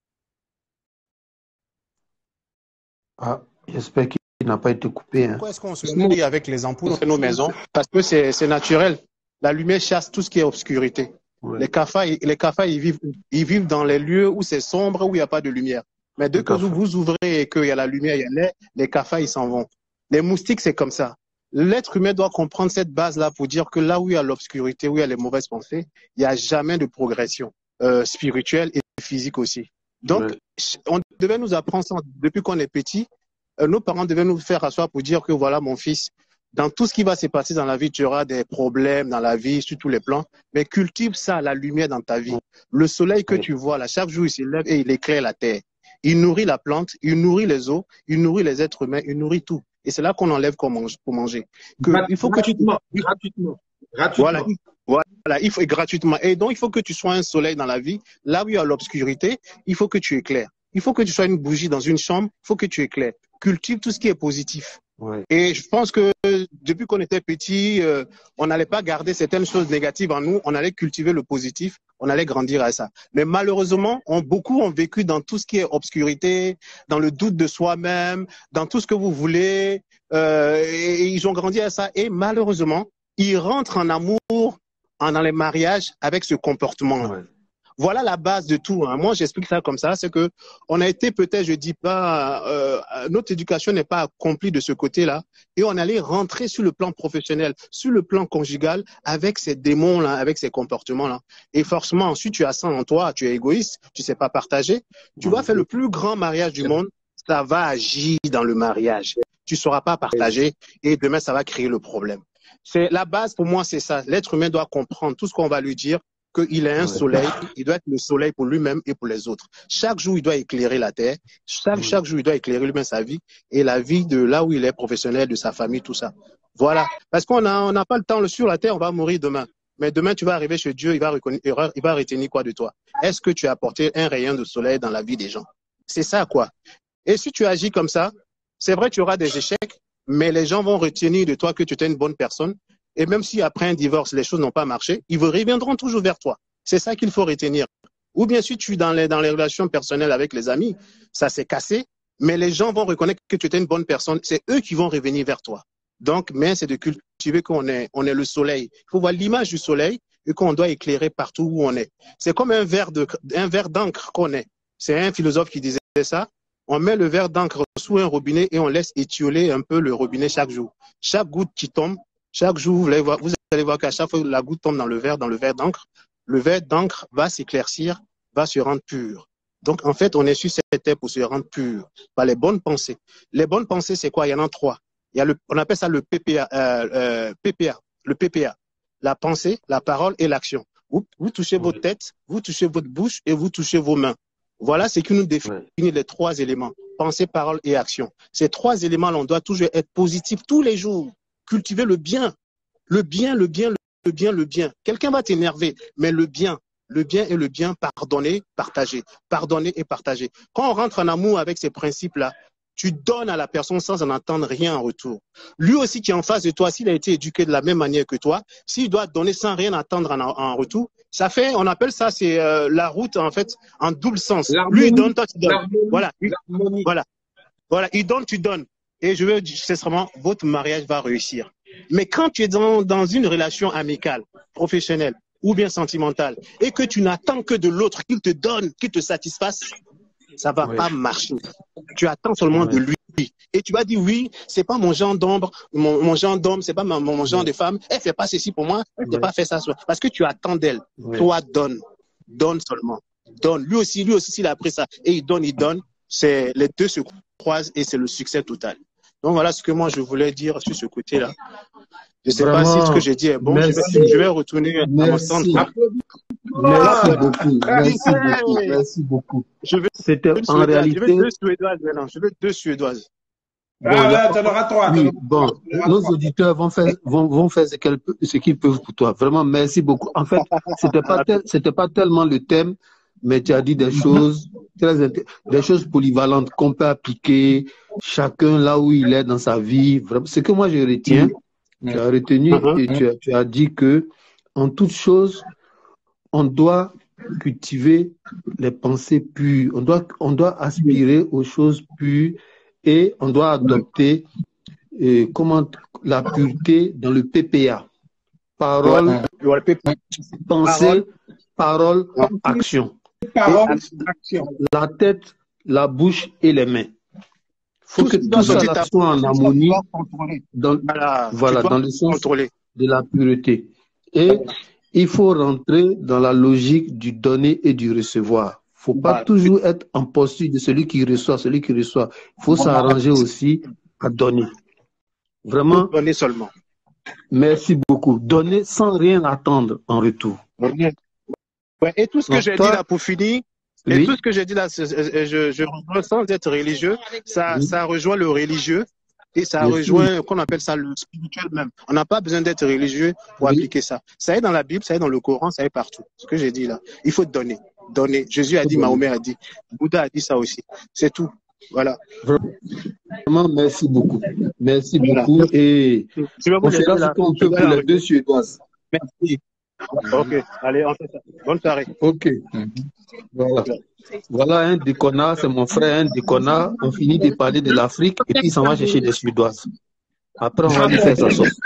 Ah, j'espère qu'il n'a pas été coupé. Hein. Pourquoi est-ce qu'on se marie avec les ampoules dans nos maisons? Parce que c'est, c'est naturel. La lumière chasse tout ce qui est obscurité. Oui. Les cafards, les cafards, ils vivent, ils vivent dans les lieux où c'est sombre, où il n'y a pas de lumière. Mais dès Tout que à vous, fait. vous ouvrez et qu'il y a la lumière, il y a l'air, les cafards, ils s'en vont. Les moustiques, c'est comme ça. L'être humain doit comprendre cette base-là pour dire que là où il y a l'obscurité, où il y a les mauvaises pensées, il n'y a jamais de progression euh, spirituelle et physique aussi. Donc, Oui. on devait nous apprendre ça depuis qu'on est petit. Euh, nos parents devaient nous faire asseoir pour dire que voilà, mon fils, dans tout ce qui va se passer dans la vie, tu auras des problèmes dans la vie, sur tous les plans, mais cultive ça, la lumière dans ta vie. Le soleil que Oui. tu vois là, chaque jour, il se lève et il éclaire la terre. Il nourrit la plante, il nourrit les eaux, il nourrit les êtres humains, il nourrit tout. Et c'est là qu'on enlève pour manger. Pour manger. Que, il faut que tu... Gratuitement, gratuitement, Voilà, gratuitement. voilà, il faut et gratuitement. Et donc, il faut que tu sois un soleil dans la vie. Là où il y a l'obscurité, il faut que tu éclaires. Il faut que tu sois une bougie dans une chambre, il faut que tu éclaires. Cultive tout ce qui est positif. Oui. Et je pense que depuis qu'on était petit, euh, on n'allait pas garder certaines choses négatives en nous, on allait cultiver le positif, on allait grandir à ça. Mais malheureusement, on, beaucoup ont vécu dans tout ce qui est obscurité, dans le doute de soi-même, dans tout ce que vous voulez, euh, et, et ils ont grandi à ça. Et malheureusement, ils rentrent en amour en, dans les mariages avec ce comportement-là. Oui. Voilà la base de tout. Hein. Moi, j'explique ça comme ça, c'est que on a été peut-être, je dis pas, euh, notre éducation n'est pas accomplie de ce côté-là, et on allait rentrer sur le plan professionnel, sur le plan conjugal, avec ces démons-là, avec ces comportements-là. Et forcément, ensuite, tu as ça en toi, tu es égoïste, tu sais pas partager. Tu vas faire le plus grand mariage du monde, ça va agir dans le mariage. Tu sauras pas partager, et demain, ça va créer le problème. C'est la base pour moi, c'est ça. L'être humain doit comprendre tout ce qu'on va lui dire. Qu'il est un soleil, il doit être le soleil pour lui-même et pour les autres. Chaque jour, il doit éclairer la terre. Chaque, chaque jour, il doit éclairer lui-même sa vie et la vie de là où il est professionnel, de sa famille, tout ça. Voilà. Parce qu'on a, on n'a pas le temps sur la terre, on va mourir demain. Mais demain, tu vas arriver chez Dieu, il va reconnaître, il va retenir quoi de toi? Est-ce que tu as apporté un rayon de soleil dans la vie des gens? C'est ça, quoi. Et si tu agis comme ça, c'est vrai, tu auras des échecs, mais les gens vont retenir de toi que tu es une bonne personne. Et même si après un divorce, les choses n'ont pas marché, ils reviendront toujours vers toi. C'est ça qu'il faut retenir. Ou bien si tu es dans les, dans les relations personnelles avec les amis, ça s'est cassé, mais les gens vont reconnaître que tu es une bonne personne. C'est eux qui vont revenir vers toi. Donc, mais c'est de cultiver qu'on est, on est le soleil. Il faut voir l'image du soleil et qu'on doit éclairer partout où on est. C'est comme un verre de, un verre d'encre qu'on est. C'est un philosophe qui disait ça. On met le verre d'encre sous un robinet et on laisse étioler un peu le robinet chaque jour. Chaque goutte qui tombe, chaque jour, vous allez voir, vous allez voir qu'à chaque fois que la goutte tombe dans le verre, dans le verre d'encre, le verre d'encre va s'éclaircir, va se rendre pur. Donc, en fait, on est sur cette terre pour se rendre pur par les bonnes pensées. Les bonnes pensées, c'est quoi? Il y en a trois. Il y a le, on appelle ça le P P A, euh, euh, P P A, le P P A. La pensée, la parole et l'action. Vous, vous touchez Ouais. votre tête, vous touchez votre bouche et vous touchez vos mains. Voilà ce qui nous définit Ouais. les trois éléments. Pensée, parole et action. Ces trois éléments, on doit toujours être positif tous les jours. Cultiver le bien. Le bien, le bien, le bien, le bien. Quelqu'un va t'énerver, mais le bien. Le bien et le bien, pardonner, partager. Pardonner et partager. Quand on rentre en amour avec ces principes-là, tu donnes à la personne sans en attendre rien en retour. Lui aussi qui est en face de toi, s'il a été éduqué de la même manière que toi, s'il doit donner sans rien attendre en, en retour, ça fait, on appelle ça, c'est euh, la route en fait en double sens. Lui il donne, toi tu donnes. Voilà, il, voilà, voilà, il donne, tu donnes. Et je veux dire sincèrement, votre mariage va réussir. Mais quand tu es dans, dans une relation amicale, professionnelle ou bien sentimentale, et que tu n'attends que de l'autre qu'il te donne, qu'il te satisfasse, ça va Ouais. pas marcher. Tu attends seulement Ouais. de lui. Et tu vas dire, oui, c'est pas mon genre d'ombre, mon, mon genre d'homme, c'est pas ma, mon, mon genre Ouais. de femme. Elle fait pas ceci pour moi, elle ne Ouais. pas fait ça. Parce que tu attends d'elle. Ouais. Toi, donne. Donne seulement. Donne. Lui aussi, lui aussi, s'il a appris ça et il donne, il donne, c'est, les deux se croisent et c'est le succès total. Donc voilà ce que moi je voulais dire sur ce côté-là. Je sais pas si ce que j'ai dit est bon. Je vais, Merci. je vais retourner à mon stand. Merci. quoi. Merci beaucoup. Merci Hey! beaucoup. Merci beaucoup. Je veux C'était une en Suédoise. Je veux réalité. deux Suédoises maintenant. Je veux deux Suédoises. Bon, il y Ah, a- ouais, t'en auras trois. Oui, t'en auras bon, trois, t'en auras nos trois. auditeurs vont faire, vont, vont faire ce qu'elles pe- ce qu'ils peuvent pour toi. Vraiment, merci beaucoup. En fait, c'était pas tel, c'était pas tellement le thème, mais tu as dit des choses très, inté- des choses polyvalentes qu'on peut appliquer chacun là où il est dans sa vie. Vraiment, ce que moi je retiens, tu as retenu Mhm. et tu as, tu as dit que en toute chose, on doit cultiver les pensées pures. On doit, on doit aspirer aux choses pures et on doit adopter euh, comment, la pureté dans le P P A. Parole, Ouais. Ouais, P- pensée, parole, Ouais. action. Parole, Et- action. La tête, la bouche et les mains. Faut Tout que ce qui doit tout ça sortir là ta soit en bouche, tu harmonie dois contrôler. dans, Voilà, voilà, tu dois dans le sens contrôler. de la pureté. Et il faut rentrer dans la logique du donner et du recevoir. Faut pas Voilà. toujours être en posture de celui qui reçoit, celui qui reçoit. Il faut Voilà. s'arranger aussi à donner. Faut Vraiment, donner seulement. merci beaucoup. Donner sans rien attendre en retour. Ouais. Ouais. Et tout ce que Donc j'ai dit toi, là pour finir, et oui, tout ce que j'ai dit là, c'est- c'est- je, je rejoins sans être religieux, ça, oui, ça rejoint le religieux et ça bien sûr, rejoint, qu'on appelle ça le spirituel même. On n'a pas besoin d'être religieux pour oui, appliquer ça. Ça est dans la Bible, ça est dans le Coran, ça est partout. Ce que j'ai dit là. Il faut donner. Donner. Jésus a faut dit, donner. Mahomet a dit, Bouddha a dit ça aussi. C'est tout. Voilà. Vraiment, merci beaucoup. Merci Voilà. beaucoup et Je vais vous on laisser fera ce là. qu'on Je peut vais pour les arrêter. deux Suédoises. Merci. Ok. Allez, on fait ça. Bonne soirée. Ok, voilà. Voilà un déconnard, c'est mon frère, un déconnard. On finit de parler de l'Afrique et puis il s'en va chercher des Suédoises. Après, on va lui faire sa sauce.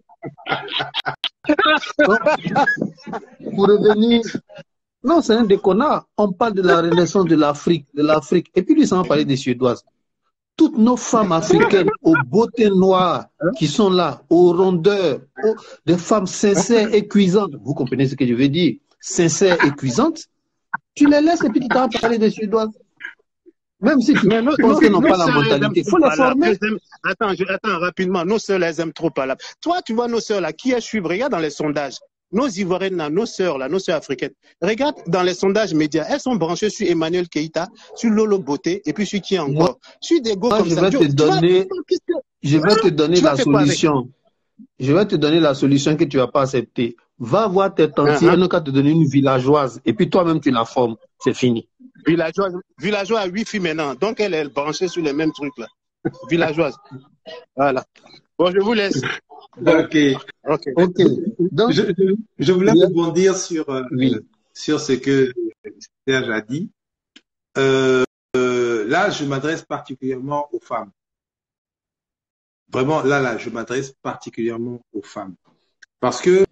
Donc, pour revenir, non, c'est un déconnard. On parle de la renaissance de l'Afrique, de l'Afrique. Et puis lui, s'en va parler des Suédoises. Toutes nos femmes africaines aux beautés noires qui sont là, aux rondeurs, aux- des femmes sincères et cuisantes. Vous comprenez ce que je veux dire? Sincères et cuisantes. Tu les laisses et puis tu t'en vas parler des Suédoises. Même si tu Mais nos, penses nos, qu'elles n'ont nos pas la sœurs, elles aiment mentalité, il trop faut les parler. former. Elles aiment- Attends, je, attends, rapidement. Nos sœurs, elles aiment trop parler. Toi, tu vois nos sœurs là, qui elles suivent? Regarde dans les sondages. Nos Ivoiriennes là, nos sœurs là, nos sœurs africaines. Regarde dans les sondages médias. Elles sont branchées sur Emmanuel Keïta, sur Lolo Beauté, et puis sur qui Moi, encore? Sur des go moi, comme je ça. vais Tu, te tu vas, donner, qu'est-ce que- je vais te donner tu vas la faire quoi avec? solution. Je vais te donner la solution que tu vas pas accepter. Va voir tes tantes, Uh-huh. elles n'ont qu'à te donner une villageoise. Et puis toi-même, tu la formes. C'est fini. Villageoise, villageoise à huit filles maintenant. Donc elle est branchée sur les mêmes trucs là. Villageoise. Voilà. Bon, je vous laisse. Ok. Ok. Ok. Donc, Je, je, je voulais il y a- rebondir sur, euh, oui. sur ce que Serge a dit. Euh, euh, là, je m'adresse particulièrement aux femmes. Vraiment, là, là, je m'adresse particulièrement aux femmes. Parce que,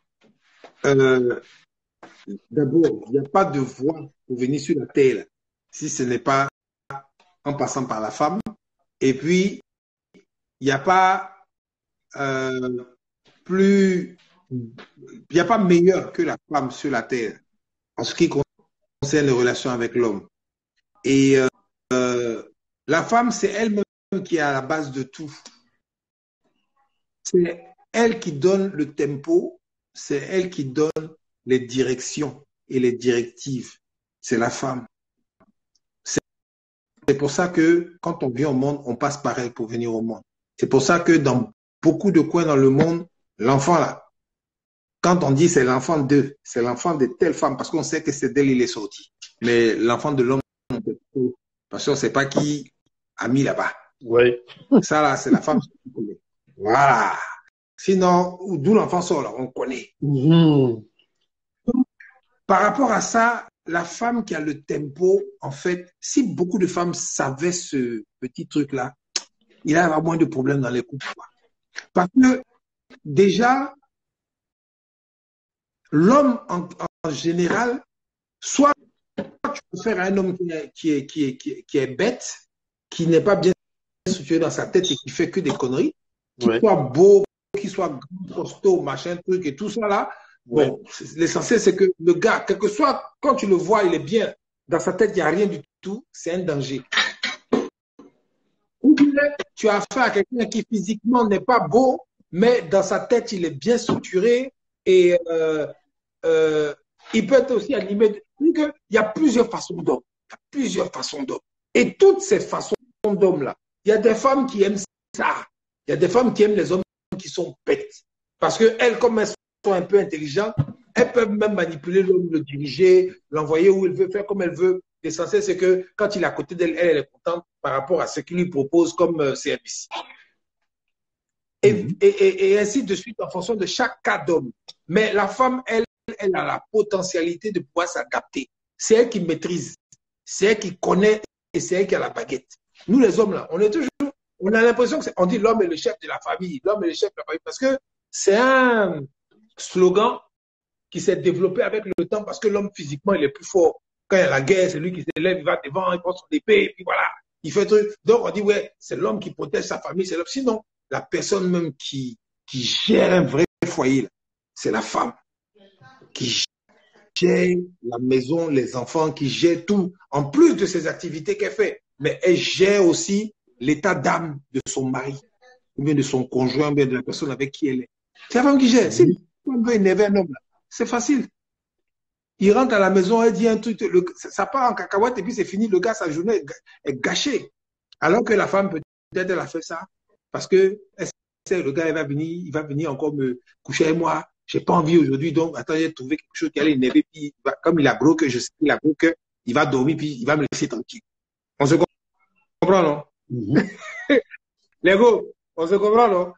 euh, d'abord, il n'y a pas de voie pour venir sur la terre. si ce n'est pas en passant par la femme. Et puis, il n'y a pas euh, plus, il n'y a pas meilleur que la femme sur la terre en ce qui concerne les relations avec l'homme. Et euh, euh, la femme, c'est elle-même qui est à la base de tout. C'est elle qui donne le tempo, c'est elle qui donne les directions et les directives. C'est la femme. C'est pour ça que quand on vient au monde, on passe par elle pour venir au monde. C'est pour ça que dans beaucoup de coins dans le monde, l'enfant là, quand on dit c'est l'enfant d'eux, c'est l'enfant de telle femme, parce qu'on sait que c'est d'elle il est sorti. Mais l'enfant de l'homme, parce qu'on ne sait pas qui a mis là-bas. Oui. Ça là, c'est la femme. Voilà. Sinon, d'où l'enfant sort là, on connaît. Mmh. Par rapport à ça, la femme qui a le tempo, en fait, si beaucoup de femmes savaient ce petit truc-là, il y a moins de problèmes dans les couples. Parce que déjà, l'homme en, en général, soit tu peux faire un homme qui est, qui est, qui est, qui est, qui est bête, qui n'est pas bien structuré dans sa tête et qui fait que des conneries, qui Ouais. soit beau, qui soit grand, costaud, machin, truc et tout ça là. Bon, l'essentiel, c'est que le gars, quel que soit, quand tu le vois, il est bien. Dans sa tête, il n'y a rien du tout. C'est un danger. Ou bien, tu as affaire à quelqu'un qui physiquement n'est pas beau, mais dans sa tête, il est bien structuré et euh, euh, il peut être aussi animé. Il y a plusieurs façons d'hommes. Il y a plusieurs façons d'hommes. Et toutes ces façons d'hommes-là, il y a des femmes qui aiment ça. Il y a des femmes qui aiment les hommes qui sont bêtes. Parce qu'elles, comme elles sont un peu intelligentes, elles peuvent même manipuler l'homme, le diriger, l'envoyer où elle veut, faire comme elle veut. L'essentiel, c'est que quand il est à côté d'elle, elle, elle est contente par rapport à ce qu'il lui propose comme euh, service. Et, mm-hmm. et, et, et ainsi de suite en fonction de chaque cas d'homme. Mais la femme, elle, elle a la potentialité de pouvoir s'adapter. C'est elle qui maîtrise, c'est elle qui connaît et c'est elle qui a la baguette. Nous, les hommes, là, on est toujours, on a l'impression qu'on dit l'homme est le chef de la famille, l'homme est le chef de la famille, parce que c'est un slogan qui s'est développé avec le temps parce que l'homme physiquement il est plus fort. Quand il y a la guerre, c'est lui qui se lève, il va devant, il prend son épée, et puis voilà, il fait truc. Donc on dit ouais, c'est l'homme qui protège sa famille, c'est l'homme. Sinon, la personne même qui, qui gère un vrai foyer, c'est la femme qui gère la maison, les enfants, qui gère tout, en plus de ses activités qu'elle fait. Mais elle gère aussi l'état d'âme de son mari, ou bien de son conjoint, ou bien de la personne avec qui elle est. C'est la femme qui gère. Si on veut énerver un homme, c'est facile. Il rentre à la maison, elle dit un truc, le, ça part en cacahuète et puis c'est fini, le gars, sa journée est gâchée. Alors que la femme, peut-être, elle a fait ça parce que elle sait, le gars, il va venir, il va venir encore me coucher avec moi. J'ai pas envie aujourd'hui, donc attends, j'ai trouvé quelque chose qui allait énerver, puis va, comme il a broke, je sais qu'il a broke, il va dormir, puis il va me laisser tranquille. On se comprend, non? Mm-hmm. Les gars, on se comprend, non?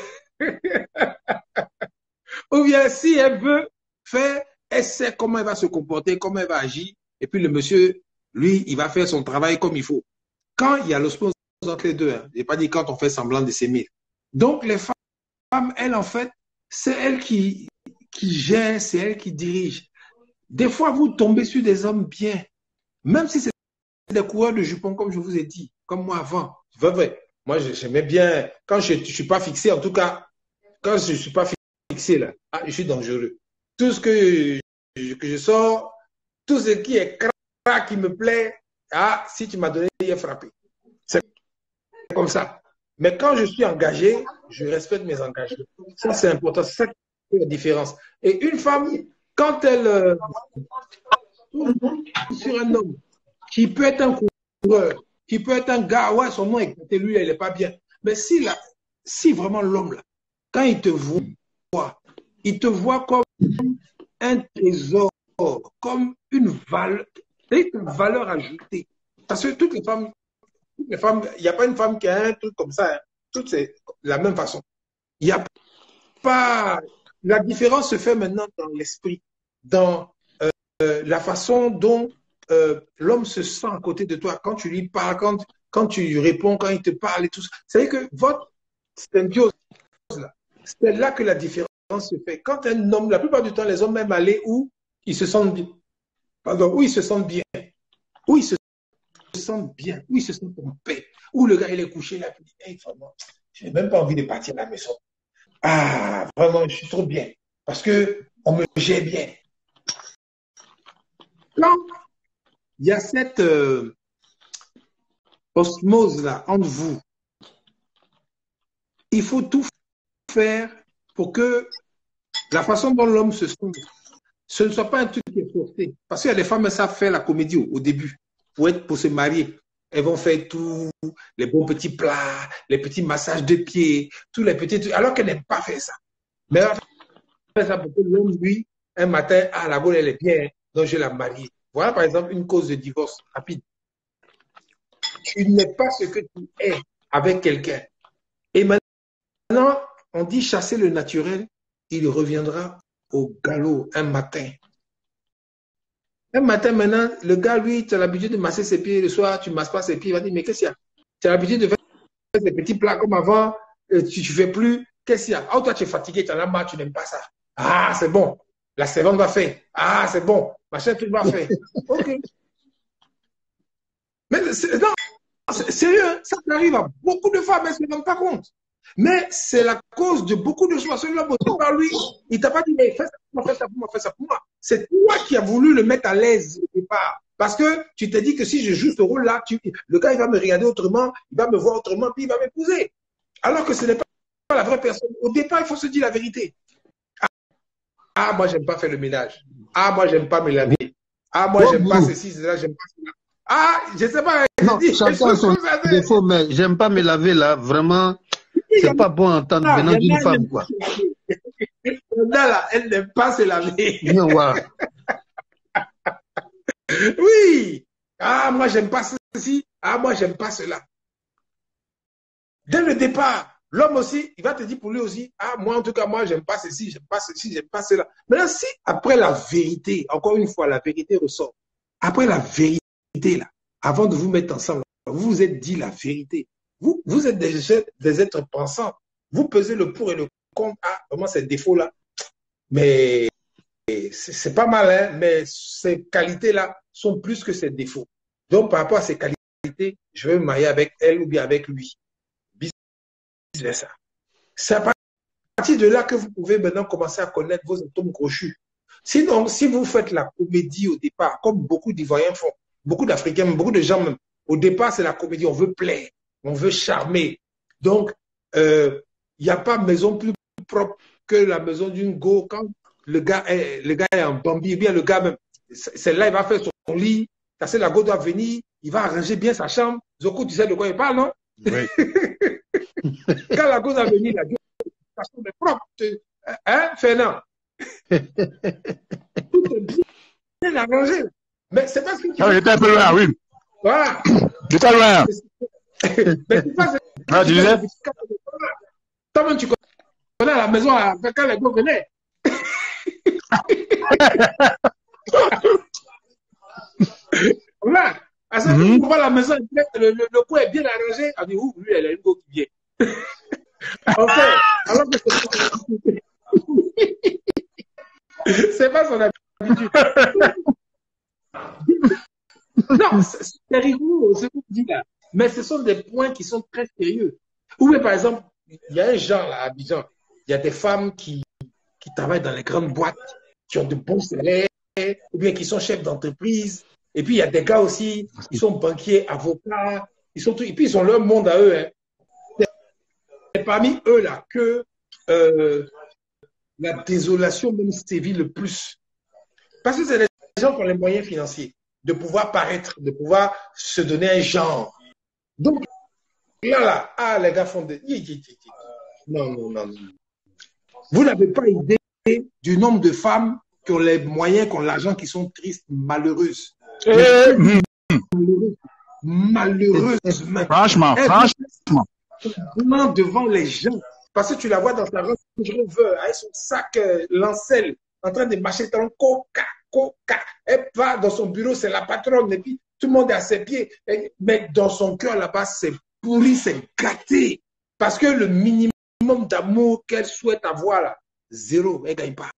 Ou bien si elle veut faire, elle sait comment elle va se comporter, comment elle va agir, et puis le monsieur, lui, il va faire son travail comme il faut. Quand il y a l'osmose entre les deux, hein, je n'ai pas dit quand on fait semblant de s'aimer. Donc les femmes, elles, en fait, c'est elles qui, qui gèrent, c'est elles qui dirigent. Des fois, vous tombez sur des hommes bien, même si c'est des coureurs de jupons, comme je vous ai dit, comme moi avant. C'est vrai. Moi, j'aimais bien, quand je ne suis pas fixé, en tout cas, quand je ne suis pas fixé, là, ah, je suis dangereux. Tout ce que je, que je sors, tout ce qui est crack, qui me plaît, ah, si tu m'as donné, il est frappé. C'est comme ça. Mais quand je suis engagé, je respecte mes engagements. Ça, c'est important. C'est ça qui fait la différence. Et une femme, quand elle euh, sur un homme qui peut être un coureur, qui peut être un gars, ouais, son nom est éclaté, lui, il n'est pas bien. Mais si, là, si vraiment l'homme, là, quand il te voit, il te voit comme un trésor, comme une valeur, une valeur ajoutée. Parce que toutes les femmes, toutes les femmes, il n'y a pas une femme qui a un truc comme ça, hein. Toutes c'est la même façon. Il n'y a pas. La différence se fait maintenant dans l'esprit, dans euh, la façon dont euh, l'homme se sent à côté de toi, quand tu lui parles, quand, quand tu lui réponds, quand il te parle et tout ça. C'est que votre symbiose, c'est là que la différence se fait. Quand un homme, la plupart du temps, les hommes aiment aller où ils se sentent bien. Pardon, où ils se sentent bien. Où ils se sentent bien, où ils se sentent en paix, où le gars il est couché là, il dit, hey, vraiment, je n'ai même pas envie de partir à la maison. Ah, vraiment, je suis trop bien, parce que on me gère bien. Quand il y a cette euh, osmose là entre vous, il faut tout faire pour que la façon dont l'homme se sent, ce ne soit pas un truc qui est forcé. Parce qu'il y a des femmes qui savent faire la comédie au, au début, pour, être, pour se marier. Elles vont faire tous les bons petits plats, les petits massages de pieds, tous les petits trucs, alors qu'elles n'aiment pas faire ça. Mais elles vont faire ça pour que l'homme, lui, un matin, ah, la bonne, elle est bien, donc je vais la marier. Voilà, par exemple, une cause de divorce rapide. Tu n'es pas ce que tu es avec quelqu'un. Et maintenant, on dit chasser le naturel, il reviendra au galop un matin. Un matin, maintenant, le gars, lui, tu as l'habitude de masser ses pieds. Le soir, tu ne masses pas ses pieds. Il va dire, mais qu'est-ce qu'il y a? Tu as l'habitude de faire des petits plats comme avant. Tu ne fais plus. Qu'est-ce qu'il y a? Ah, toi, tu es fatigué, tu en as marre, tu n'aimes pas ça. Ah, c'est bon. La servante va faire. Ah, c'est bon. Machin, tout va faire. OK. Mais non, c'est sérieux, ça arrive à beaucoup de femmes, elles ne se rendent pas compte. Mais c'est la cause de beaucoup de choses. Celui-là, par lui, il t'a pas dit, mais fais ça pour moi, fais ça pour moi, fais ça pour moi. C'est toi qui as voulu le mettre à l'aise au départ. Parce que tu t'es dit que si je joue ce rôle-là, tu... le gars, il va me regarder autrement, il va me voir autrement, puis il va m'épouser. Alors que ce n'est pas la vraie personne. Au départ, il faut se dire la vérité. Ah, ah moi, j'aime pas faire le ménage. Ah, moi, j'aime pas me laver. Ah, moi, j'aime pas ceci, cela, j'aime pas cela. Ah, je sais pas. Non, chacun a son défaut, mais j'aime pas me laver là, vraiment. C'est pas bon à entendre venant d'une femme, quoi. Là, elle n'aime pas se laver. Non, voilà. Oui. Ah, moi, j'aime pas ceci. Ah, moi, j'aime pas cela. Dès le départ, l'homme aussi, il va te dire pour lui aussi, ah, moi, en tout cas, moi, j'aime pas ceci, j'aime pas ceci, j'aime pas cela. Maintenant, si après la vérité, encore une fois, la vérité ressort, après la vérité, là, avant de vous mettre ensemble, vous vous êtes dit la vérité. Vous, vous êtes des, des êtres pensants. Vous pesez le pour et le contre. Ah, vraiment, ces défauts-là. Mais c'est pas mal, hein, mais ces qualités-là sont plus que ces défauts. Donc, par rapport à ces qualités, je vais me marier avec elle ou bien avec lui. Vice-versa. C'est à partir de là que vous pouvez maintenant commencer à connaître vos atomes crochus. Sinon, si vous faites la comédie au départ, comme beaucoup d'Ivoiriens font, beaucoup d'Africains, beaucoup de gens même, au départ, c'est la comédie, on veut plaire. On veut charmer. Donc, il euh, n'y a pas maison plus propre que la maison d'une go. Quand le gars est, le gars est en bambi, eh bien le gars même, c'est là, il va faire son lit. Parce que la go doit venir, il va arranger bien sa chambre. Zoko, tu sais de quoi il parle, non? Oui. Quand la go doit venir, la go, sa chambre est propre. Hein, Fernand? Tout est bien arrangé. Mais c'est parce que... Ah, j'étais un peu loin, oui. Voilà. J'étais loin. Mais tu passes, ah, tu disais? Toi-même, tu connais à la maison quand les gars venaient. Voilà. À ce moment, on voit la maison, le, le, le coin est bien arrangé. On dit, ouh, lui, elle a une go qui vient. Enfin, alors que c'est pas son habitude. Non, c'est rigolo, ce que tu dis là. Mais ce sont des points qui sont très sérieux. Ou bien, par exemple, il y a un genre là, à Abidjan, il y a des femmes qui, qui travaillent dans les grandes boîtes, qui ont de bons salaires, ou bien qui sont chefs d'entreprise. Et puis, il y a des gars aussi, qui sont banquiers, avocats, ils sont tout, et puis ils ont leur monde à eux. Hein. C'est parmi eux là que euh, la désolation même sévit le plus. Parce que c'est des gens qui ont les moyens financiers de pouvoir paraître, de pouvoir se donner un genre. Donc, là, là, ah, les gars font des... Non, non, non, non. Vous n'avez pas idée du nombre de femmes qui ont les moyens, qui ont l'argent, qui sont tristes, malheureuses. Euh... Malheureuses. Malheureuses. Franchement, franchement. Devant les gens. Parce que tu la vois dans sa robe, avec son sac euh, lancel, en train de marcher dans le coca, coca. Elle va dans son bureau, c'est la patronne, et puis tout le monde est à ses pieds. Et, mais dans son cœur, là-bas, c'est pourri, c'est gâté. Parce que le minimum d'amour qu'elle souhaite avoir, là, zéro, elle ne gagne pas.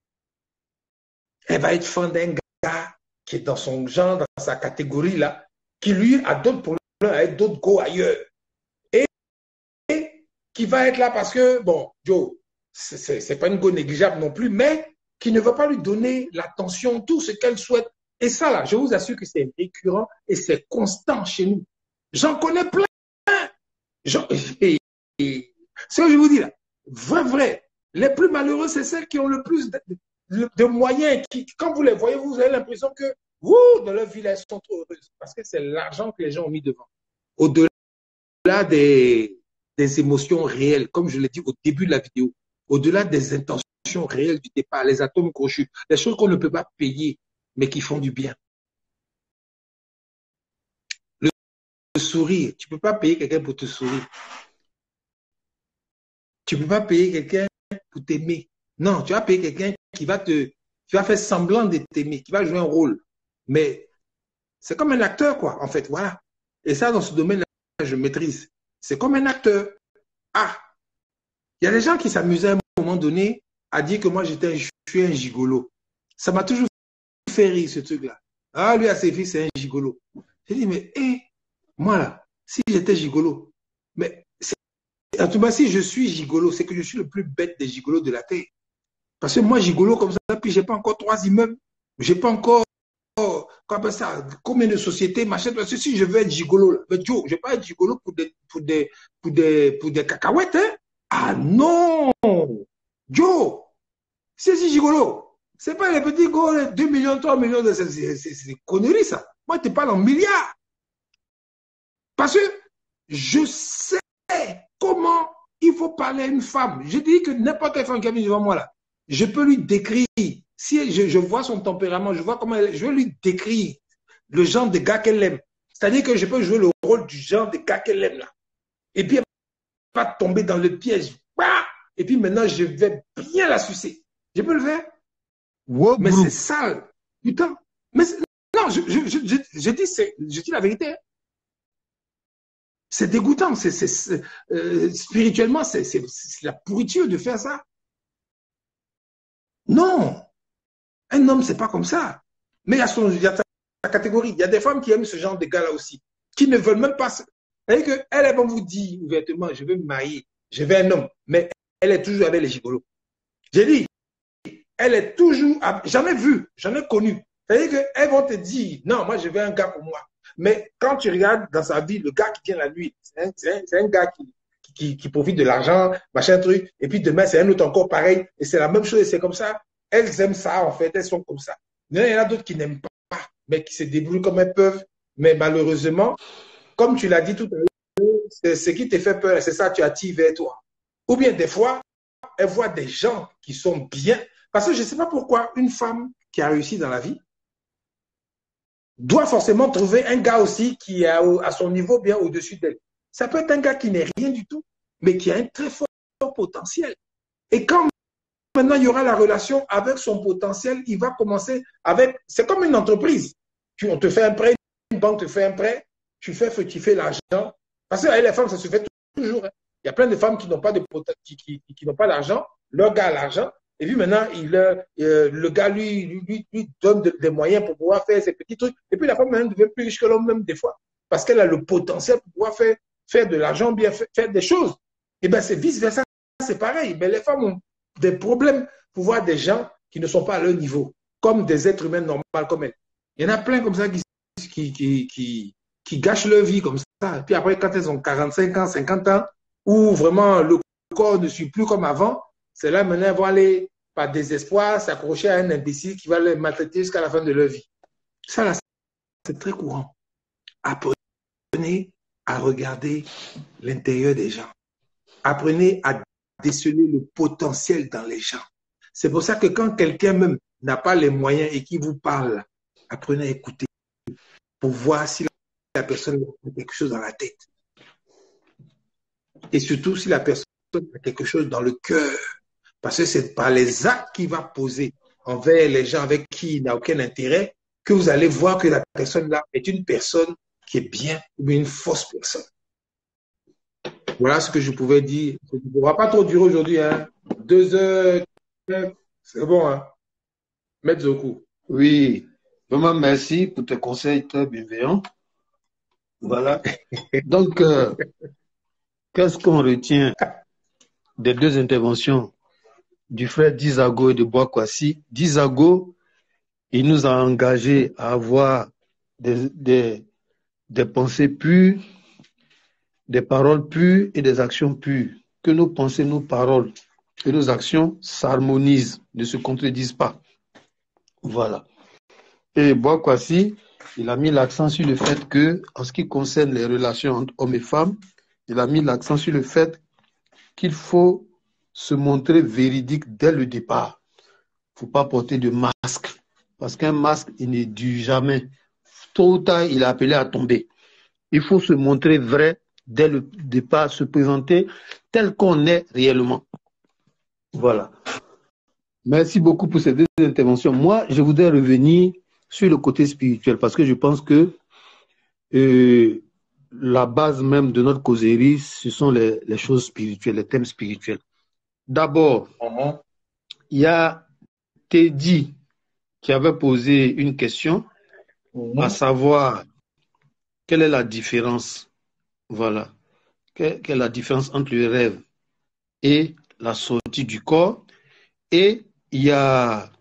Elle va être fan d'un gars qui est dans son genre, dans sa catégorie, là. qui lui a d'autres problèmes avec d'autres go ailleurs. Et, et qui va être là parce que, bon, Joe, c'est pas une go négligeable non plus, mais qui ne va pas lui donner l'attention, tout ce qu'elle souhaite. Et ça, là, je vous assure que c'est récurrent et c'est constant chez nous. J'en connais plein. Et, et, ce que je vous dis là, vrai, vrai, les plus malheureux, c'est celles qui ont le plus de, de, de moyens. Qui, quand vous les voyez, vous avez l'impression que, wouh, dans leur vie, elles sont trop heureuses. Parce que c'est l'argent que les gens ont mis devant. Au-delà des, des émotions réelles, comme je l'ai dit au début de la vidéo, au-delà des intentions réelles du départ, les atomes crochus, les choses qu'on ne peut pas payer, mais qui font du bien. Le, le sourire, tu ne peux pas payer quelqu'un pour te sourire. Tu ne peux pas payer quelqu'un pour t'aimer. Non, tu vas payer quelqu'un qui va te, qui va faire semblant de t'aimer, qui va jouer un rôle. Mais c'est comme un acteur, quoi, en fait, voilà. Et ça, dans ce domaine-là, je maîtrise. C'est comme un acteur. Ah, il y a des gens qui s'amusaient à un moment donné à dire que moi, j'étais, je suis un gigolo. Ça m'a toujours fait rire, ce truc-là. Ah, lui, à ses filles, c'est un gigolo. J'ai dit, mais, hé, moi, là, si j'étais gigolo, mais, en tout cas, si je suis gigolo, c'est que je suis le plus bête des gigolos de la Terre. Parce que moi, gigolo comme ça, puis j'ai pas encore trois immeubles, j'ai pas encore, comme ça, combien de sociétés, machin. Parce que si je veux être gigolo, là, mais Joe, je vais pas être gigolo pour des, pour des, pour des, pour des cacahuètes, hein. Ah non! Joe! Si c'est gigolo, c'est pas les petits gros, les deux millions, trois millions, c'est des conneries, ça. Moi, je te parle en milliards. Parce que je sais comment il faut parler à une femme. Je dis que n'importe quelle femme qui vient devant moi là, je peux lui décrire. Si je, je vois son tempérament, je vois comment elle est, je vais lui décrire le genre de gars qu'elle aime. C'est-à-dire que je peux jouer le rôle du genre de gars qu'elle aime là. Et puis, elle va pas tomber dans le piège. Et puis maintenant, je vais bien la sucer. Je peux le faire. Wow, mais c'est sale. Putain. Mais non, je, je, je, je, je dis, je dis la vérité. C'est dégoûtant. C'est, c'est, euh, spirituellement, c'est la pourriture de faire ça. Non. Un homme, c'est pas comme ça. Mais il y a, son, il y a sa catégorie. Il y a des femmes qui aiment ce genre de gars-là aussi, qui ne veulent même pas. C'est-à-dire qu'elle, elle va vous dire ouvertement, je veux me marier, je veux un homme. Mais elle est toujours avec les gigolos. J'ai dit, elle est toujours, j'en ai vu, j'en ai connu. C'est-à-dire qu'elles vont te dire, non, moi je veux un gars pour moi. Mais quand tu regardes dans sa vie, le gars qui vient la nuit, c'est un, un, un gars qui, qui, qui profite de l'argent, machin truc, et puis demain c'est un autre encore pareil, et c'est la même chose, et c'est comme ça. Elles aiment ça en fait, elles sont comme ça. Mais il y en a d'autres qui n'aiment pas, mais qui se débrouillent comme elles peuvent. Mais malheureusement, comme tu l'as dit tout à l'heure, ce qui te fait peur, c'est ça, tu attires vers toi. Ou bien des fois, elles voient des gens qui sont bien. Parce que je ne sais pas pourquoi une femme qui a réussi dans la vie doit forcément trouver un gars aussi qui est à son niveau bien au-dessus d'elle. Ça peut être un gars qui n'est rien du tout, mais qui a un très fort potentiel. Et quand maintenant il y aura la relation avec son potentiel, il va commencer avec... C'est comme une entreprise. Tu, on te fait un prêt, une banque te fait un prêt, tu fais fructifier l'argent. Parce que les femmes, ça se fait toujours. Hein. Il y a plein de femmes qui n'ont pas de qui, qui, qui n'ont pas d'argent, leur gars a l'argent. Et puis maintenant, il, euh, le gars, lui, lui, lui donne de, des moyens pour pouvoir faire ces petits trucs. Et puis la femme, elle devient plus riche que l'homme même des fois. Parce qu'elle a le potentiel pour pouvoir faire, faire de l'argent, bien faire, faire des choses. Et bien, c'est vice-versa, c'est pareil. Ben, les femmes ont des problèmes pour voir des gens qui ne sont pas à leur niveau, comme des êtres humains normaux comme elles. Il y en a plein comme ça qui, qui, qui, qui, qui gâchent leur vie comme ça. Et puis après, quand elles ont quarante-cinq ans, cinquante ans, où vraiment le corps ne suit plus comme avant, c'est là maintenant, elles vont aller, par désespoir, s'accrocher à un imbécile qui va les maltraiter jusqu'à la fin de leur vie. Ça, là, c'est très courant. Apprenez à regarder l'intérieur des gens. Apprenez à déceler le potentiel dans les gens. C'est pour ça que quand quelqu'un même n'a pas les moyens et qui vous parle, apprenez à écouter pour voir si la personne a quelque chose dans la tête. Et surtout si la personne a quelque chose dans le cœur. Parce que c'est par les actes qu'il va poser envers les gens avec qui il n'a aucun intérêt que vous allez voir que la personne-là est une personne qui est bien ou une fausse personne. Voilà ce que je pouvais dire. Ça ne va pas trop durer aujourd'hui. Hein. Deux heures, c'est bon. Hein. Mettre au coup. Oui, vraiment merci pour tes conseils très bienveillants. Voilà. Donc, euh, qu'est-ce qu'on retient des deux interventions du frère Dizago et de Boakwasi? Dizago, il nous a engagés à avoir des, des, des pensées pures, des paroles pures et des actions pures. Que nos pensées, nos paroles et nos actions s'harmonisent, ne se contredisent pas. Voilà. Et Boakwasi, il a mis l'accent sur le fait que, en ce qui concerne les relations entre hommes et femmes, il a mis l'accent sur le fait qu'il faut se montrer véridique dès le départ. Il ne faut pas porter de masque, parce qu'un masque, il ne dure jamais. Tôt ou tard, il est appelé à tomber. Il faut se montrer vrai dès le départ, se présenter tel qu'on est réellement. Voilà. Merci beaucoup pour ces deux interventions. Moi, je voudrais revenir sur le côté spirituel, parce que je pense que euh, la base même de notre causerie, ce sont les, les choses spirituelles, les thèmes spirituels. D'abord, Mhm. il y a Teddy qui avait posé une question, Mhm. à savoir quelle est la différence, voilà, quelle, quelle est la différence entre le rêve et la sortie du corps. Et il y a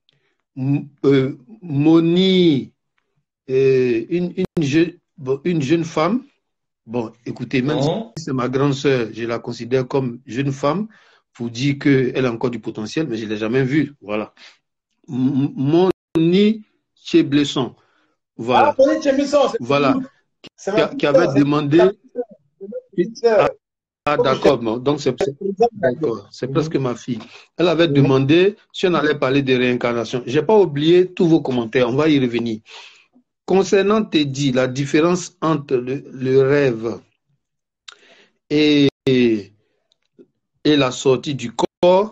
euh, Moni, euh, une, une, jeune, bon, une jeune femme. Bon, écoutez, même Mhm. si c'est ma grande sœur, je la considère comme jeune femme pour dire qu'elle a encore du potentiel, mais je ne l'ai jamais vue. Voilà. M- Moni Cheblesson, Ah, voilà, Pauline Chemison, c'est voilà, c'est qui, ma a- petite qui avait sœur, c'est demandé. ma petite sœur. Ah, Faut que je te d'accord, bon, donc c'est c'est- d'accord, c'est presque Mhm. ma fille. Elle avait Mhm. demandé si on allait parler de réincarnation. Je n'ai pas oublié tous vos commentaires, on va y revenir. Concernant Teddy, la différence entre le, le rêve et, et la sortie du corps,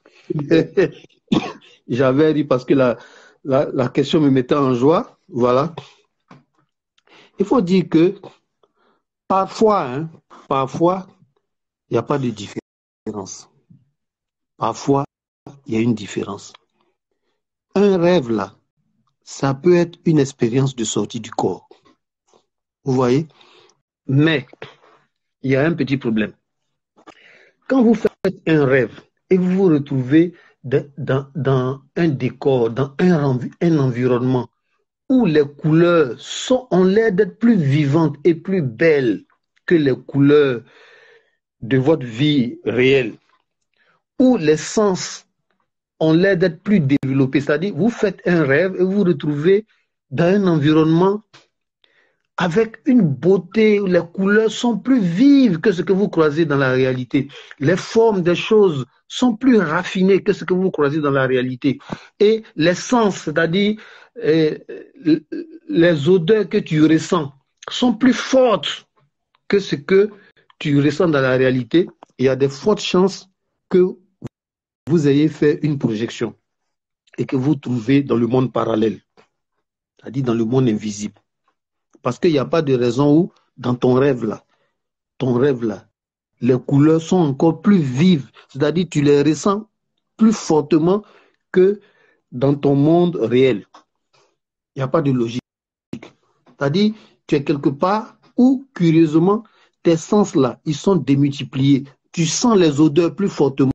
j'avais ri parce que la, la, la question me mettait en joie. Voilà. Il faut dire que parfois, hein, parfois, il n'y a pas de différence. Parfois, il y a une différence. Un rêve, là, ça peut être une expérience de sortie du corps. Vous voyez? Mais il y a un petit problème. Quand vous faites un rêve et vous vous retrouvez de- dans, dans un décor, dans un, envi- un environnement où les couleurs sont, ont l'air d'être plus vivantes et plus belles que les couleurs de votre vie réelle, où les sens ont l'air d'être plus développés, c'est-à-dire vous faites un rêve et vous vous retrouvez dans un environnement avec une beauté où les couleurs sont plus vives que ce que vous croisez dans la réalité. Les formes des choses sont plus raffinées que ce que vous croisez dans la réalité. Et les sens, c'est-à-dire euh, les odeurs que tu ressens, sont plus fortes que ce que tu ressens dans la réalité. Il y a de fortes chances que vous ayez fait une projection et que vous trouvez dans le monde parallèle, c'est-à-dire dans le monde invisible. Parce qu'il n'y a pas de raison où, dans ton rêve là, ton rêve là, les couleurs sont encore plus vives, c'est-à-dire tu les ressens plus fortement que dans ton monde réel. Il n'y a pas de logique. C'est-à-dire, tu es quelque part où, curieusement, tes sens là, ils sont démultipliés. Tu sens les odeurs plus fortement.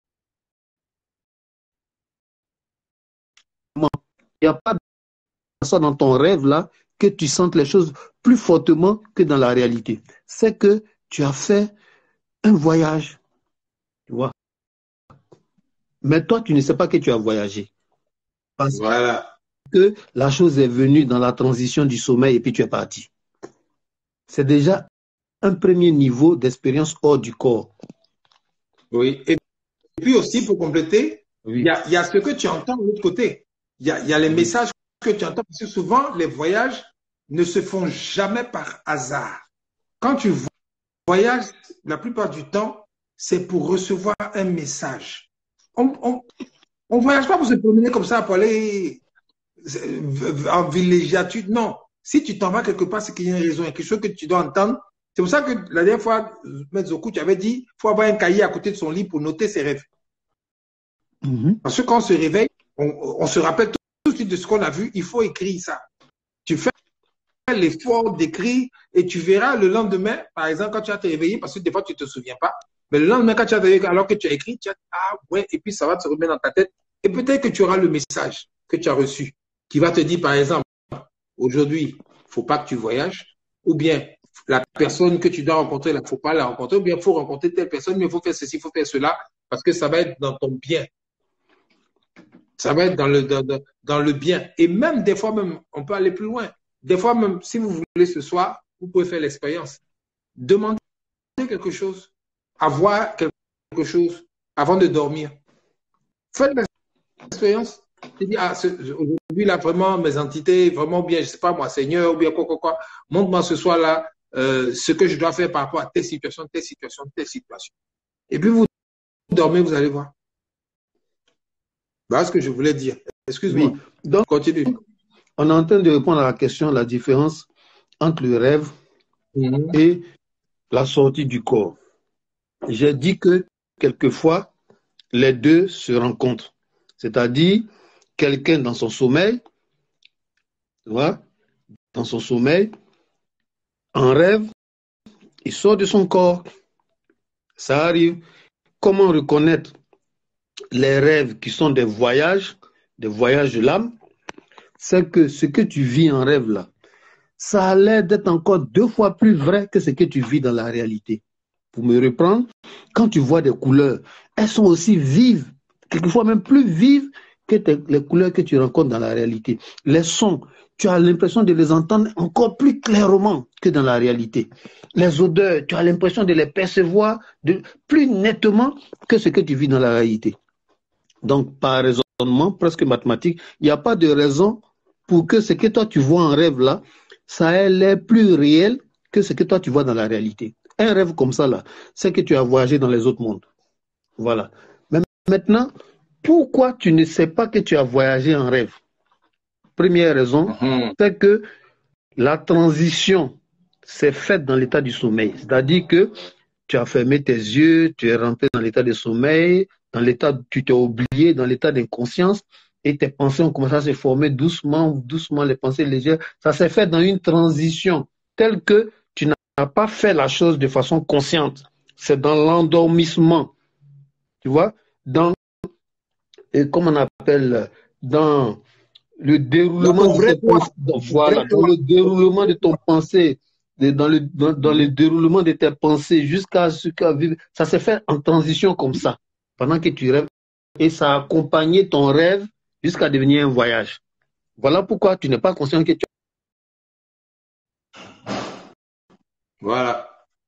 Il n'y a pas de ça dans ton rêve là que tu sentes les choses plus fortement que dans la réalité. C'est que tu as fait un voyage, tu vois. Mais toi, tu ne sais pas que tu as voyagé. Parce Voilà. que la chose est venue dans la transition du sommeil et puis tu es parti. C'est déjà un premier niveau d'expérience hors du corps. Oui. Et puis aussi, pour compléter, il Oui. y a, il y a ce que tu entends de l'autre côté. Il y a, il y a les Oui. messages que tu entends, parce que souvent, les voyages ne se font jamais par hasard. Quand tu voyages, la plupart du temps, c'est pour recevoir un message. On on, on voyage pas pour se promener comme ça, pour aller en villégiature. Non. Si tu t'en vas quelque part, c'est qu'il y a une raison, il y a quelque chose que tu dois entendre. C'est pour ça que la dernière fois, M. Zoku, tu avais dit, il faut avoir un cahier à côté de son lit pour noter ses rêves. Mm-hmm. Parce que quand on se réveille, on, on se rappelle tout, tout de suite de ce qu'on a vu, il faut écrire ça. Tu fais l'effort d'écrire et tu verras le lendemain, par exemple, quand tu vas te réveiller, parce que des fois, tu ne te souviens pas, mais le lendemain, quand tu vas te réveiller, alors que tu as écrit, tu vas ah ouais, et puis ça va te remettre dans ta tête. Et peut-être que tu auras le message que tu as reçu qui va te dire, par exemple, aujourd'hui, il ne faut pas que tu voyages, ou bien la personne que tu dois rencontrer, il ne faut pas la rencontrer, ou bien il faut rencontrer telle personne, mais il faut faire ceci, il faut faire cela, parce que ça va être dans ton bien. Ça va être dans le, dans, dans le bien. Et même des fois, même, on peut aller plus loin. Des fois, même, si vous voulez ce soir, vous pouvez faire l'expérience. Demandez quelque chose, avoir quelque chose avant de dormir. Faites l'expérience. Ah, aujourd'hui, là, vraiment, mes entités, vraiment bien, je ne sais pas moi, Seigneur, ou bien quoi, quoi, quoi, montre-moi ce soir-là euh, ce que je dois faire par rapport à telle situation, telle situation, telle situation. Et puis, vous dormez, vous allez voir. Voilà ce que je voulais dire. Excuse-moi. Oui. Donc, continue. On est en train de répondre à la question, la différence entre le rêve mm-hmm. et la sortie du corps. J'ai dit que quelquefois, les deux se rencontrent. C'est-à-dire, quelqu'un dans son sommeil, tu vois, dans son sommeil, en rêve, il sort de son corps. Ça arrive. Comment reconnaître les rêves qui sont des voyages, des voyages de l'âme? C'est que ce que tu vis en rêve là, ça a l'air d'être encore deux fois plus vrai que ce que tu vis dans la réalité. Pour me reprendre, quand tu vois des couleurs, elles sont aussi vives, quelquefois même plus vives que les couleurs que tu rencontres dans la réalité. Les sons, tu as l'impression de les entendre encore plus clairement que dans la réalité. Les odeurs, tu as l'impression de les percevoir de, plus nettement que ce que tu vis dans la réalité. Donc, par raisonnement presque mathématique, il n'y a pas de raison pour que ce que toi tu vois en rêve là, ça ait l'air plus réel que ce que toi tu vois dans la réalité. Un rêve comme ça là, c'est que tu as voyagé dans les autres mondes. Voilà. Mais maintenant, pourquoi tu ne sais pas que tu as voyagé en rêve? Première raison, mm-hmm. c'est que la transition s'est faite dans l'état du sommeil. C'est-à-dire que tu as fermé tes yeux, tu es rentré dans l'état de sommeil, dans l'état, tu t'es oublié, dans l'état d'inconscience, et tes pensées ont commencé à se former doucement, doucement, les pensées légères. Ça s'est fait dans une transition telle que tu n'as pas fait la chose de façon consciente. C'est dans l'endormissement, tu vois, dans, et comme on appelle, dans le déroulement de tes pensées, voilà, dans le déroulement de ton pensée, dans le, dans, dans le déroulement de tes pensées jusqu'à ce qu'à vivre, ça s'est fait en transition comme ça, pendant que tu rêves, et ça a accompagné ton rêve jusqu'à devenir un voyage. Voilà pourquoi tu n'es pas conscient que tu... Voilà.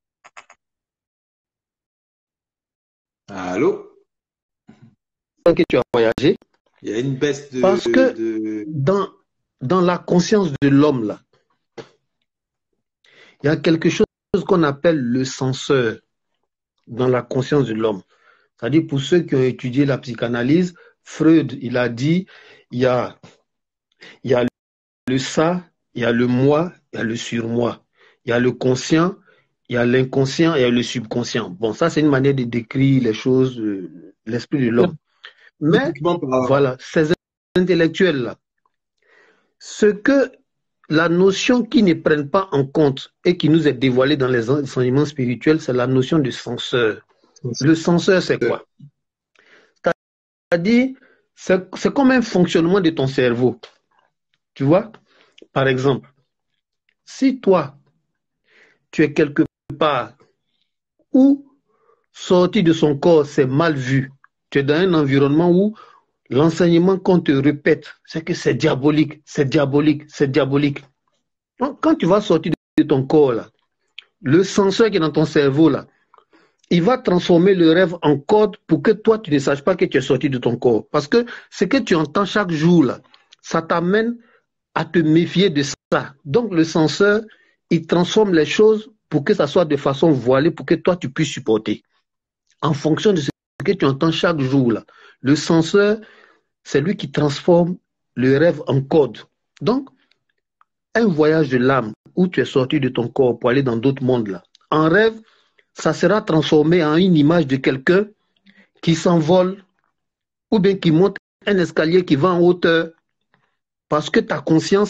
Allô? Que tu as voyagé. Il y a une baisse de... Parce que de... Dans, dans la conscience de l'homme, là, il y a quelque chose qu'on appelle le censeur dans la conscience de l'homme. C'est-à-dire, pour ceux qui ont étudié la psychanalyse, Freud, il a dit, il y a, il y a le ça, il y a le moi, il y a le surmoi. Il y a le conscient, il y a l'inconscient et il y a le subconscient. Bon, ça, c'est une manière de décrire les choses, euh, l'esprit de l'homme. Mais, voilà, ces intellectuels-là, ce que la notion qu'ils ne prennent pas en compte et qui nous est dévoilée dans les enseignements spirituels, c'est la notion de censeur. Le censeur, c'est quoi? C'est-à-dire, c'est comme un fonctionnement de ton cerveau. Tu vois? Par exemple, si toi, tu es quelque part où sortir de son corps, c'est mal vu, tu es dans un environnement où l'enseignement qu'on te répète, c'est que c'est diabolique, c'est diabolique, c'est diabolique. Donc, quand tu vas sortir de ton corps, là, le censeur qui est dans ton cerveau, là, il va transformer le rêve en code pour que toi, tu ne saches pas que tu es sorti de ton corps. Parce que ce que tu entends chaque jour, là, ça t'amène à te méfier de ça. Donc, le censeur, il transforme les choses pour que ça soit de façon voilée, pour que toi, tu puisses supporter. En fonction de ce que tu entends chaque jour, là, le censeur, c'est lui qui transforme le rêve en code. Donc, un voyage de l'âme où tu es sorti de ton corps pour aller dans d'autres mondes, là, en rêve, ça sera transformé en une image de quelqu'un qui s'envole ou bien qui monte un escalier qui va en hauteur parce que ta conscience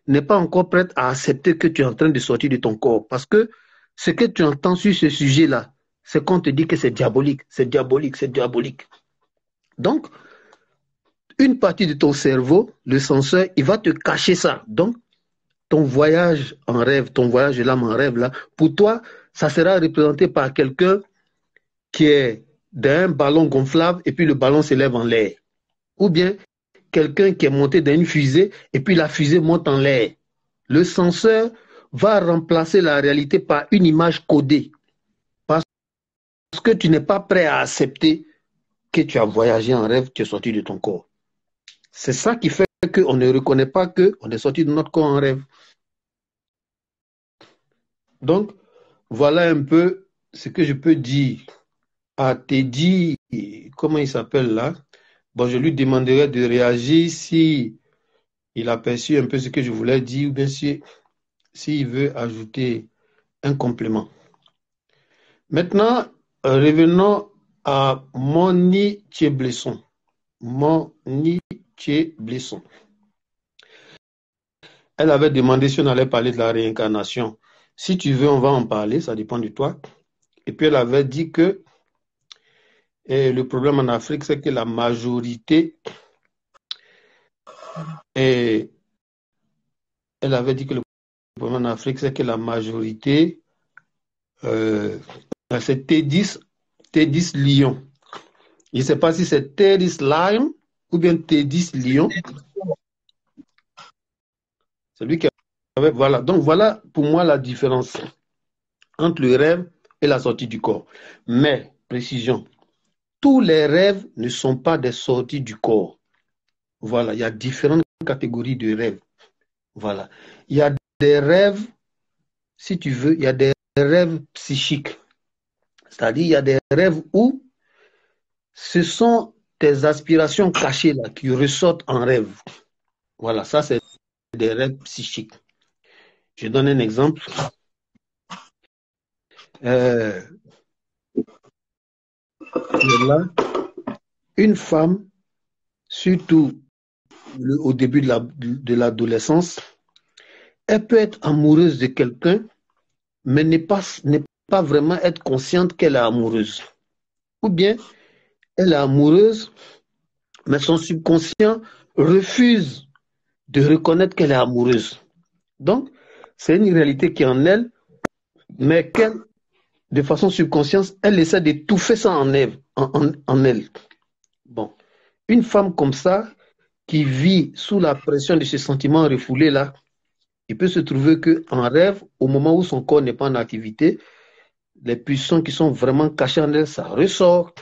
n'est pas encore prête à accepter que tu es en train de sortir de ton corps. Parce que ce que tu entends sur ce sujet-là, c'est qu'on te dit que c'est diabolique, c'est diabolique, c'est diabolique. Donc, une partie de ton cerveau, le censeur, il va te cacher ça. Donc, ton voyage en rêve, ton voyage de l'âme en rêve, là, pour toi, ça sera représenté par quelqu'un qui est d'un ballon gonflable et puis le ballon s'élève en l'air. Ou bien quelqu'un qui est monté dans une fusée et puis la fusée monte en l'air. Le censeur va remplacer la réalité par une image codée. Parce que tu n'es pas prêt à accepter que tu as voyagé en rêve, tu es sorti de ton corps. C'est ça qui fait qu'on ne reconnaît pas qu'on est sorti de notre corps en rêve. Donc, voilà un peu ce que je peux dire à Teddy, comment il s'appelle là? Bon, je lui demanderai de réagir si il a perçu un peu ce que je voulais dire ou bien si, s'il veut ajouter un complément. Maintenant, revenons à Moni Tcheblesson. Moni Tcheblesson. Elle avait demandé si on allait parler de la réincarnation. Si tu veux, on va en parler, ça dépend de toi. Et puis elle avait dit que et le problème en Afrique, c'est que la majorité, et elle avait dit que le problème en Afrique, c'est que la majorité, euh, c'est T dix, T dix Lion. Je ne sais pas si c'est T dix Lion ou bien T dix Lion. C'est lui qui avait, voilà. Donc voilà pour moi la différence entre le rêve et la sortie du corps. Mais, précision, tous les rêves ne sont pas des sorties du corps. Voilà, il y a différentes catégories de rêves. Voilà. Il y a des rêves, si tu veux, il y a des rêves psychiques. C'est-à-dire, il y a des rêves où ce sont tes aspirations cachées là qui ressortent en rêve. Voilà, ça c'est des rêves psychiques. Je donne un exemple. Euh, là, une femme, surtout le, au début de l'adolescence, la, elle peut être amoureuse de quelqu'un, mais n'est pas, n'est pas vraiment être consciente qu'elle est amoureuse. Ou bien, elle est amoureuse, mais son subconscient refuse de reconnaître qu'elle est amoureuse. Donc, c'est une réalité qui est en elle, mais qu'elle, de façon subconsciente, elle essaie d'étouffer ça en elle, en, en, en elle. Bon, une femme comme ça, qui vit sous la pression de ces sentiments refoulés là, il peut se trouver qu'en rêve, au moment où son corps n'est pas en activité, les pulsions qui sont vraiment cachées en elle, ça ressort.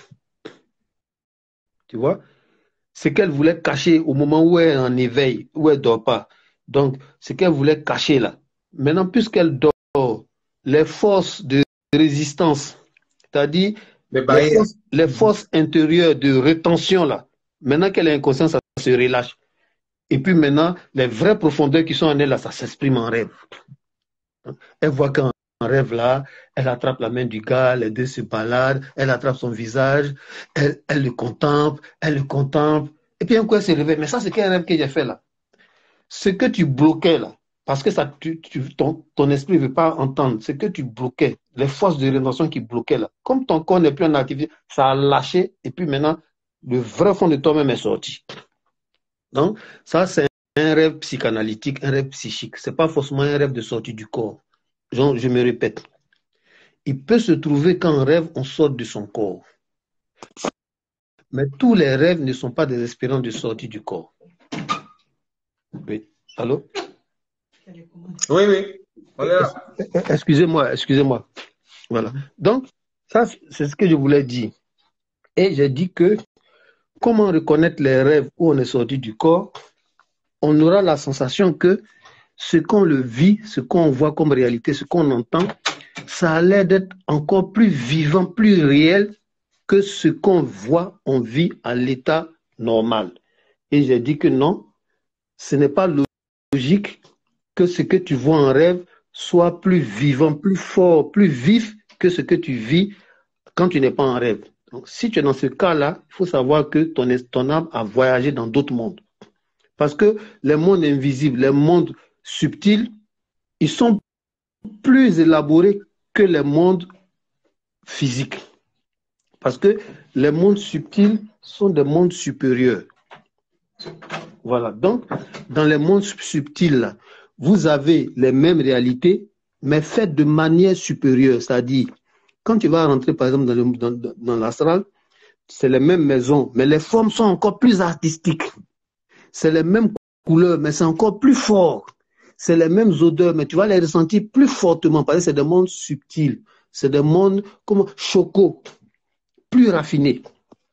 Tu vois? Ce qu'elle voulait cacher au moment où elle est en éveil, où elle ne dort pas. Donc, ce qu'elle voulait cacher là. Maintenant, puisqu'elle dort, les forces de résistance, c'est-à-dire les, les, forces, les forces intérieures de rétention là, maintenant qu'elle est inconsciente, ça se relâche. Et puis maintenant, les vraies profondeurs qui sont en elle, là, ça s'exprime en rêve. Elle voit qu'en rêve, là, elle attrape la main du gars, les deux se baladent, elle attrape son visage, elle, elle le contemple, elle le contemple. Et puis un coup, elle se réveille. Mais ça, c'est quel rêve que j'ai fait là? Ce que tu bloquais là, parce que ça, tu, tu, ton, ton esprit ne veut pas entendre, ce que tu bloquais, les forces de rétention qui bloquaient là, comme ton corps n'est plus en activité, ça a lâché, et puis maintenant, le vrai fond de toi-même est sorti. Donc, ça, c'est un rêve psychanalytique, un rêve psychique. Ce n'est pas forcément un rêve de sortie du corps. Genre, je me répète. Il peut se trouver qu'en rêve, on sort de son corps. Mais tous les rêves ne sont pas des espérances de sortie du corps. Oui. Allô? Oui, oui. On est là. Excusez-moi, excusez-moi. Voilà. Donc, ça, c'est ce que je voulais dire. Et j'ai dit que comment reconnaître les rêves où on est sorti du corps? On aura la sensation que ce qu'on le vit, ce qu'on voit comme réalité, ce qu'on entend, ça a l'air d'être encore plus vivant, plus réel que ce qu'on voit, on vit à l'état normal. Et j'ai dit que non, ce n'est pas logique que ce que tu vois en rêve soit plus vivant, plus fort, plus vif que ce que tu vis quand tu n'es pas en rêve. Donc, si tu es dans ce cas-là, il faut savoir que ton, ton âme a voyagé dans d'autres mondes. Parce que les mondes invisibles, les mondes subtils, ils sont plus élaborés que les mondes physiques. Parce que les mondes subtils sont des mondes supérieurs. Voilà. Donc, dans les mondes subtils, vous avez les mêmes réalités, mais faites de manière supérieure. C'est-à-dire, quand tu vas rentrer, par exemple, dans, le, dans, dans l'astral, c'est les mêmes maisons, mais les formes sont encore plus artistiques. C'est les mêmes couleurs, mais c'est encore plus fort. C'est les mêmes odeurs, mais tu vas les ressentir plus fortement, parce que c'est des mondes subtils. C'est des mondes comme chocos, plus raffinés.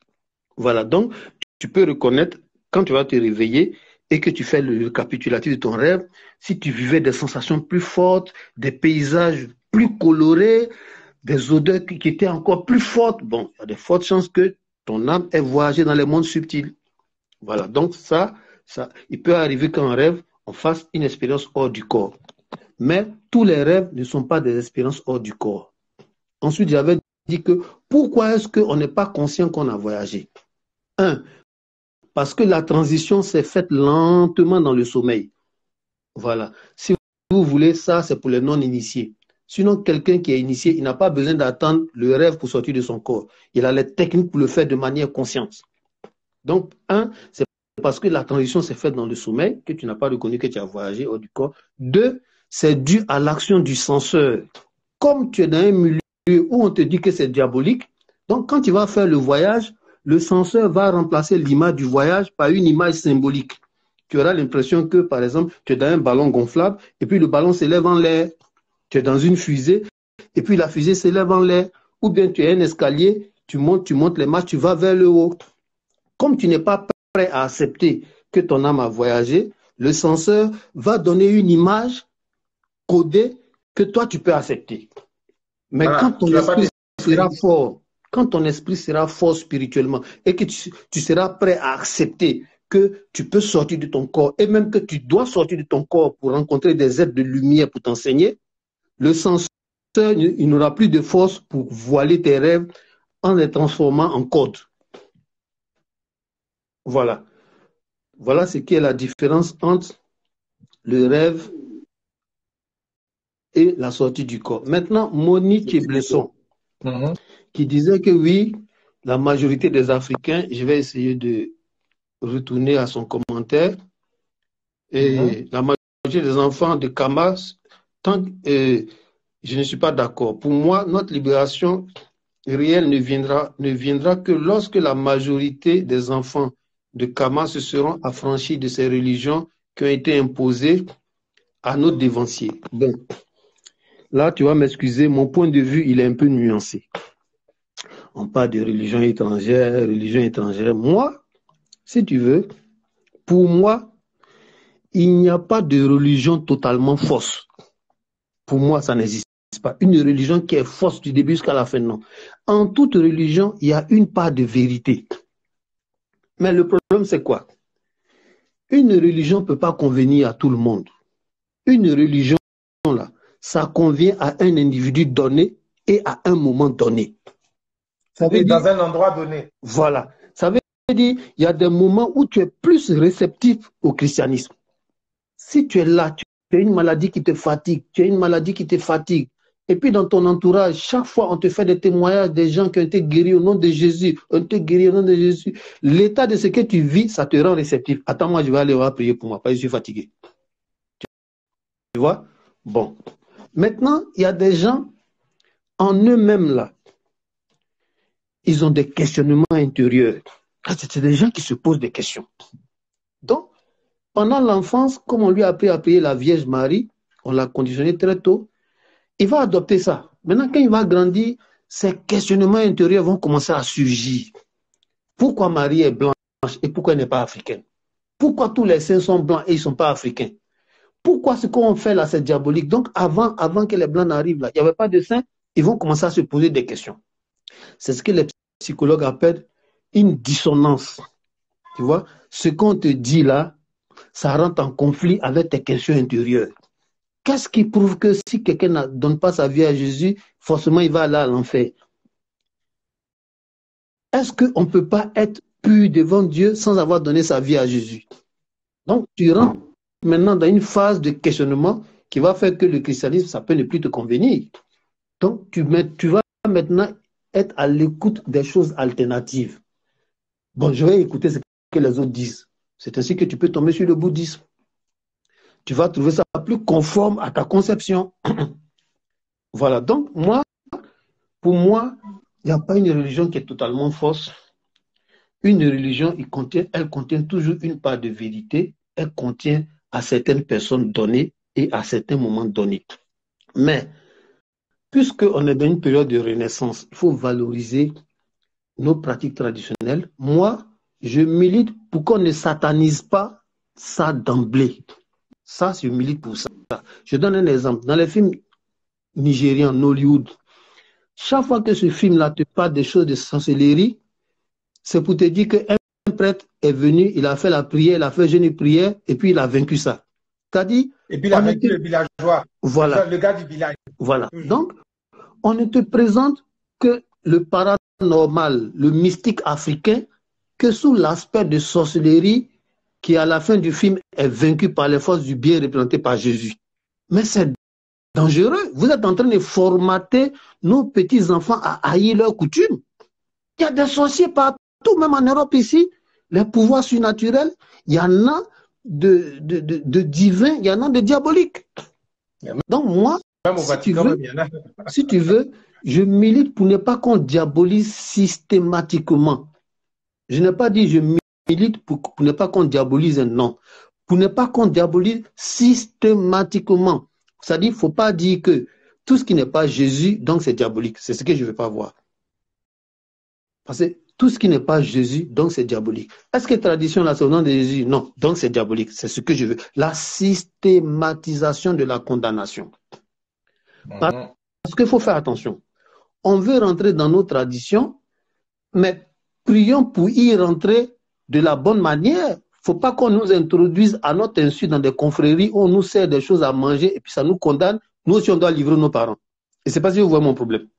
Voilà, donc tu peux reconnaître, quand tu vas te réveiller et que tu fais le récapitulatif de ton rêve, si tu vivais des sensations plus fortes, des paysages plus colorés, des odeurs qui, qui étaient encore plus fortes, bon, il y a de fortes chances que ton âme ait voyagé dans les mondes subtils. Voilà, donc ça, ça, il peut arriver qu'en rêve, on fasse une expérience hors du corps. Mais tous les rêves ne sont pas des expériences hors du corps. Ensuite, j'avais dit que pourquoi est-ce qu'on n'est pas conscient qu'on a voyagé? Un, parce que la transition s'est faite lentement dans le sommeil. Voilà. Si vous voulez, ça, c'est pour les non-initiés. Sinon, quelqu'un qui est initié, il n'a pas besoin d'attendre le rêve pour sortir de son corps. Il a les techniques pour le faire de manière consciente. Donc, un, c'est parce que la transition s'est faite dans le sommeil, que tu n'as pas reconnu que tu as voyagé hors du corps. Deux, c'est dû à l'action du censeur. Comme tu es dans un milieu où on te dit que c'est diabolique, donc quand tu vas faire le voyage, le censeur va remplacer l'image du voyage par une image symbolique. Tu auras l'impression que, par exemple, tu es dans un ballon gonflable et puis le ballon s'élève en l'air. Tu es dans une fusée et puis la fusée s'élève en l'air. Ou bien tu es un escalier, tu montes, tu montes les marches, tu vas vers le haut. Comme tu n'es pas prêt à accepter que ton âme a voyagé, le censeur va donner une image codée que toi tu peux accepter. Mais voilà, quand ton esprit sera fort, quand ton esprit sera fort spirituellement et que tu, tu seras prêt à accepter que tu peux sortir de ton corps et même que tu dois sortir de ton corps pour rencontrer des êtres de lumière pour t'enseigner, le censeur, il n'aura plus de force pour voiler tes rêves en les transformant en code. Voilà. Voilà ce qui est la différence entre le rêve et la sortie du corps. Maintenant, Monique Blesson, mm-hmm. qui disait que oui, la majorité des Africains, je vais essayer de retourner à son commentaire, et mm-hmm. la majorité des enfants de Kamas, tant que euh, je ne suis pas d'accord. Pour moi, notre libération réelle ne viendra, ne viendra que lorsque la majorité des enfants de Kamas se seront affranchis de ces religions qui ont été imposées à nos dévanciers. Bon, là, tu vas m'excuser, mon point de vue, il est un peu nuancé. On parle de religion étrangère, religion étrangère. Moi, si tu veux, pour moi, il n'y a pas de religion totalement fausse. Pour moi, ça n'existe pas. Une religion qui est fausse du début jusqu'à la fin, non. En toute religion, il y a une part de vérité. Mais le problème, c'est quoi? Une religion ne peut pas convenir à tout le monde. Une religion, là, ça convient à un individu donné et à un moment donné. Ça veut dire, dans un endroit donné. Voilà. Ça veut dire il y a des moments où tu es plus réceptif au christianisme. Si tu es là, tu as une maladie qui te fatigue, tu as une maladie qui te fatigue, et puis dans ton entourage, chaque fois on te fait des témoignages des gens qui ont été guéris au nom de Jésus, ont été guéris au nom de Jésus. L'état de ce que tu vis, ça te rend réceptif. Attends, moi je vais aller voir prier pour moi, parce que je suis fatigué. Tu vois? Bon. Maintenant, il y a des gens en eux-mêmes là, ils ont des questionnements intérieurs. C'est des gens qui se posent des questions. Donc, pendant l'enfance, comme on lui a appris à prier la Vierge Marie, on l'a conditionné très tôt, il va adopter ça. Maintenant, quand il va grandir, ces questionnements intérieurs vont commencer à surgir. Pourquoi Marie est blanche et pourquoi elle n'est pas africaine? Pourquoi tous les saints sont blancs et ils ne sont pas africains? Pourquoi ce qu'on fait là, c'est diabolique? Donc, avant, avant que les blancs n'arrivent là, il n'y avait pas de saints, ils vont commencer à se poser des questions. C'est ce que les psychologues appellent une dissonance. Tu vois, ce qu'on te dit là, ça rentre en conflit avec tes questions intérieures. Qu'est-ce qui prouve que si quelqu'un ne donne pas sa vie à Jésus, forcément il va aller à l'enfer? Est-ce qu'on ne peut pas être pur devant Dieu sans avoir donné sa vie à Jésus? Donc tu rentres maintenant dans une phase de questionnement qui va faire que le christianisme, ça peut ne plus te convenir. Donc, tu, mets, tu vas maintenant être à l'écoute des choses alternatives. Bon, je vais écouter ce que les autres disent. C'est ainsi que tu peux tomber sur le bouddhisme. Tu vas trouver ça plus conforme à ta conception. Voilà. Donc, moi, pour moi, il n'y a pas une religion qui est totalement fausse. Une religion, il contient, elle contient toujours une part de vérité. Elle contient à certaines personnes données et à certains moments donnés. Mais, puisqu'on est dans une période de renaissance, il faut valoriser nos pratiques traditionnelles. Moi, je milite pour qu'on ne satanise pas ça d'emblée. Ça, je milite pour ça. Je donne un exemple. Dans les films nigérians, Nollywood, chaque fois que ce film-là te parle des choses de sorcellerie, c'est pour te dire qu'un prêtre est venu, il a fait la prière, il a fait jeûne prière, et puis il a vaincu ça. C'est-à-dire, et puis il a vaincu était... le villageois, voilà. le gars du village. Voilà. Mmh. Donc, on ne te présente que le paranormal, le mystique africain, que sous l'aspect de sorcellerie qui, à la fin du film, est vaincu par les forces du bien représentées par Jésus. Mais c'est dangereux. Vous êtes en train de formater nos petits-enfants à haïr leurs coutumes. Il y a des sorciers partout, même en Europe ici. Les pouvoirs surnaturels, il y en a de, de, de, de divins, il y en a de diaboliques. Donc moi, si tu, veux, si tu veux, je milite pour ne pas qu'on diabolise systématiquement. Je n'ai pas dit je milite pour, pour ne pas qu'on diabolise un nom. Pour ne pas qu'on diabolise systématiquement. C'est-à-dire, il ne faut pas dire que tout ce qui n'est pas Jésus, donc c'est diabolique. C'est ce que je ne veux pas voir. Parce que tout ce qui n'est pas Jésus, donc c'est diabolique. Est-ce que tradition, là, c'est au nom de Jésus? Non, donc c'est diabolique. C'est ce que je veux. La systématisation de la condamnation. Parce qu'il faut faire attention. On veut rentrer dans nos traditions, mais prions pour y rentrer de la bonne manière. Il ne faut pas qu'on nous introduise à notre insu dans des confréries où on nous sert des choses à manger et puis ça nous condamne. Nous aussi, on doit livrer nos parents. Et c'est pas si vous voyez mon problème.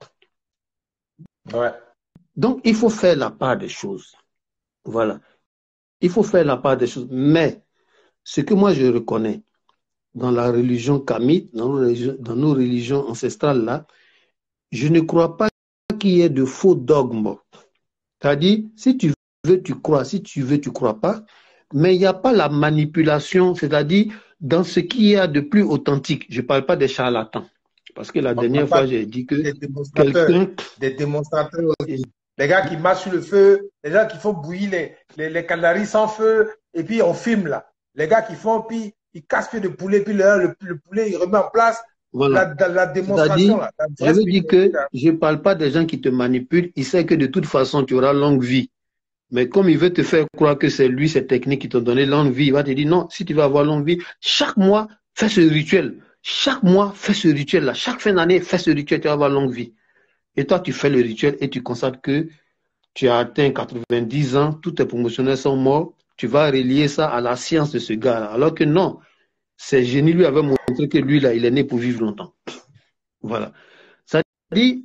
Ouais. Donc, il faut faire la part des choses. Voilà. Il faut faire la part des choses. Mais, ce que moi je reconnais dans la religion kamite, dans nos religions, dans nos religions ancestrales là, je ne crois pas qu'il y ait de faux dogmes. C'est-à-dire, si tu veux, tu crois. Si tu veux, tu crois pas. Mais il n'y a pas la manipulation, c'est-à-dire dans ce qu'il y a de plus authentique. Je ne parle pas des charlatans. Parce que la on dernière fois, j'ai dit que des démonstrateurs, des démonstrateurs aussi. Les gars qui marchent sur le feu, les gens qui font bouillir les, les, les canaris sans feu, et puis on filme là. Les gars qui font, puis ils cassent pied de poulet, puis le, le, le poulet, il remet en place. Voilà. La, la, la démonstration là. Je veux dire que je ne parle pas des gens qui te manipulent. Il sait que de toute façon, tu auras longue vie. Mais comme il veut te faire croire que c'est lui, cette technique qui t'a donné longue vie, il va te dire non, si tu veux avoir longue vie, chaque mois, fais ce rituel. Chaque mois, fais ce rituel-là. Chaque fin d'année, fais ce rituel, tu vas avoir longue vie. Et toi, tu fais le rituel et tu constates que tu as atteint quatre-vingt-dix ans, tous tes promotionnaires sont morts, tu vas relier ça à la science de ce gars-là. Alors que non, ces génies lui avaient montré que lui, là, il est né pour vivre longtemps. Voilà. Ça dit,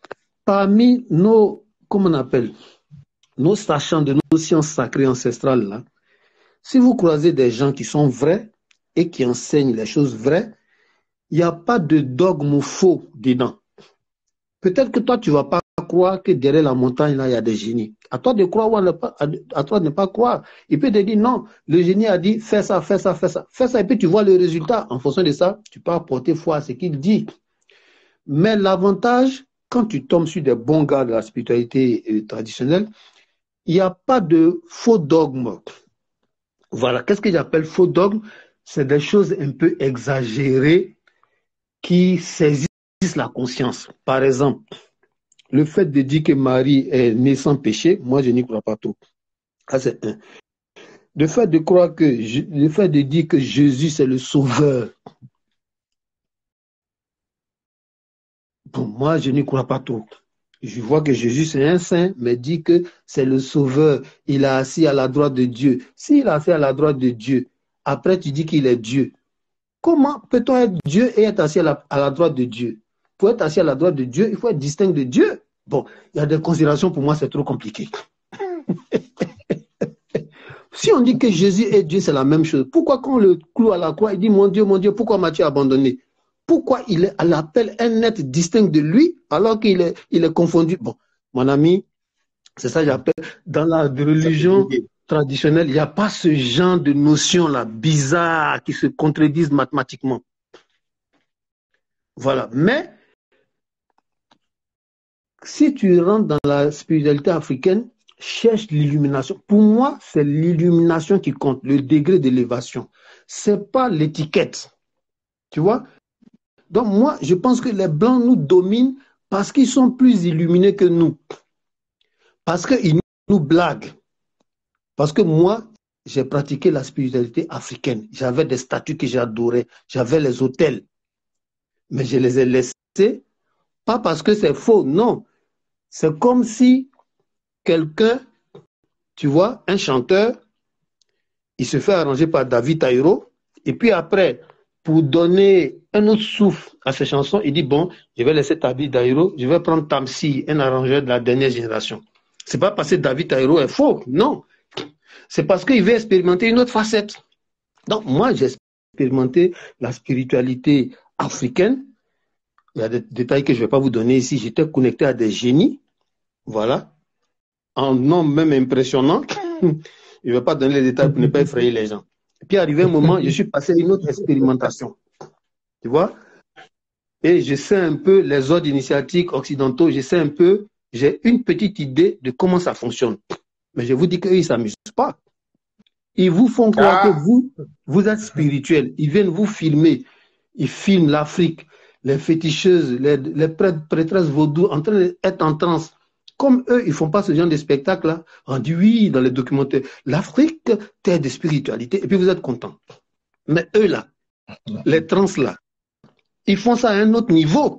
parmi nos, comment on appelle, nos sachants de nos sciences sacrées ancestrales, là, si vous croisez des gens qui sont vrais et qui enseignent les choses vraies, il n'y a pas de dogme faux dedans. Peut-être que toi, tu ne vas pas croire que derrière la montagne, là, il y a des génies. À toi de croire ou à, ne pas, à, à toi de ne pas croire. Il peut te dire, non, le génie a dit, fais ça, fais ça, fais ça. Fais ça, et puis tu vois le résultat. En fonction de ça, tu peux apporter foi à ce qu'il dit. Mais l'avantage, quand tu tombes sur des bons gars de la spiritualité euh, traditionnelle, il n'y a pas de faux dogme. Voilà. Qu'est-ce que j'appelle faux dogme? C'est des choses un peu exagérées qui saisissent la conscience. Par exemple, le fait de dire que Marie est née sans péché, moi je n'y crois pas trop. Ça c'est un. Le fait de croire que, le fait de dire que Jésus c'est le sauveur, bon, moi je n'y crois pas trop. Je vois que Jésus c'est un saint, mais dit que c'est le sauveur. Il est assis à la droite de Dieu. S'il est assis à la droite de Dieu, après tu dis qu'il est Dieu. Comment peut-on être Dieu et être assis à la, à la droite de Dieu? Pour être assis à la droite de Dieu, il faut être distinct de Dieu. Bon, il y a des considérations, pour moi, c'est trop compliqué. Si on dit que Jésus est Dieu, c'est la même chose. Pourquoi quand on le cloue à la croix, il dit, mon Dieu, mon Dieu, pourquoi m'as-tu abandonné? Pourquoi il appelle un être distinct de lui alors qu'il est, il est confondu? Bon, mon ami, c'est ça que j'appelle, dans la religion traditionnelle, il n'y a pas ce genre de notions-là, bizarres, qui se contredisent mathématiquement. Voilà. Mais, si tu rentres dans la spiritualité africaine, cherche l'illumination. Pour moi, c'est l'illumination qui compte, le degré d'élévation. C'est pas l'étiquette. Tu vois? Donc moi, je pense que les Blancs nous dominent parce qu'ils sont plus illuminés que nous. Parce qu'ils nous blaguent. Parce que moi, j'ai pratiqué la spiritualité africaine. J'avais des statues que j'adorais. J'avais les hôtels. Mais je les ai laissés, pas parce que c'est faux, non. C'est comme si quelqu'un, tu vois, un chanteur, il se fait arranger par David Taïro, et puis après, pour donner un autre souffle à ses chansons, il dit, bon, je vais laisser David Taïro, je vais prendre Tamsi, un arrangeur de la dernière génération. C'est pas parce que David Taïro est faux, non. C'est parce qu'il veut expérimenter une autre facette. Donc, moi, j'ai expérimenté la spiritualité africaine. Il y a des détails que je ne vais pas vous donner ici. J'étais connecté à des génies, voilà, en nom même impressionnant. Je ne vais pas donner les détails pour ne pas effrayer les gens. Et puis, arrivé un moment, je suis passé à une autre expérimentation. Tu vois? Et je sais un peu les ordres initiatiques occidentaux, je sais un peu, j'ai une petite idée de comment ça fonctionne. Mais je vous dis qu'eux, ils ne s'amusent pas. Ils vous font croire ah. que vous, vous êtes spirituel. Ils viennent vous filmer. Ils filment l'Afrique, les féticheuses, les, les prêtres, prêtresses vaudou en train d'être en transe. Comme eux, ils ne font pas ce genre de spectacle-là. On dit oui, dans les documentaires, l'Afrique, terre de spiritualité. Et puis vous êtes contents. Mais eux, là, les trans, là, ils font ça à un autre niveau.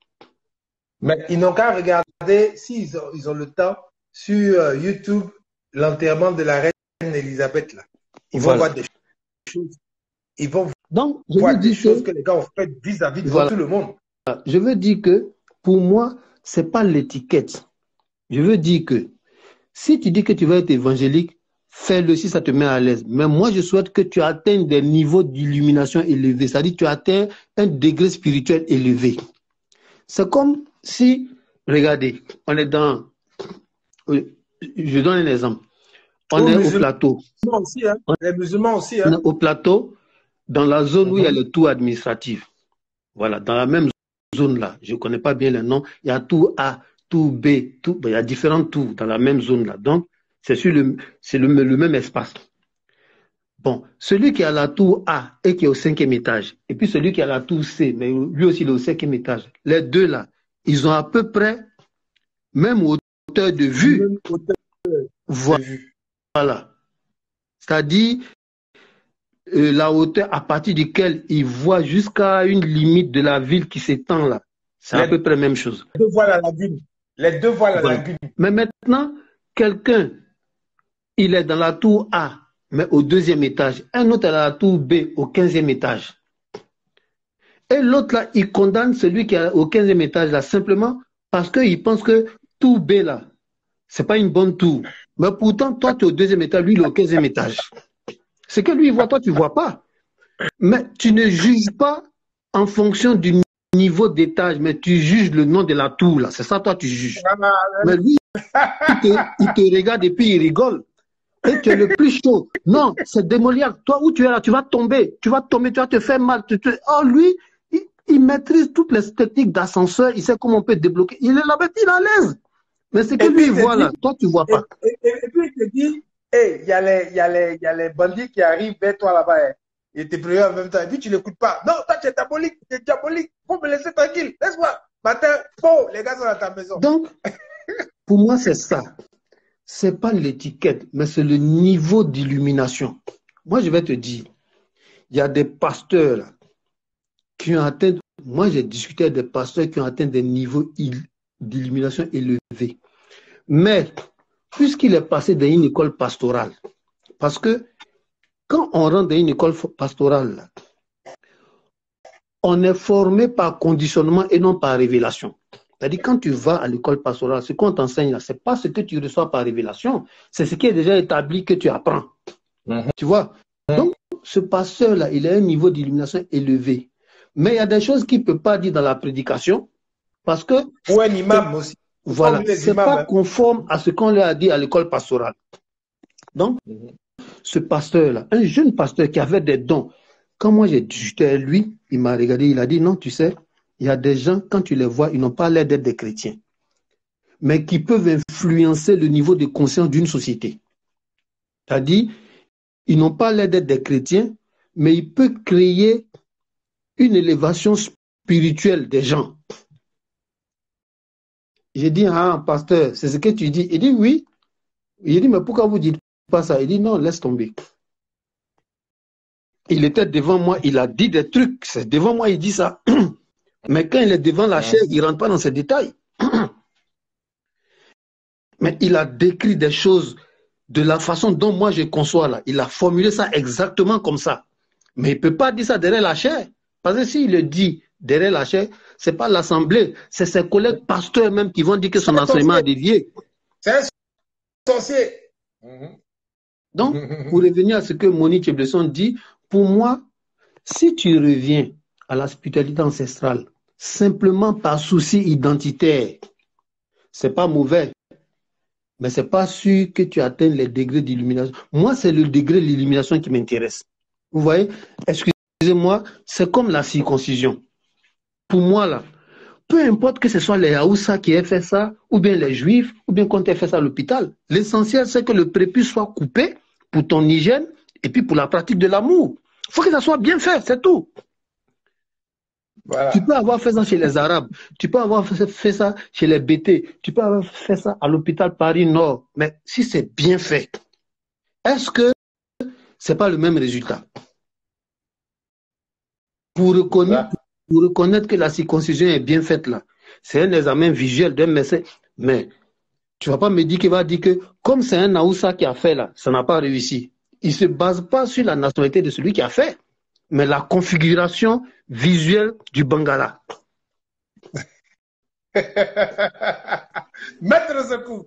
Mais ils n'ont qu'à regarder, s'ils ont, ils ont le temps, sur euh, YouTube, l'enterrement de la reine Elisabeth, là. Ils vont voilà. voir des choses. Ils vont Donc, je voir veux des dire choses que, que les gars ont fait vis-à-vis de voilà. tout le monde. Je veux dire que, pour moi, ce n'est pas l'étiquette. Je veux dire que, si tu dis que tu vas être évangélique, fais-le si ça te met à l'aise. Mais moi, je souhaite que tu atteignes des niveaux d'illumination élevés. C'est-à-dire que tu atteins un degré spirituel élevé. C'est comme si, regardez, on est dans... Je donne un exemple. On est au plateau. Aussi, hein. on, les musulmans aussi. Hein. On est au plateau, dans la zone où il y a le tour administratif. Voilà, dans la même zone là. Je ne connais pas bien les noms. Il y a tour A, tour B, tour, il y a différents tours dans la même zone là. Donc, c'est sur le, c'est le, le même espace. Bon, celui qui a la tour A et qui est au cinquième étage, et puis celui qui a la tour C, mais lui aussi il est au cinquième étage. Les deux là, ils ont à peu près même hauteur de vue. Voilà. Voilà. C'est-à-dire euh, la hauteur à partir duquel ils voient jusqu'à une limite de la ville qui s'étend là. C'est à peu près la même chose. Les deux voient la lagune. Les deux voient la voilà. lagune. Mais maintenant, quelqu'un, il est dans la tour A, mais au deuxième étage. Un autre est dans la tour B, au quinzième étage. Et l'autre là, il condamne celui qui est au quinzième étage là, simplement parce qu'il pense que tour B là, c'est pas une bonne tour. Mais pourtant, toi, tu es au deuxième étage, lui, il est au quinzième étage. C'est que lui, il voit, toi, tu ne vois pas. Mais tu ne juges pas en fonction du niveau d'étage, mais tu juges le nom de la tour, là. C'est ça, toi, tu juges. Mais lui, il te, il te regarde et puis il rigole. Et tu es le plus chaud. Non, c'est démoliable. Toi, où tu es là, tu vas tomber. Tu vas tomber, tu vas te faire mal. Tu te... Oh, lui, il, il maîtrise toutes les techniques d'ascenseur. Il sait comment on peut débloquer. Il est là-bas, il est à l'aise. Mais c'est que lui, il voit là, toi, tu ne vois pas. Et, et, et puis, il te dit, hey, il y, y, y, y a les bandits qui arrivent vers toi là-bas. Hein. Ils te prient en même temps. Et puis, tu ne l'écoutes pas. Non, toi, tu es diabolique. Tu es diabolique. Il faut me laisser tranquille. Laisse-moi. Matin, oh, les gars sont dans ta maison. Donc, pour moi, c'est ça. Ce n'est pas l'étiquette, mais c'est le niveau d'illumination. Moi, je vais te dire, il y a des pasteurs là, qui ont atteint. Moi, j'ai discuté avec des pasteurs qui ont atteint des niveaux d'illumination élevés. Mais, puisqu'il est passé dans une école pastorale, parce que quand on rentre dans une école pastorale, on est formé par conditionnement et non par révélation. C'est-à-dire, quand tu vas à l'école pastorale, ce qu'on t'enseigne là, ce n'est pas ce que tu reçois par révélation, c'est ce qui est déjà établi que tu apprends. Mhm. Tu vois? Donc, ce pasteur-là, il a un niveau d'illumination élevé. Mais il y a des choses qu'il ne peut pas dire dans la prédication parce que Ou un imam aussi. voilà, Comme les c'est imams, pas hein. conforme à ce qu'on lui a dit à l'école pastorale. Donc, Mhm. ce pasteur-là, un jeune pasteur qui avait des dons, quand moi j'ai discuté avec lui, il m'a regardé, il a dit non, tu sais, il y a des gens, quand tu les vois, ils n'ont pas l'air d'être des chrétiens, mais qui peuvent influencer le niveau de conscience d'une société. C'est-à-dire, ils n'ont pas l'air d'être des chrétiens, mais ils peuvent créer une élévation spirituelle des gens. J'ai dit, ah, pasteur, c'est ce que tu dis. Il dit, oui. Il dit, mais pourquoi vous ne dites pas ça? Il dit, non, laisse tomber. Il était devant moi, il a dit des trucs. C'est devant moi, il dit ça. Mais quand il est devant la chair, il ne rentre pas dans ces détails. Mais il a décrit des choses de la façon dont moi je conçois là. Il a formulé ça exactement comme ça. Mais il ne peut pas dire ça derrière la chair. Parce que s'il le dit derrière la chair, ce n'est pas l'assemblée, c'est ses collègues pasteurs même qui vont dire que son enseignement a dévié. C'est un sorcier. Mhm. Donc, pour revenir à ce que Monique Chebleson dit, pour moi, si tu reviens à la spiritualité ancestrale, simplement par souci identitaire, ce n'est pas mauvais, mais ce n'est pas sûr que tu atteignes les degrés d'illumination. Moi, c'est le degré de l'illumination qui m'intéresse. Vous voyez, excusez-moi, c'est comme la circoncision. Pour moi, là, peu importe que ce soit les Haoussa qui aient fait ça, ou bien les Juifs, ou bien qu'on ait fait ça à l'hôpital, l'essentiel, c'est que le prépuce soit coupé pour ton hygiène et puis pour la pratique de l'amour. Il faut que ça soit bien fait, c'est tout. Voilà. Tu peux avoir fait ça chez les Arabes, tu peux avoir fait ça chez les B T, tu peux avoir fait ça à l'hôpital Paris-Nord, mais si c'est bien fait, est-ce que c'est pas le même résultat? Pour reconnaître, pour reconnaître que la circoncision est bien faite là, c'est un examen visuel d'un médecin, mais tu ne vas pas me dire qu'il va dire que comme c'est un Naoussa qui a fait là, ça n'a pas réussi. Il ne se base pas sur la nationalité de celui qui a fait, mais la configuration visuelle du Bangala. Mettre ce coup.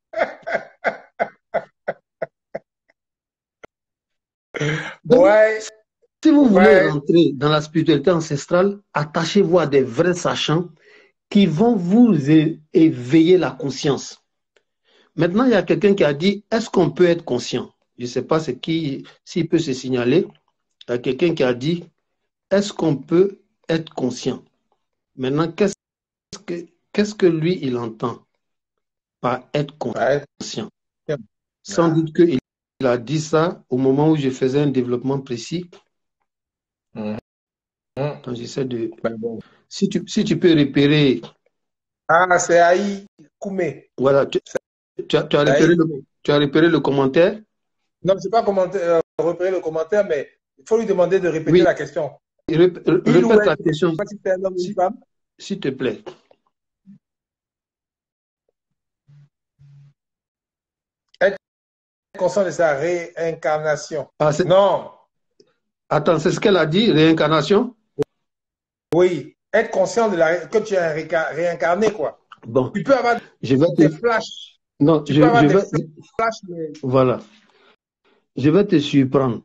Donc, ouais. Si vous voulez ouais. rentrer dans la spiritualité ancestrale, attachez-vous à des vrais sachants qui vont vous éveiller la conscience. Maintenant, il y a quelqu'un qui a dit, est-ce qu'on peut être conscient? Je ne sais pas ce qui, s'il peut se signaler. Il y a quelqu'un qui a dit, est-ce qu'on peut être conscient? Maintenant, qu'est-ce que, qu'est-ce que lui, il entend par être conscient? Ouais. Sans doute qu'il a dit ça au moment où je faisais un développement précis. Mmh. Donc, j'essaie de... Ben bon. Si tu, si tu peux repérer... Ah, c'est Aïe Koumé. Voilà, tu, tu, as, tu, as repéré le, tu as repéré le commentaire? Non, je n'ai pas commenté, euh, repéré le commentaire, mais il faut lui demander de répéter oui. la question. Rép, répète la question. Si c'est un homme ou une femme. S'il te plaît. Être conscient de sa réincarnation. Ah, non. Attends, c'est ce qu'elle a dit, réincarnation? Oui, être conscient de la que tu es réincarné, quoi. Bon. Tu peux avoir je vais des te... flashs. Non, tu je, peux avoir je des vais... flashs. Mais... Voilà. Je vais te surprendre.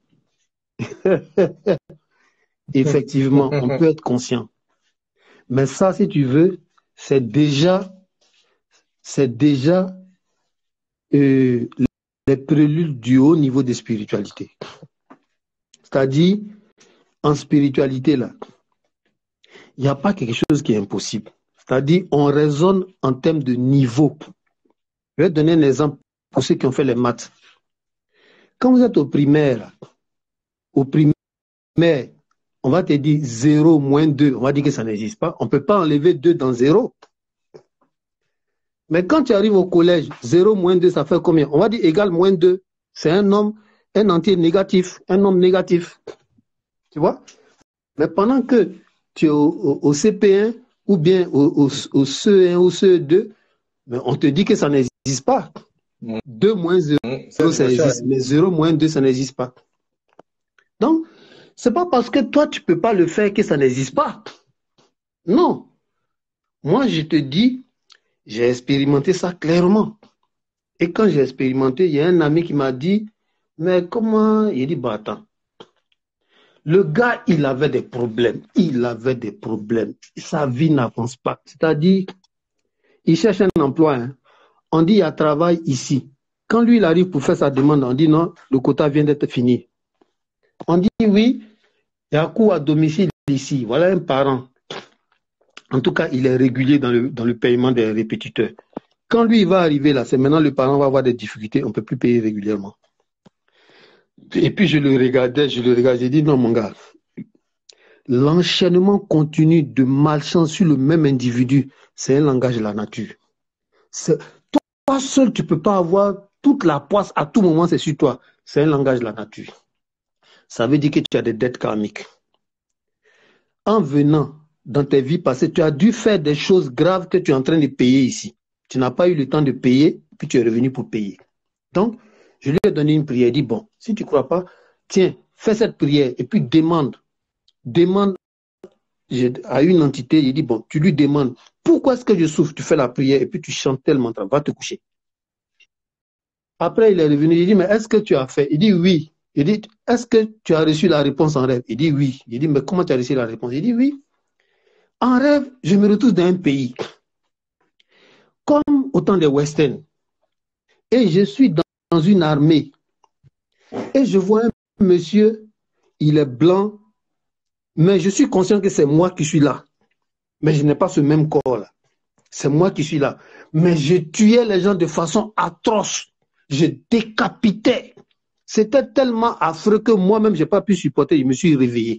Effectivement, on peut être conscient. Mais ça, si tu veux, c'est déjà, c'est déjà euh, les préludes du haut niveau de spiritualité. C'est-à-dire, en spiritualité, là, il n'y a pas quelque chose qui est impossible. C'est-à-dire, on raisonne en termes de niveau. Je vais te donner un exemple pour ceux qui ont fait les maths. Quand vous êtes au primaire, là, au primaire, on va te dire zéro moins deux, on va dire que ça n'existe pas. On ne peut pas enlever deux dans zéro. Mais quand tu arrives au collège, zéro moins deux, ça fait combien? On va dire égal moins deux. C'est un nombre, un entier négatif, un nombre négatif. Tu vois? Mais pendant que tu es au, au, au C P un ou bien au, au, au C E un ou C E deux, mais on te dit que ça n'existe pas. Mmh. deux moins zéro, mmh, ça existe, mais zéro moins deux, ça n'existe pas. Donc, ce n'est pas parce que toi, tu ne peux pas le faire que ça n'existe pas. Non. Moi, je te dis, j'ai expérimenté ça clairement. Et quand j'ai expérimenté, il y a un ami qui m'a dit, Mais comment? Il dit, bah attends. Le gars, il avait des problèmes. Il avait des problèmes. Sa vie n'avance pas. C'est-à-dire, il cherche un emploi. Hein. On dit, il y a travail ici. Quand lui, il arrive pour faire sa demande, on dit non, le quota vient d'être fini. On dit oui, il y a un coût à domicile ici. Voilà un parent. En tout cas, il est régulier dans le, dans le paiement des répétiteurs. Quand lui, il va arriver là, c'est maintenant le parent va avoir des difficultés. On ne peut plus payer régulièrement. Et puis, je le regardais, je le regardais, j'ai dit non, mon gars, l'enchaînement continu de malchance sur le même individu, c'est un langage de la nature. Toi seul, tu ne peux pas avoir toute la poisse à tout moment, c'est sur toi. C'est un langage de la nature. Ça veut dire que tu as des dettes karmiques. En venant dans tes vies passées, tu as dû faire des choses graves que tu es en train de payer ici. Tu n'as pas eu le temps de payer, puis tu es revenu pour payer. Donc, je lui ai donné une prière. Il dit, bon, si tu ne crois pas, tiens, fais cette prière et puis demande. Demande à une entité. Il dit, bon, tu lui demandes, pourquoi est-ce que je souffre? Tu fais la prière et puis tu chantes tel mantra, va te coucher. Après, il est revenu, il dit, mais est-ce que tu as fait? Il dit, oui. Il dit, est-ce que tu as reçu la réponse en rêve? Il dit, oui. Il dit, mais comment tu as reçu la réponse? Il dit, oui. En rêve, je me retrouve dans un pays, comme au temps des westerns, et je suis dans une armée, et je vois un monsieur, il est blanc, mais je suis conscient que c'est moi qui suis là. Mais je n'ai pas ce même corps-là. C'est moi qui suis là. Mais je tuais les gens de façon atroce. Je décapitais. C'était tellement affreux que moi-même, je n'ai pas pu supporter. Je me suis réveillé.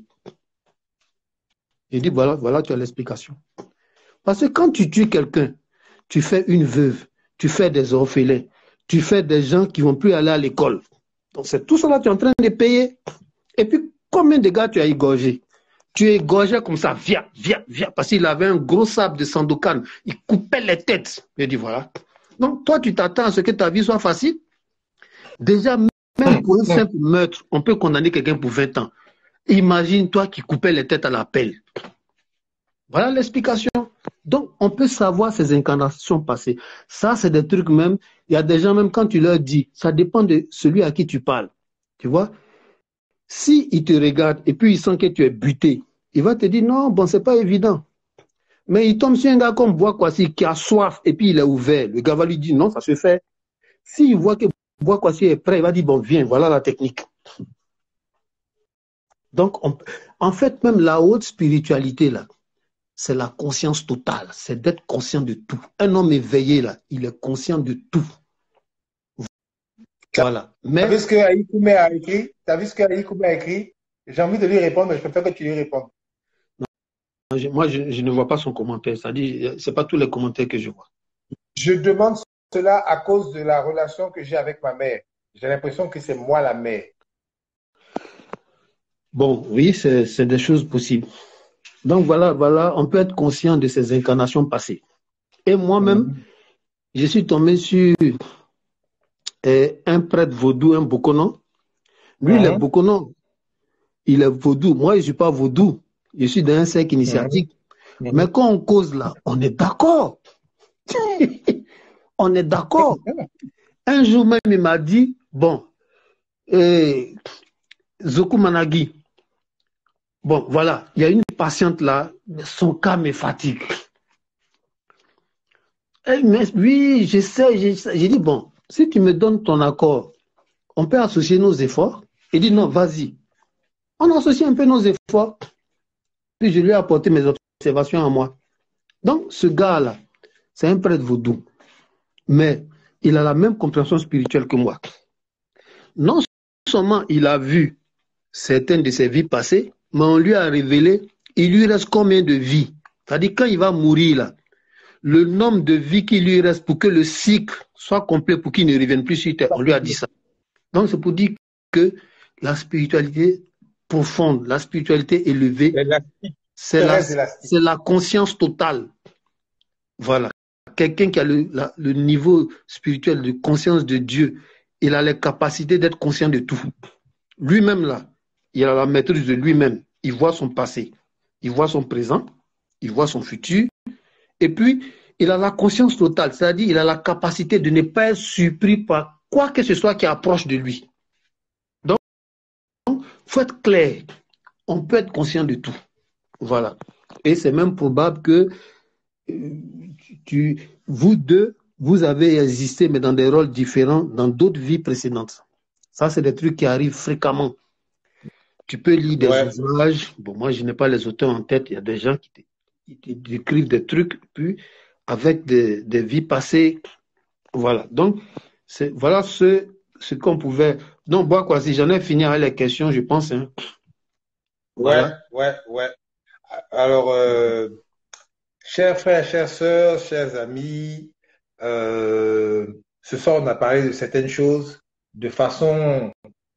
J'ai dit, voilà, voilà, tu as l'explication. Parce que quand tu tues quelqu'un, tu fais une veuve, tu fais des orphelins, tu fais des gens qui ne vont plus aller à l'école. Donc c'est tout cela que tu es en train de payer. Et puis, combien de gars tu as égorgé? Tu es égorgé comme ça, viens, viens, viens. Parce qu'il avait un gros sabre de Sandokan. Il coupait les têtes. J'ai dit, voilà. Donc, toi, tu t'attends à ce que ta vie soit facile? Déjà, même pour un simple meurtre, on peut condamner quelqu'un pour vingt ans. Imagine toi qui coupais les têtes à la pelle. Voilà l'explication. Donc, on peut savoir ces incarnations passées. Ça, c'est des trucs même, il y a des gens même quand tu leur dis, ça dépend de celui à qui tu parles. Tu vois? Si il te regarde et puis il sent que tu es buté, il va te dire non, bon, c'est pas évident. Mais il tombe sur un gars comme Boakwasi qui a soif et puis il est ouvert. Le gars va lui dire non, ça se fait. S'il voit que Boakwasi est prêt, il va dire bon, viens, voilà la technique. Donc, on, en fait, même la haute spiritualité, là, c'est la conscience totale. C'est d'être conscient de tout. Un homme éveillé, là, il est conscient de tout. Voilà. Mais... Tu as vu ce que Aïkoumé a écrit? Tu as vu ce que Aïkoumé a écrit? J'ai envie de lui répondre, mais je préfère que tu lui répondes. Non, je, moi, je, je ne vois pas son commentaire. C'est-à-dire, ce n'est pas tous les commentaires que je vois. Je demande cela à cause de la relation que j'ai avec ma mère. J'ai l'impression que c'est moi la mère. Bon, oui, c'est des choses possibles. Donc voilà, voilà, on peut être conscient de ces incarnations passées. Et moi-même, mmh. je suis tombé sur eh, un prêtre vaudou, un Bokono. Lui, mmh. il est Bokono. Il est vaudou. Moi, je ne suis pas vaudou. Je suis dans un cercle initiatique. Mmh. Mais quand on cause là, on est d'accord. On est d'accord. Un jour même, il m'a dit, bon, eh, Zoku Managi, bon, voilà, il y a une patiente là, son cas me fatigue. Eh, mais oui, je sais, j'ai dit, bon, si tu me donnes ton accord, on peut associer nos efforts. Il dit, non, vas-y. On associe un peu nos efforts. Puis je lui ai apporté mes observations à moi. Donc, ce gars-là, c'est un prêtre vaudou. Mais il a la même compréhension spirituelle que moi. Non seulement il a vu certaines de ses vies passées, mais on lui a révélé, il lui reste combien de vies? C'est-à-dire, quand il va mourir, là, le nombre de vies qui lui reste pour que le cycle soit complet, pour qu'il ne revienne plus sur terre, on lui a dit ça. Donc, c'est pour dire que la spiritualité profonde, la spiritualité élevée, c'est la, la conscience totale. Voilà. Quelqu'un qui a le, la, le niveau spirituel de conscience de Dieu, il a la capacité d'être conscient de tout. Lui-même, là, il a la maîtrise de lui-même. Il voit son passé, il voit son présent, il voit son futur. Et puis, il a la conscience totale, c'est-à-dire il a la capacité de ne pas être surpris par quoi que ce soit qui approche de lui. faut être clair. On peut être conscient de tout. Voilà. Et c'est même probable que euh, tu, vous deux, vous avez existé, mais dans des rôles différents, dans d'autres vies précédentes. Ça, c'est des trucs qui arrivent fréquemment. Tu peux lire des Ouais. ouvrages. Bon, moi, je n'ai pas les auteurs en tête. Il y a des gens qui, qui décrivent des trucs, puis avec des, des vies passées. Voilà. Donc, c'est, voilà ce, ce qu'on pouvait. Donc, bon, quoi, si j'en ai fini avec les questions, je pense. Hein. Ouais, Voilà. ouais, ouais. Alors, euh, chers frères, chères sœurs, chers amis, euh, ce soir, on a parlé de certaines choses de façon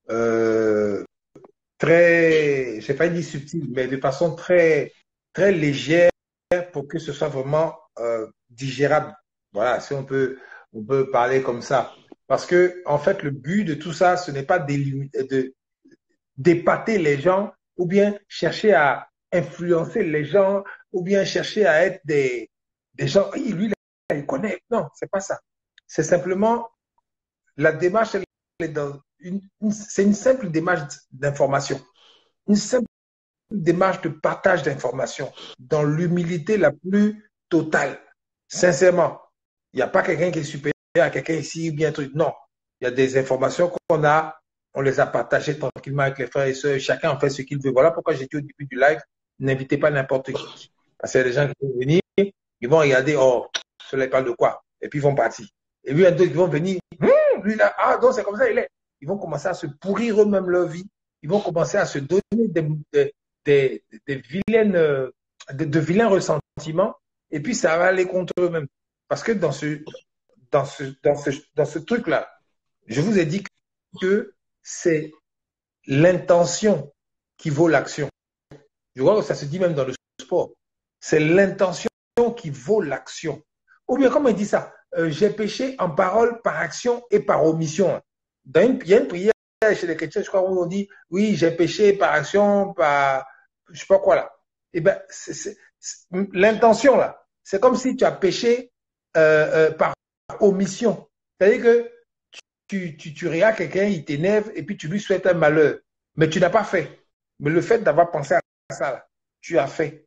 euh, très, je sais pas dire subtile, mais de façon très, très légère pour que ce soit vraiment euh, digérable. Voilà, si on peut, on peut parler comme ça. Parce que, en fait, le but de tout ça, ce n'est pas d'éliminer, de d'épater les gens ou bien chercher à influencer les gens ou bien chercher à être des, des gens, oui, lui, là, il connaît. Non, c'est pas ça. C'est simplement la démarche, elle est dans une, une- c'est une simple démarche d'information, une simple démarche de partage d'informations dans l'humilité la plus totale. Sincèrement, il n'y a pas quelqu'un qui est supérieur à quelqu'un ici, bien truc. Non, il y a des informations qu'on a, on les a partagées tranquillement avec les frères et sœurs. Chacun en fait ce qu'il veut. Voilà pourquoi j'ai dit au début du live, n'invitez pas n'importe qui. Parce qu'il y a des gens qui vont venir, ils vont regarder, oh, cela parle de quoi? Et puis ils vont partir. Et puis il y a d'autres qui vont venir, hum, lui là, ah, donc c'est comme ça, il est. Ils vont commencer à se pourrir eux-mêmes leur vie. Ils vont commencer à se donner des, des, des, des vilaines, euh, de, de vilains ressentiments. Et puis ça va aller contre eux-mêmes. Parce que dans ce, dans ce, dans ce, dans ce truc-là, je vous ai dit que c'est l'intention qui vaut l'action. Je crois que ça se dit même dans le sport. C'est l'intention qui vaut l'action. Ou bien, comment il dit ça? Euh, j'ai péché en parole, par action et par omission. Dans une, il y a une prière chez les chrétiens, je crois, où on dit, oui, j'ai péché par action, par, je sais pas quoi là. Eh ben, c'est, c'est, c'est, l'intention là, c'est comme si tu as péché euh, euh, par omission. C'est-à-dire que tu, tu, tu regardes quelqu'un, il t'énerve et puis tu lui souhaites un malheur. Mais tu n'as pas fait. Mais le fait d'avoir pensé à ça, là, tu as fait.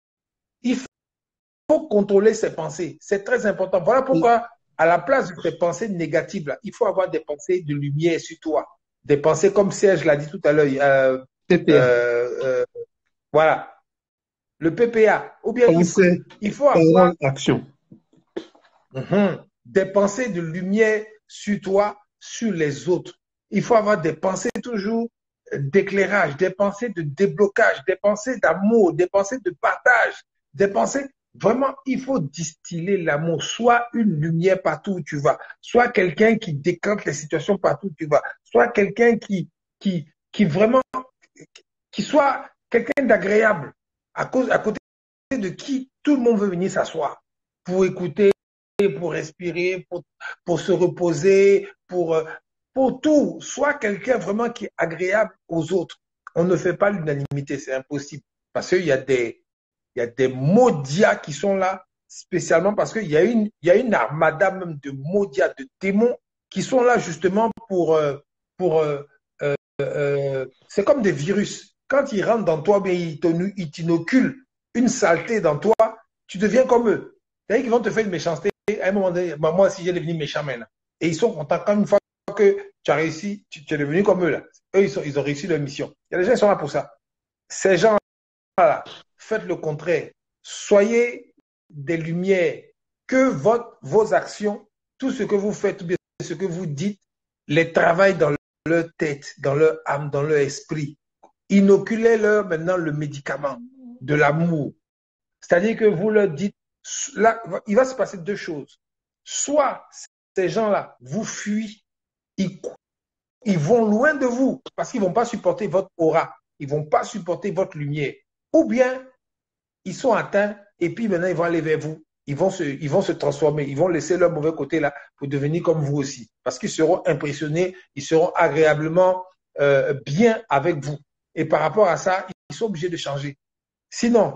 Il faut contrôler ses pensées. C'est très important. Voilà pourquoi, à la place de ces pensées négatives, là, il faut avoir des pensées de lumière sur toi. Des pensées comme Serge l'a dit tout à l'heure. Euh, P P A. euh, euh, voilà. Le P P A. Ou bien il faut, Pensée, il faut avoir parole, action. mhm, des pensées de lumière sur toi, sur les autres. Il faut avoir des pensées toujours d'éclairage, des pensées de déblocage, des pensées d'amour, des pensées de partage, des pensées. Vraiment, il faut distiller l'amour. Soit une lumière partout où tu vas, soit quelqu'un qui décante les situations partout où tu vas, soit quelqu'un qui, qui, qui vraiment, qui soit quelqu'un d'agréable, à cause, à côté de qui tout le monde veut venir s'asseoir pour écouter, pour respirer, pour, pour se reposer, pour, pour tout. Soit quelqu'un vraiment qui est agréable aux autres. On ne fait pas l'unanimité, c'est impossible. Parce qu'il y a des, il y a des maudias qui sont là, spécialement parce qu'il y a une, il y a une armada même de maudias, de démons qui sont là justement pour, euh, pour, euh, euh, euh, c'est comme des virus. Quand ils rentrent dans toi, bien, ils t'inoculent une saleté dans toi, tu deviens comme eux. C'est-à-dire qu'ils vont te faire une méchanceté. À un moment donné, bah, moi aussi, j'ai devenu méchant maintenant. Et ils sont contents quand une fois que tu as réussi, tu, tu es devenu comme eux là. Eux, ils, sont, ils ont réussi leur mission. Il y a des gens qui sont là pour ça. Ces gens-là, faites le contraire. Soyez des lumières. Que votre, vos actions, tout ce que vous faites, ce que vous dites, les travaillent dans leur tête, dans leur âme, dans leur esprit. Inoculez-leur maintenant le médicament de l'amour. C'est-à-dire que vous leur dites, là, il va se passer deux choses. Soit ces gens-là vous fuient, ils, ils vont loin de vous parce qu'ils ne vont pas supporter votre aura, ils ne vont pas supporter votre lumière. Ou bien, ils sont atteints et puis maintenant ils vont aller vers vous. Ils vont se, ils vont se transformer, ils vont laisser leur mauvais côté là pour devenir comme vous aussi. Parce qu'ils seront impressionnés, ils seront agréablement euh, bien avec vous. Et par rapport à ça, ils sont obligés de changer. Sinon,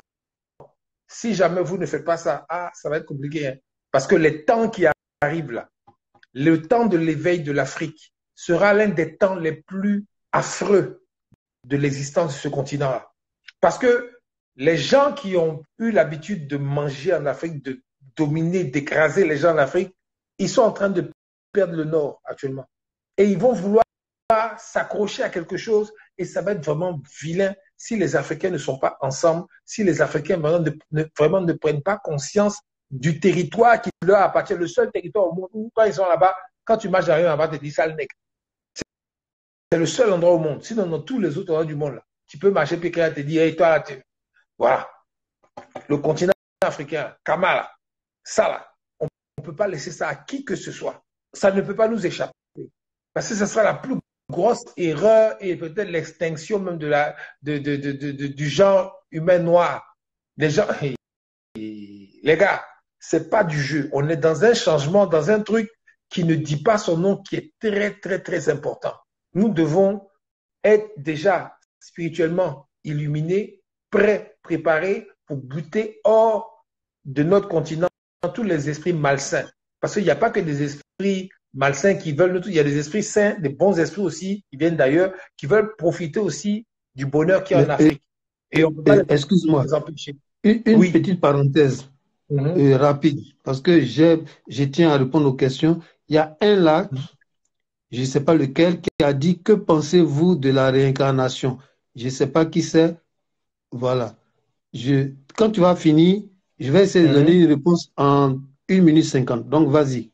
si jamais vous ne faites pas ça, ah, ça va être compliqué. Hein? Parce que les temps qui arrivent là, le temps de l'éveil de l'Afrique sera l'un des temps les plus affreux de l'existence de ce continent-là. Parce que les gens qui ont eu l'habitude de manger en Afrique, de dominer, d'écraser les gens en Afrique, ils sont en train de perdre le Nord actuellement. Et ils vont vouloir s'accrocher à quelque chose et ça va être vraiment vilain si les Africains ne sont pas ensemble, si les Africains vraiment ne, ne, vraiment ne prennent pas conscience du territoire qui leur appartient, le seul territoire au monde où quand ils sont là-bas, quand tu marches derrière là-bas, tu te dis sale nec. C'est le seul endroit au monde. Sinon, dans tous les autres endroits du monde, là, tu peux marcher puis quelqu'un te dit, hey, toi, là, tu... voilà. Le continent africain, Kamala, ça là, on ne peut pas laisser ça à qui que ce soit. Ça ne peut pas nous échapper. Parce que ce sera la plus grosse erreur et peut-être l'extinction même de la, de, de, de, de, de, du genre humain noir. Les gens, les gars, c'est pas du jeu. On est dans un changement, dans un truc qui ne dit pas son nom, qui est très, très, très important. Nous devons être déjà spirituellement illuminés, prêts, préparés pour buter hors de notre continent tous les esprits malsains. Parce qu'il n'y a pas que des esprits malsains qui veulent, il y a des esprits sains, des bons esprits aussi, qui viennent d'ailleurs, qui veulent profiter aussi du bonheur qu'il y a en Afrique. Et on peut pas excuse-moi, les empêcher. Une, une Oui. petite parenthèse Mm-hmm. euh, rapide, parce que je, je tiens à répondre aux questions. Il y a un là, je ne sais pas lequel, qui a dit « Que pensez-vous de la réincarnation ?» Je ne sais pas qui c'est. Voilà. Je, quand tu vas finir, je vais essayer de donner Mm-hmm. une réponse en une minute cinquante. Donc, vas-y.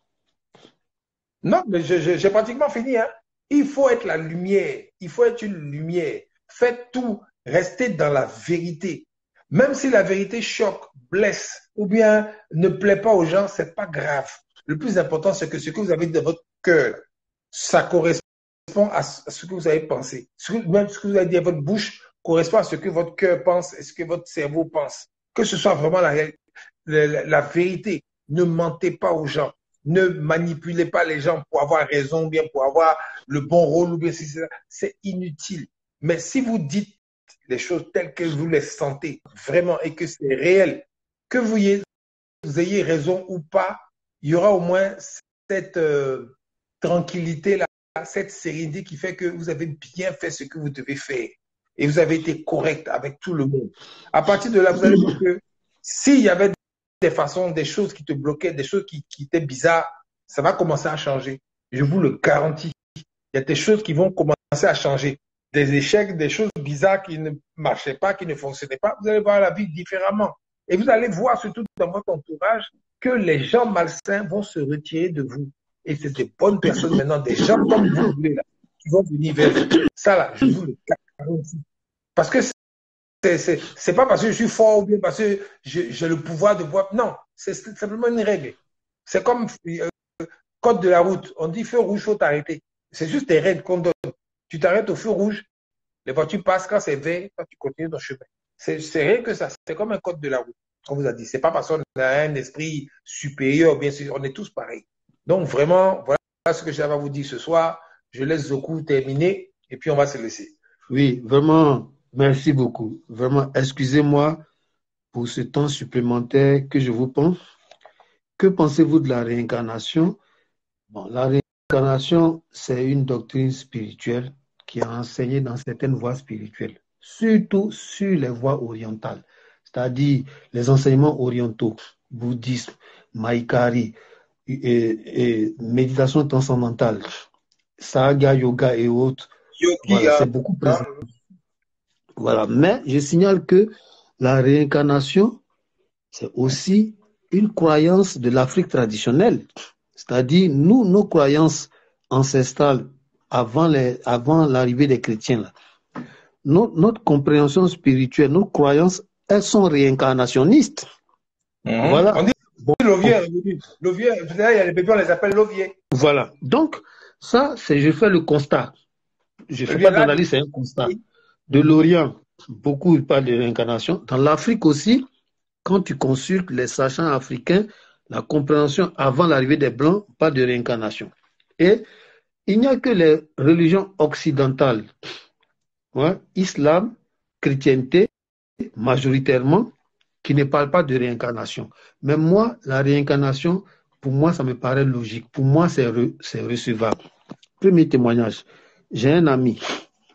Non, mais j'ai pratiquement fini. Hein. Il faut être la lumière. Il faut être une lumière. Faites tout. Restez dans la vérité. Même si la vérité choque, blesse ou bien ne plaît pas aux gens, c'est pas grave. Le plus important, c'est que ce que vous avez dans votre cœur, ça correspond à ce que vous avez pensé. Même ce que vous avez dit à votre bouche correspond à ce que votre cœur pense et ce que votre cerveau pense. Que ce soit vraiment la, la, la vérité. Ne mentez pas aux gens. Ne manipulez pas les gens pour avoir raison ou bien pour avoir le bon rôle ou bien si c'est c'est inutile. Mais si vous dites les choses telles que vous les sentez vraiment et que c'est réel, que vous ayez, vous ayez raison ou pas, il y aura au moins cette euh, tranquillité-là, cette sérénité qui fait que vous avez bien fait ce que vous devez faire et vous avez été correct avec tout le monde. À partir de là, vous allez voir que s'il y avait des façons, des choses qui te bloquaient, des choses qui, qui étaient bizarres, ça va commencer à changer. Je vous le garantis. Il y a des choses qui vont commencer à changer. Des échecs, des choses bizarres qui ne marchaient pas, qui ne fonctionnaient pas. Vous allez voir la vie différemment. Et vous allez voir surtout dans votre entourage que les gens malsains vont se retirer de vous. Et c'est des bonnes personnes maintenant, des gens comme vous voulez là, qui vont venir vers vous. Ça là, je vous le garantis. Parce que c'est pas parce que je suis fort ou bien parce que j'ai le pouvoir de voir. Non, c'est simplement une règle. C'est comme euh, code de la route. On dit feu rouge, il faut t'arrêter. C'est juste des règles qu'on donne. Tu t'arrêtes au feu rouge, les voitures passent, quand c'est vert, quand tu continues ton chemin. C'est rien que ça. C'est comme un code de la route, on vous a dit. C'est pas parce qu'on a un esprit supérieur, bien sûr, on est tous pareils. Donc vraiment, voilà ce que j'avais à vous dire ce soir. Je laisse Zoku terminer et puis on va se laisser. Oui, vraiment, merci beaucoup. Vraiment, excusez-moi pour ce temps supplémentaire que je vous prends. Que pensez-vous de la réincarnation? Bon, la réincarnation, c'est une doctrine spirituelle qui est enseignée dans certaines voies spirituelles, surtout sur les voies orientales, c'est-à-dire les enseignements orientaux, bouddhisme, Mahikari, et, et méditation transcendantale, Sahaga Yoga et autres. Voilà, c'est beaucoup présent. Voilà, mais je signale que la réincarnation, c'est aussi une croyance de l'Afrique traditionnelle. C'est-à-dire, nous, nos croyances ancestrales, avant les, avant l'arrivée des chrétiens, là, nos, notre compréhension spirituelle, nos croyances, elles sont réincarnationnistes. Mmh. Voilà. On dit bon, l'ovier, l'ovier, il y a les bébés, on les appelle l'ovier. Voilà. Donc, ça, c'est, je fais le constat. Je ne fais pas d'analyse, c'est un constat. De l'Orient, beaucoup parlent de réincarnation. Dans l'Afrique aussi, quand tu consultes les sachants africains, la compréhension avant l'arrivée des Blancs parle de réincarnation. Et il n'y a que les religions occidentales, ouais, islam, chrétienté, majoritairement, qui ne parlent pas de réincarnation. Mais moi, la réincarnation, pour moi, ça me paraît logique. Pour moi, c'est re, recevable. Premier témoignage. J'ai un ami.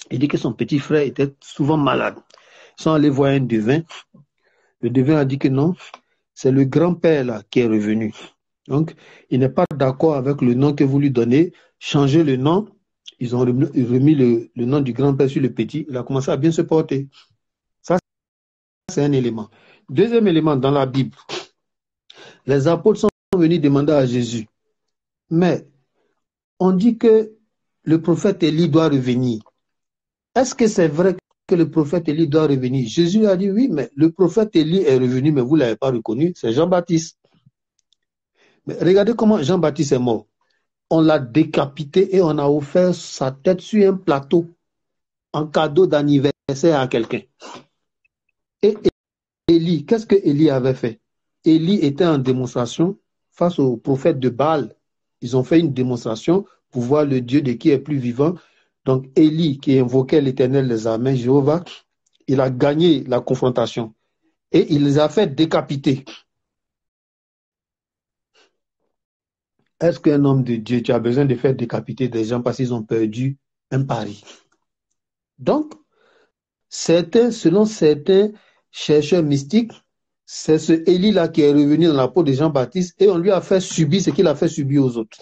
Il dit que son petit frère était souvent malade. Ils sont allés voir un devin. Le devin a dit que non, c'est le grand-père là qui est revenu. Donc, il n'est pas d'accord avec le nom que vous lui donnez. Changez le nom. Ils ont remis le, le nom du grand-père sur le petit. Il a commencé à bien se porter. Ça, c'est un élément. Deuxième élément dans la Bible. Les apôtres sont venus demander à Jésus. Mais on dit que le prophète Élie doit revenir. Est-ce que c'est vrai que le prophète Élie doit revenir? Jésus a dit oui, mais le prophète Élie est revenu, mais vous ne l'avez pas reconnu. C'est Jean-Baptiste. Mais regardez comment Jean-Baptiste est mort. On l'a décapité et on a offert sa tête sur un plateau en cadeau d'anniversaire à quelqu'un. Et Élie, qu'est-ce que Élie avait fait? Élie était en démonstration face au prophète de Baal. Ils ont fait une démonstration pour voir le Dieu de qui est plus vivant. Donc Élie, qui invoquait l'Éternel des armées, Jéhovah, il a gagné la confrontation. Et il les a fait décapiter. Est-ce qu'un homme de Dieu, tu as besoin de faire décapiter des gens parce qu'ils ont perdu un pari? Donc, certains, selon certains chercheurs mystiques, c'est ce Élie-là qui est revenu dans la peau de Jean-Baptiste et on lui a fait subir ce qu'il a fait subir aux autres.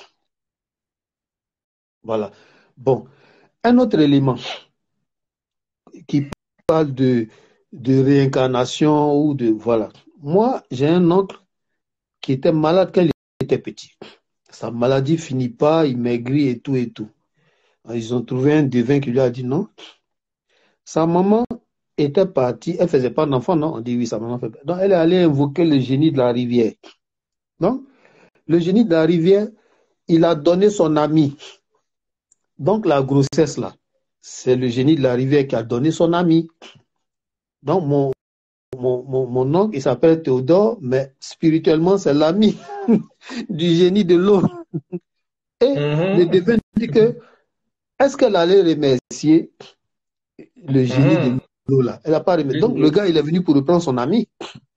Voilà. Bon. Un autre élément qui parle de, de réincarnation ou de... Voilà. Moi, j'ai un oncle qui était malade quand il était petit. Sa maladie finit pas, il maigrit et tout et tout. Ils ont trouvé un devin qui lui a dit non. Sa maman était partie, elle faisait pas d'enfant, non? On dit oui, sa maman fait pas. Donc elle est allée invoquer le génie de la rivière. Donc, le génie de la rivière, il a donné son ami. Donc la grossesse là, c'est le génie de la rivière qui a donné son ami. Donc mon, mon, mon, mon oncle, il s'appelle Théodore, mais spirituellement, c'est l'ami du génie de l'eau. Et mm-hmm. le devin dit que, est-ce qu'elle allait remercier le génie mm-hmm. de l'eau là? Elle n'a pas remercié. Donc le gars, il est venu pour reprendre son ami.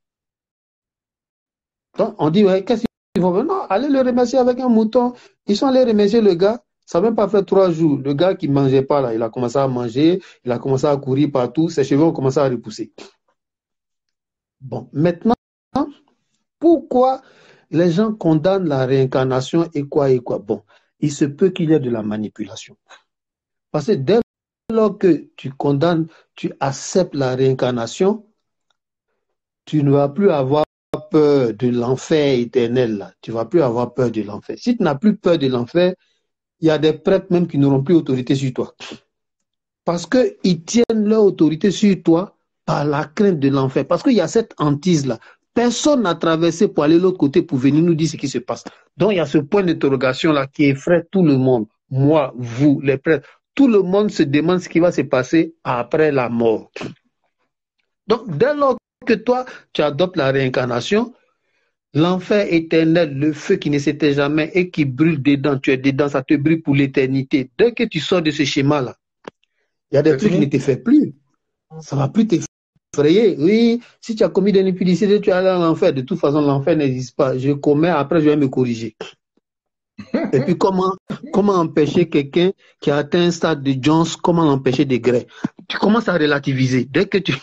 Donc on dit, ouais, qu'est-ce qu'ils vont faire? Non, allez le remercier avec un mouton. Ils sont allés remercier le gars. Ça n'a même pas fait trois jours. Le gars qui ne mangeait pas, là, il a commencé à manger, il a commencé à courir partout, ses cheveux ont commencé à repousser. Bon, maintenant, pourquoi les gens condamnent la réincarnation et quoi et quoi? Bon, il se peut qu'il y ait de la manipulation. Parce que dès lors que tu condamnes, tu acceptes la réincarnation, tu ne vas plus avoir peur de l'enfer éternel. Là. Tu ne vas plus avoir peur de l'enfer. Si tu n'as plus peur de l'enfer, il y a des prêtres même qui n'auront plus autorité sur toi. Parce qu'ils tiennent leur autorité sur toi par la crainte de l'enfer. Parce qu'il y a cette hantise-là. Personne n'a traversé pour aller de l'autre côté pour venir nous dire ce qui se passe. Donc il y a ce point d'interrogation-là qui effraie tout le monde. Moi, vous, les prêtres. Tout le monde se demande ce qui va se passer après la mort. Donc dès lors que toi, tu adoptes la réincarnation, l'enfer éternel, le feu qui ne s'éteint jamais et qui brûle dedans, tu es dedans, ça te brûle pour l'éternité. Dès que tu sors de ce schéma-là, il y a des trucs qui ne te font plus. Ça ne va plus t'effrayer. Oui, si tu as commis des impudicités, tu es allé à l'enfer. De toute façon, l'enfer n'existe pas. Je commets, après je vais me corriger. Et puis comment, comment empêcher quelqu'un qui a atteint un stade de Jones, comment l'empêcher de grès? Tu commences à relativiser. Dès que tu,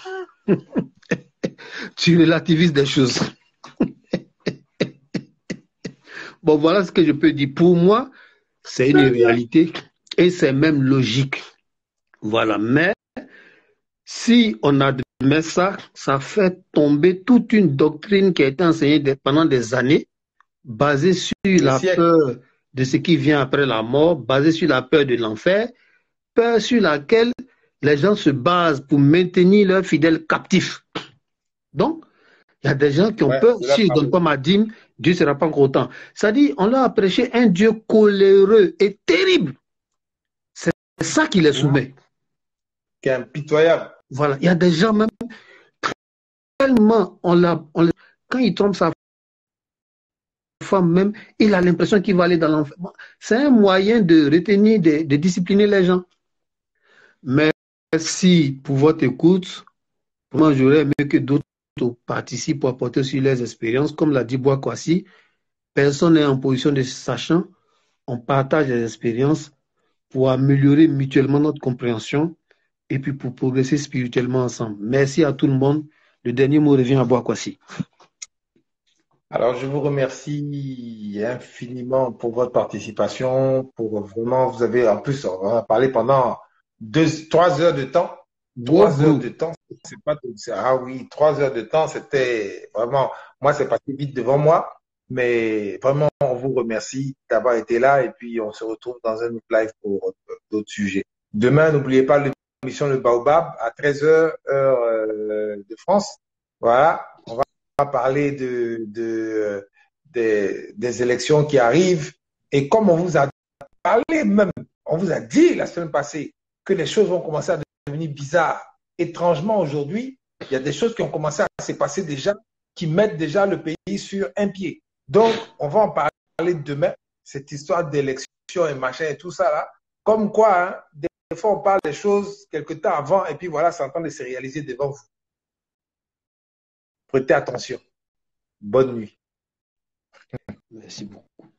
tu relativises des choses. Bon, voilà ce que je peux dire. Pour moi, c'est une réalité et c'est même logique. Voilà. Mais si on admet ça, ça fait tomber toute une doctrine qui a été enseignée pendant des années, basée sur la peur de ce qui vient après la mort, basée sur la peur de l'enfer, peur sur laquelle les gens se basent pour maintenir leurs fidèles captifs. Donc, il y a des gens qui ont ouais, peur, s'ils ne donnent pas ma dîme, Dieu ne sera pas content. Ça dit, on leur a prêché un Dieu coléreux et terrible. C'est ça qui les soumet. Qui est impitoyable. Voilà, il y a des gens même, tellement, on l'a, on, quand il trompe sa femme même, il a l'impression qu'il va aller dans l'enfer. C'est un moyen de retenir, de, de discipliner les gens. Mais si, pour votre écoute, moi j'aurais aimé que d'autres participent pour apporter sur leurs expériences. Comme l'a dit Boakwasi, personne n'est en position de sachant. On partage les expériences pour améliorer mutuellement notre compréhension et puis pour progresser spirituellement ensemble. Merci à tout le monde. Le dernier mot revient à Boakwasi. Alors, je vous remercie infiniment pour votre participation, pour vraiment, vous avez, en plus, on va parler pendant deux, trois heures de temps. Trois heures de temps, c'est pas tout. Ah oui, trois heures de temps, c'était vraiment, moi, c'est passé vite devant moi, mais vraiment, on vous remercie d'avoir été là et puis on se retrouve dans un autre live pour d'autres sujets. Demain, n'oubliez pas l'émission Le Baobab à treize heures, heure euh, de France. Voilà, on va parler de, de, de, des élections qui arrivent et comme on vous a parlé même, on vous a dit la semaine passée que les choses vont commencer à devenir bizarres. Étrangement, aujourd'hui, il y a des choses qui ont commencé à se passer déjà, qui mettent déjà le pays sur un pied. Donc, on va en parler demain, cette histoire d'élection et machin et tout ça là. Comme quoi, hein, des fois, on parle des choses quelque temps avant et puis voilà, c'est en train de se réaliser devant vous. Prêtez attention. Bonne nuit. Merci beaucoup.